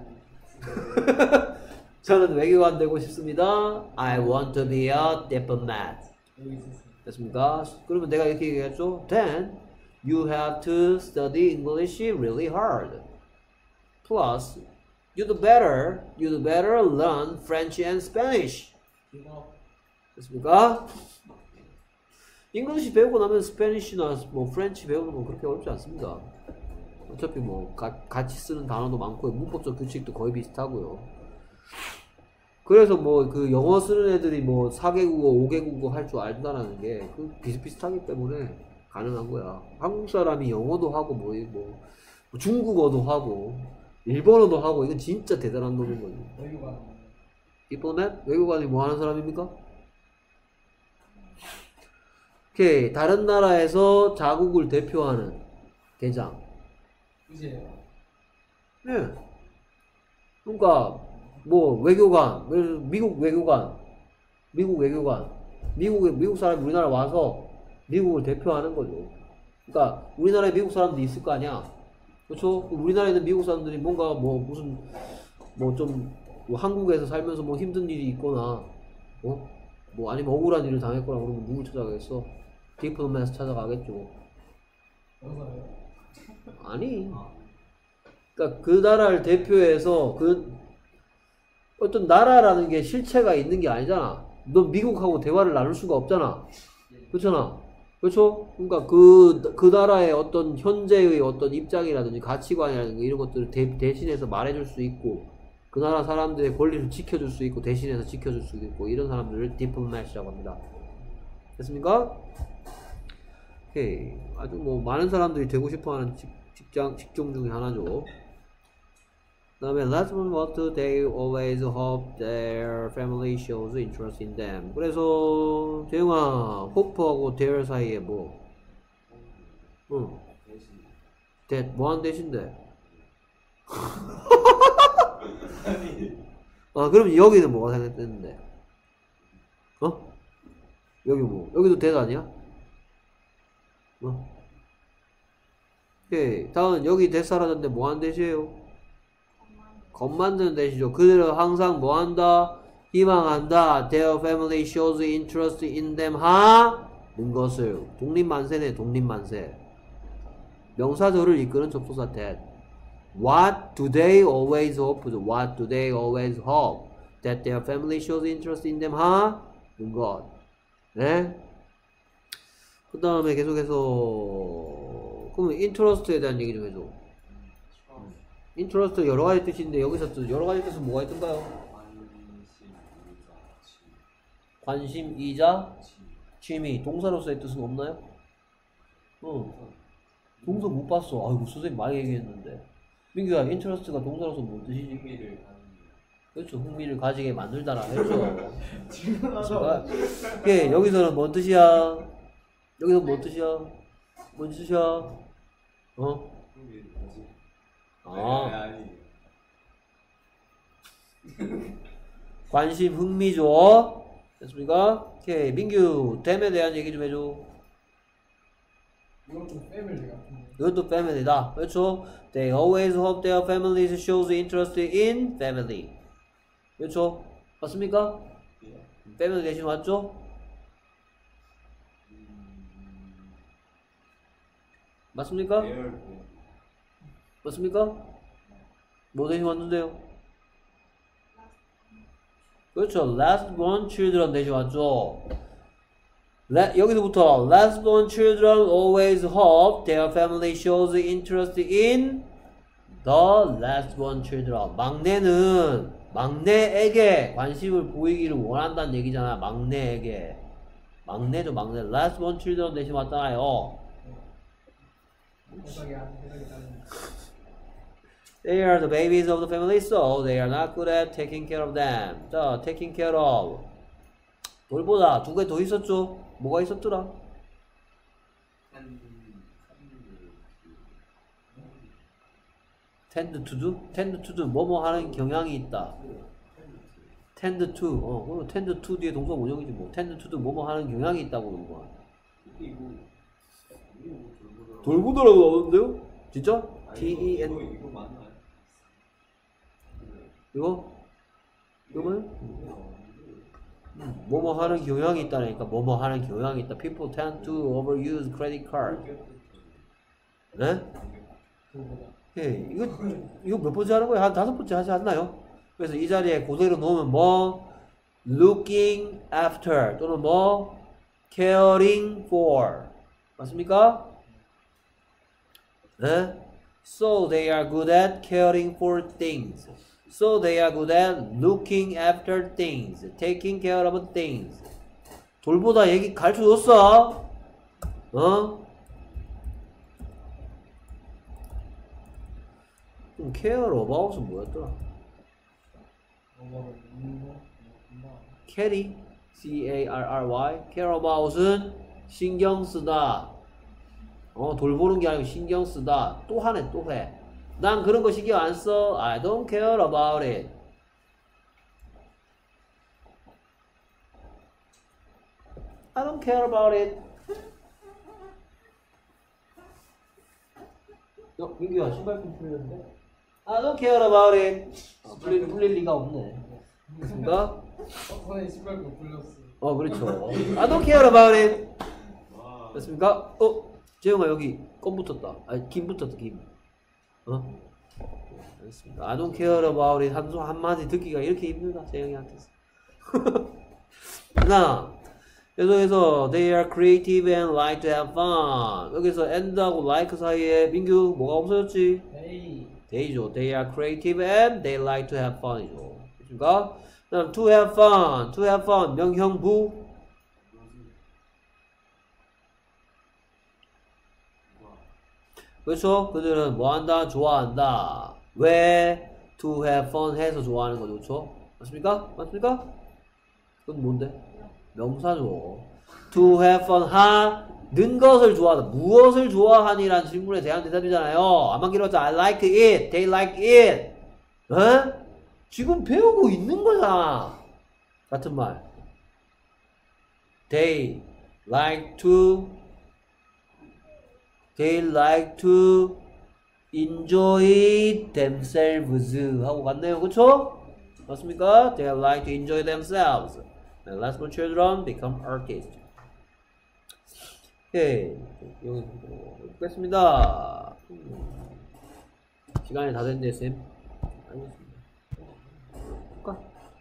저는 외교관 되고 싶습니다. I want to be a diplomat. 됐습니까? 그러면 내가 이렇게 얘기했죠. Then you have to study English really hard. Plus, you'd better learn French and Spanish. 됐습니까? 잉글리시 배우고 나면 스페니쉬나 뭐 프렌치 배우는 건 그렇게 어렵지 않습니다. 어차피 뭐 같이 쓰는 단어도 많고 문법적 규칙도 거의 비슷하고요. 그래서 뭐 그 영어 쓰는 애들이 뭐 4개국어, 5개국어 할 줄 안다는 게 그 비슷비슷하기 때문에 가능한 거야. 한국 사람이 영어도 하고 뭐 중국어도 하고 일본어도 하고 이건 진짜 대단한 놈인 거지. 외교관. 디플로맷? 외교관이 뭐 하는 사람입니까? 오케이. 다른 나라에서 자국을 대표하는 대장. 그지예요. 네. 그러니까 뭐 외교관, 미국 사람이 우리나라 와서 미국을 대표하는 거죠. 그러니까 우리나라에 미국 사람들이 있을 거 아니야. 그렇죠? 우리나라에 있는 미국 사람들이 뭔가 뭐 무슨 뭐 좀 뭐 한국에서 살면서 뭐 힘든 일이 있거나 뭐 아니면 억울한 일을 당했거나 그러면 누굴 찾아가겠어? 디플로맷 찾아가겠죠. 여기서요? 아니. 그러니까 그 나라를 대표해서 그 어떤 나라라는 게 실체가 있는 게 아니잖아. 너 미국하고 대화를 나눌 수가 없잖아. 그렇잖아. 그렇죠? 그러니까 그 나라의 어떤 현재의 어떤 입장이라든지 가치관이라든지 이런 것들을 대신해서 말해줄 수 있고 그 나라 사람들의 권리를 지켜줄 수 있고 대신해서 지켜줄 수 있고 이런 사람들을 디플로맷이라고 합니다. 됐습니까? 오케이. 아주 뭐 많은 사람들이 되고 싶어하는 직종 중에 하나죠. 그 다음에 last one what they always hope their family shows interest in them. 그래서 재영아 hope하고 their 사이에 뭐 that 뭐한 대신데 그럼 여기는 뭐가 생겼는데 여기 뭐 여기도 that 아니야? 오케이. 다음 여기 that 사라졌는데 뭐한 대시에요? 겁 만드는 대시죠. 그들은 항상 뭐한다? 희망한다. Their family shows interest in them 하는 것을. 독립만세네. 독립만세. 명사절을 이끄는 접속사 that. What do they always hope? What do they always hope? That their family shows interest in them 하는 것. 네? 그 다음에 계속해서 그러면 interest에 대한 얘기 좀 해줘. interest 여러 가지 뜻인데 여기서 또 여러 가지 뜻은 뭐가 있던가요? 관심, 이자, 취미. 동사로서의 뜻은 없나요? 동사 못 봤어. 아이고 선생님 많이 얘기했는데. 민규야, interest가 동사로서 뭔 뜻이지? 그렇죠. 흥미를 가지게 만들다라 했죠. 오케이, 여기서는 뭔 뜻이야? 여기서 뭔 뜻이야? 뭔 뜻이야? 관심, 흥미죠. 됐습니까? 오케이, 민규, 댐에 대한 얘기 좀 해줘. 이것도 패밀리 같은데. 이것도 family다. 그렇죠? They always hope their families shows interest in family. 그렇죠? 맞습니까? family 대신 맞죠? 맞습니까? 맞습니까? 뭐 대신 왔는데요? 그렇죠. last born children 대신 왔죠. 여기서부터 last born children always hope their family shows interest in the last born children. 막내에게 관심을 보이기를 원한다는 얘기잖아. 막내에게. 막내죠, 막내. last born children 대신 왔잖아요. 해석이 다른. They are the babies of the family, so they are not good at taking care of them. 자, taking care of. 돌보다 두 개 더 있었죠? 뭐가 있었더라? tend to do? tend to do. 뭐뭐 하는 경향이 있다. tend to. 그럼 tend to 뒤에 동사 원형이지 뭐. tend to do. 뭐뭐 하는 경향이 있다고 그런 거야. 돌보다라고 나오는데요? 진짜? T-E-N. 이거? 이거는? 뭐뭐 하는 경향이 있다니까. 뭐뭐 하는 경향이 있다. People tend to overuse credit card. 네? 예, 이거 몇 번째 하는 거예요? 한 5번째 하지 않나요? 그래서 이 자리에 그대로 놓으면 뭐 looking after 또는 뭐 caring for. 맞습니까? 네? So they are good at caring for things. So they are good at looking after things. Taking care of things. 돌보다 얘기 가르쳐줬어. 그럼 care about은 뭐였더라? carry. C-A-R-R-Y. care about은 신경 쓰다. 돌보는 게 아니고 신경 쓰다. 또 하네, 또 해. 난 그런 거 신경 안 써. I don't care about it. I don't care about it. 민규야, 신발끈 풀렸는데? I don't care about it. 풀릴 리가 없네. 그러니까? 선생님 신발 못 풀렸어. 그렇죠. I don't care about it. 됐습니까? 재영아 여기 껌 붙었다. 김 붙었다, 김. 알겠습니다. I don't care about it 한마디 듣기가 이렇게 힘들다, 재영이한테서. 나 계속해서 they are creative and like to have fun. 여기서 and하고 like 사이에 민규 뭐가 없어졌지? 에이. they죠. they are creative and they like to have fun이죠. 그러니까 그다음 to have fun. to have fun 명형부 그렇죠? 그들은 뭐한다? 좋아한다. 왜? to have fun 해서 좋아하는 거죠. 그렇죠? 맞습니까? 맞습니까? 그건 뭔데? 명사죠. to have fun 하는 것을 좋아하다. 무엇을 좋아하니라는 질문에 대한 대답이잖아요. 안만 길었죠. I like it. They like it. 어? 지금 배우고 있는 거잖아. 같은 말. They like to enjoy themselves 하고 갔네요. 그쵸? 맞습니까? They like to enjoy themselves. And last one, children become artists. 오케이. 여기 보겠습니다. 시간이 다 됐네, 쌤. 알겠습니다. 볼까?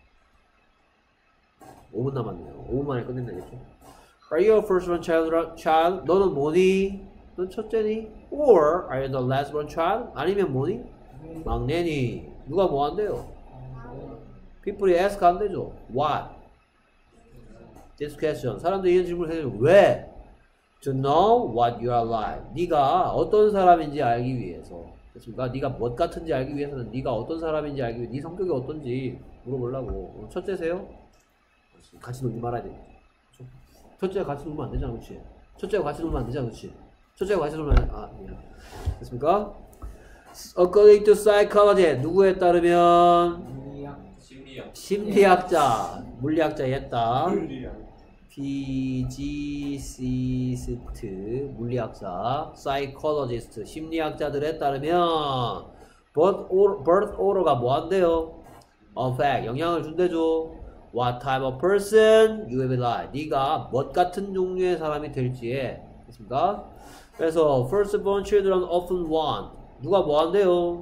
5분 남았네요. 5분 만에 끝낸다겠죠? Are you a first born child? 너는 뭐니? 넌 첫째니? Or are you the last born child? 아니면 뭐니? 막내니? 누가 뭐 한대요? People이 ask 안 되죠? What? This question. 사람들이 이런 질문을 해요. 왜? To know what you are like. 네가 어떤 사람인지 알기 위해서. 그렇습니까? 네가 뭐 같은지 알기 위해서는 네가 어떤 사람인지 알기 위해 네 성격이 어떤지 물어보려고. 첫째세요? 같이 놀지 말아야 돼. 첫째가 같이 놀면 안 되잖아, 그렇지? 첫째가 같이 놀면 안 되잖아, 그렇지? 첫째가 같이 놀면 미안. 됐습니까? According to psychology, 누구에 따르면 심리학자, 물리학자에 했다. physicist, 물리학자, psychologist, 심리학자들에 따르면 birth order가 뭐 한대요? affect, 영향을 준대죠. What type of person you will be like. 네가 뭐 같은 종류의 사람이 될지에. 됐습니까? 그래서 firstborn children often want. 누가 뭐 한대요?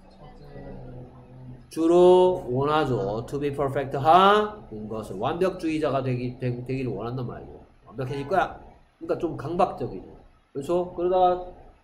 주로 원하죠. To be perfect 하는 것을 완벽주의자가 되기를 원한단 말이죠. 완벽해질 거야. 그러니까 좀 강박적이죠. 그렇죠? 그러다가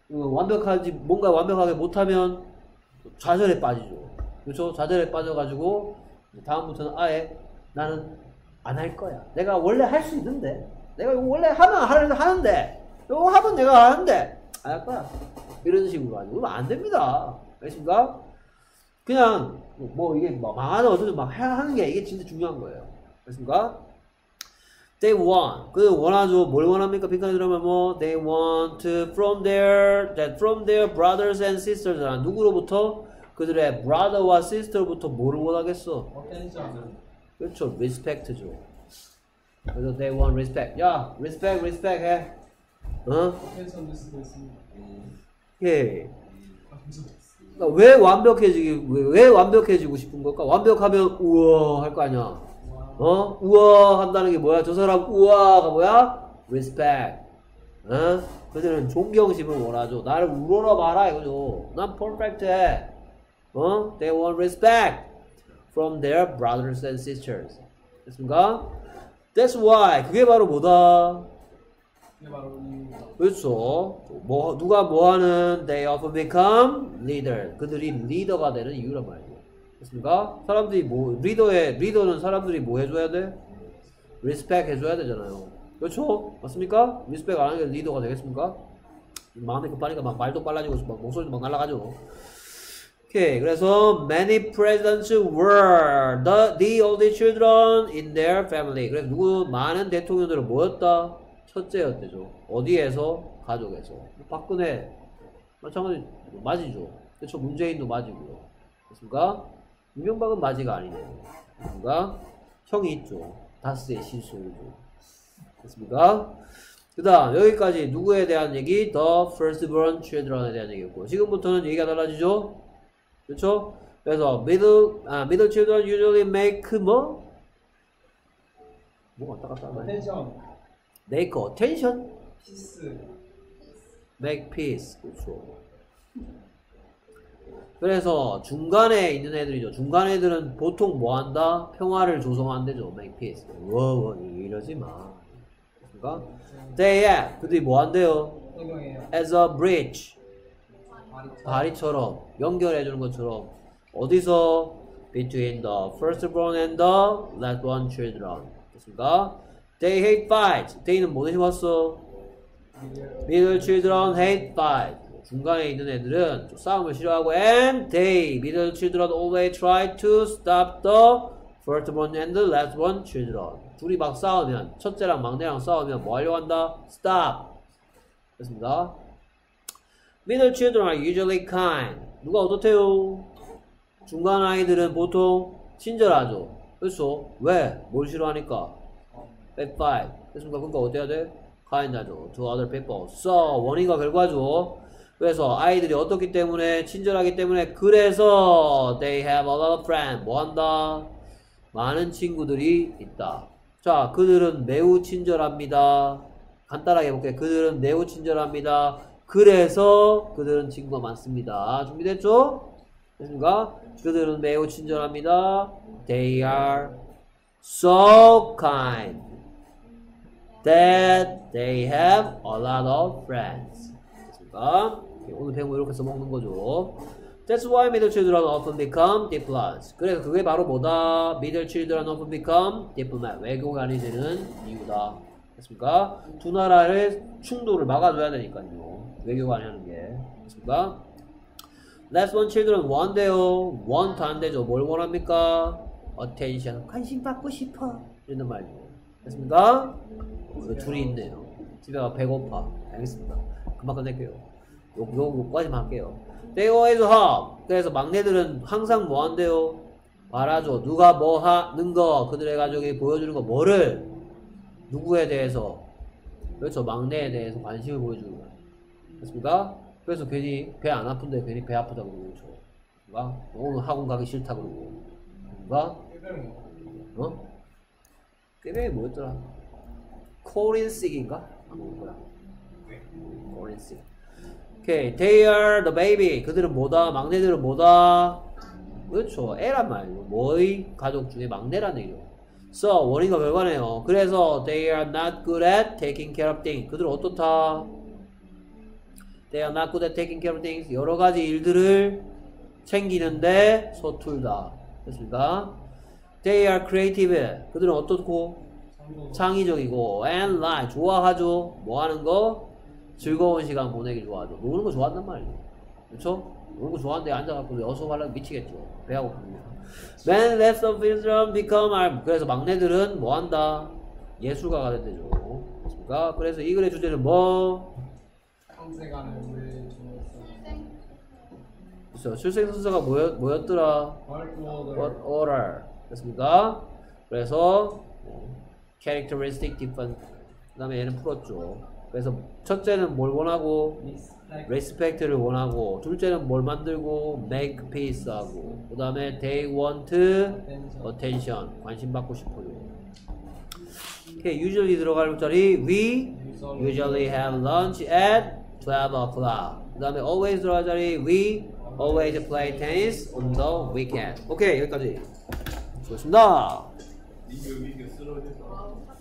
뭔가 완벽하게 못하면 좌절에 빠지죠. 그렇죠? 좌절에 빠져가지고 다음부터는 아예 나는 안 할 거야. 내가 원래 할 수 있는데, 내가 이거 원래 하는데, 이거 하면 내가 하는데 안 할 거야. 이런 식으로 하죠. 그러면 안 됩니다. 알겠습니까? 그냥 뭐 이게 망하는 어쩌고 막 하는 게 이게 진짜 중요한 거예요. 알겠습니까? They want. 그 원하죠. 뭘 원합니까? 빈칸에 들어가면 뭐 they want from their brothers and sisters. 누구로부터? 그들의 brother와 sister부터 뭐를 원하겠어? 어텐션. 그렇죠. respect죠. 그래서 they want respect. 야, respect 해. 어텐션 될 수도 있습니다. 예. 그러니까 왜 완벽해지고 싶은 걸까? 완벽하면 우와 할 거 아니야. 우와 한다는 게 뭐야? 저 사람 우와가 뭐야? respect. 그들은 존경심을 원하죠. 나를 우러러 봐라 이거죠. 난 perfect해. They want respect from their brothers and sisters. 됐습니까? That's why. 그게 바로 뭐다? 이게 바로 이유입니다. 그렇죠. 누가 뭐하는 they often become leader. 그들이 리더가 되는 이유란 말이에요. 됐습니까? 사람들이 리더는 사람들이 뭐 해줘야 돼? respect 해줘야 되잖아요. 그렇죠? 맞습니까? respect 안 하는 게 리더가 되겠습니까? 마음이 급하니까 막 말도 빨라지고 막 목소리도 막 날아가죠. 오케이. 그래서 many presidents were the only children in their family. 그래서 많은 대통령들은 뭐였다? 첫째였대죠. 어디에서? 가족에서. 박근혜 마찬가지 맞이죠. 그렇죠. 문재인도 맞이고요. 됐습니까? 이명박은 맞이가 아니네요. 됐습니까? 형이 있죠. 다스의 실소유죠. 됐습니까? 그 다음 여기까지 누구에 대한 얘기? The firstborn children에 대한 얘기였고 지금부터는 얘기가 달라지죠. 그렇죠? 그래서 middle children usually make 뭐 왔다 갔다 하나요? 어텐션. make attention, 피스. make peace. 그렇죠. 그래서 중간에 있는 애들이죠. 중간 애들은 보통 뭐 한다? 평화를 조성한대죠. make peace. 이러지 마. 됐습니까? They act. 그들이 뭐 한대요? 해명해요. As a bridge. 말이 다리처럼 연결해주는 것처럼 어디서? Between the firstborn and the last born children. 됐습니까? They hate fights. They는 뭐 대신 왔어? Middle children hate fight. 중간에 있는 애들은 좀 싸움을 싫어하고 and they, middle children always try to stop the firstborn and the lastborn children. 둘이 막 싸우면, 첫째랑 막내랑 싸우면 뭐 하려고 한다? Stop. 됐습니다. Middle children are usually kind. 누가 어떻대요? 중간 아이들은 보통 친절하죠. 그렇죠? 왜? 뭘 싫어하니까? Bad fight. 됐습니까? 그러니까 어때야 돼? kind하죠. To other people. So, 원인과 결과죠. 그래서 아이들이 어떻기 때문에 친절하기 때문에 그래서 they have a lot of friends. 뭐 한다? 많은 친구들이 있다. 자, 그들은 매우 친절합니다. 간단하게 해볼게요. 그들은 매우 친절합니다. 그래서 그들은 친구가 많습니다. 준비됐죠? 됐습니까? 그들은 매우 친절합니다. They are so kind that they have a lot of friends. 됐습니까? 오늘 배운 거 이렇게 써먹는 거죠. That's why middle children often become diplomats. 그래서 그게 바로 뭐다? Middle children often become diplomat. 외교관이 되는 이유다. 됐습니까? 두 나라의 충돌을 막아줘야 되니까요. 외교관이 하는 게. 됐습니까? Last one children 원대요. want 안 되죠. 뭘 원합니까? attention. 관심 받고 싶어. 이런 말이죠. 됐습니까? 둘이 있네요. 집에 가 배고파. 알겠습니다. 금방 끝낼게요. 요까지만 할게요. They always help. 그래서 막내들은 항상 뭐 한대요? 말하죠. 누가 뭐 하는 거, 그들의 가족이 보여주는 거, 뭐를? 누구에 대해서? 그렇죠. 막내에 대해서 관심을 보여주는 거예요. 됐습니까? 그래서 괜히 배 안 아픈데 괜히 배 아프다고 그러죠. 그러니까 오늘 학원 가기 싫다 그러고. 그러니까 어? 꾀병이 뭐였더라? 코린식인가? 뭐야? 코린식. 오케이. They are the baby. 그들은 뭐다? 막내들은 뭐다? 그렇죠. 애란 말이에요. 뭐의 가족 중에 막내라는 얘기죠. So, 원인과 결과네요. 그래서 they are not good at taking care of things. 그들은 어떻다? They are not good at taking care of things. 여러 가지 일들을 챙기는데 서툴다. 됐습니까? They are creative. 그들은 어떻고? 창의적이고 and like. 좋아하죠. 뭐 하는 거? 즐거운 시간 보내기 좋아하죠. 노는 거 좋아한단 말이에요. 그렇죠? 노는 거 좋아하는데 앉아갖고 여서 하려면 미치겠죠. 배하고 부르면. When less of children become armed. 그래서 막내들은 뭐 한다? 예술가가 된대죠. 그렇습니까? 그래서 이 글의 주제는 뭐? 형제간의 우리 그렇죠. 출생 순서가 뭐였더라? What order? 됐습니까? 그래서 characteristic different. 그 다음에 얘는 풀었죠. 그래서 첫째는 뭘 원하고? respect를 원하고, 둘째는 뭘 만들고? make peace 하고, 그 다음에 they want attention. 관심 받고 싶어요. 오케이. usually 들어갈 자리 we usually have lunch at 12 o'clock. 그 다음에 always 들어갈 자리 we always play tennis on the weekend. 오케이. 여기까지. 수고했습니다.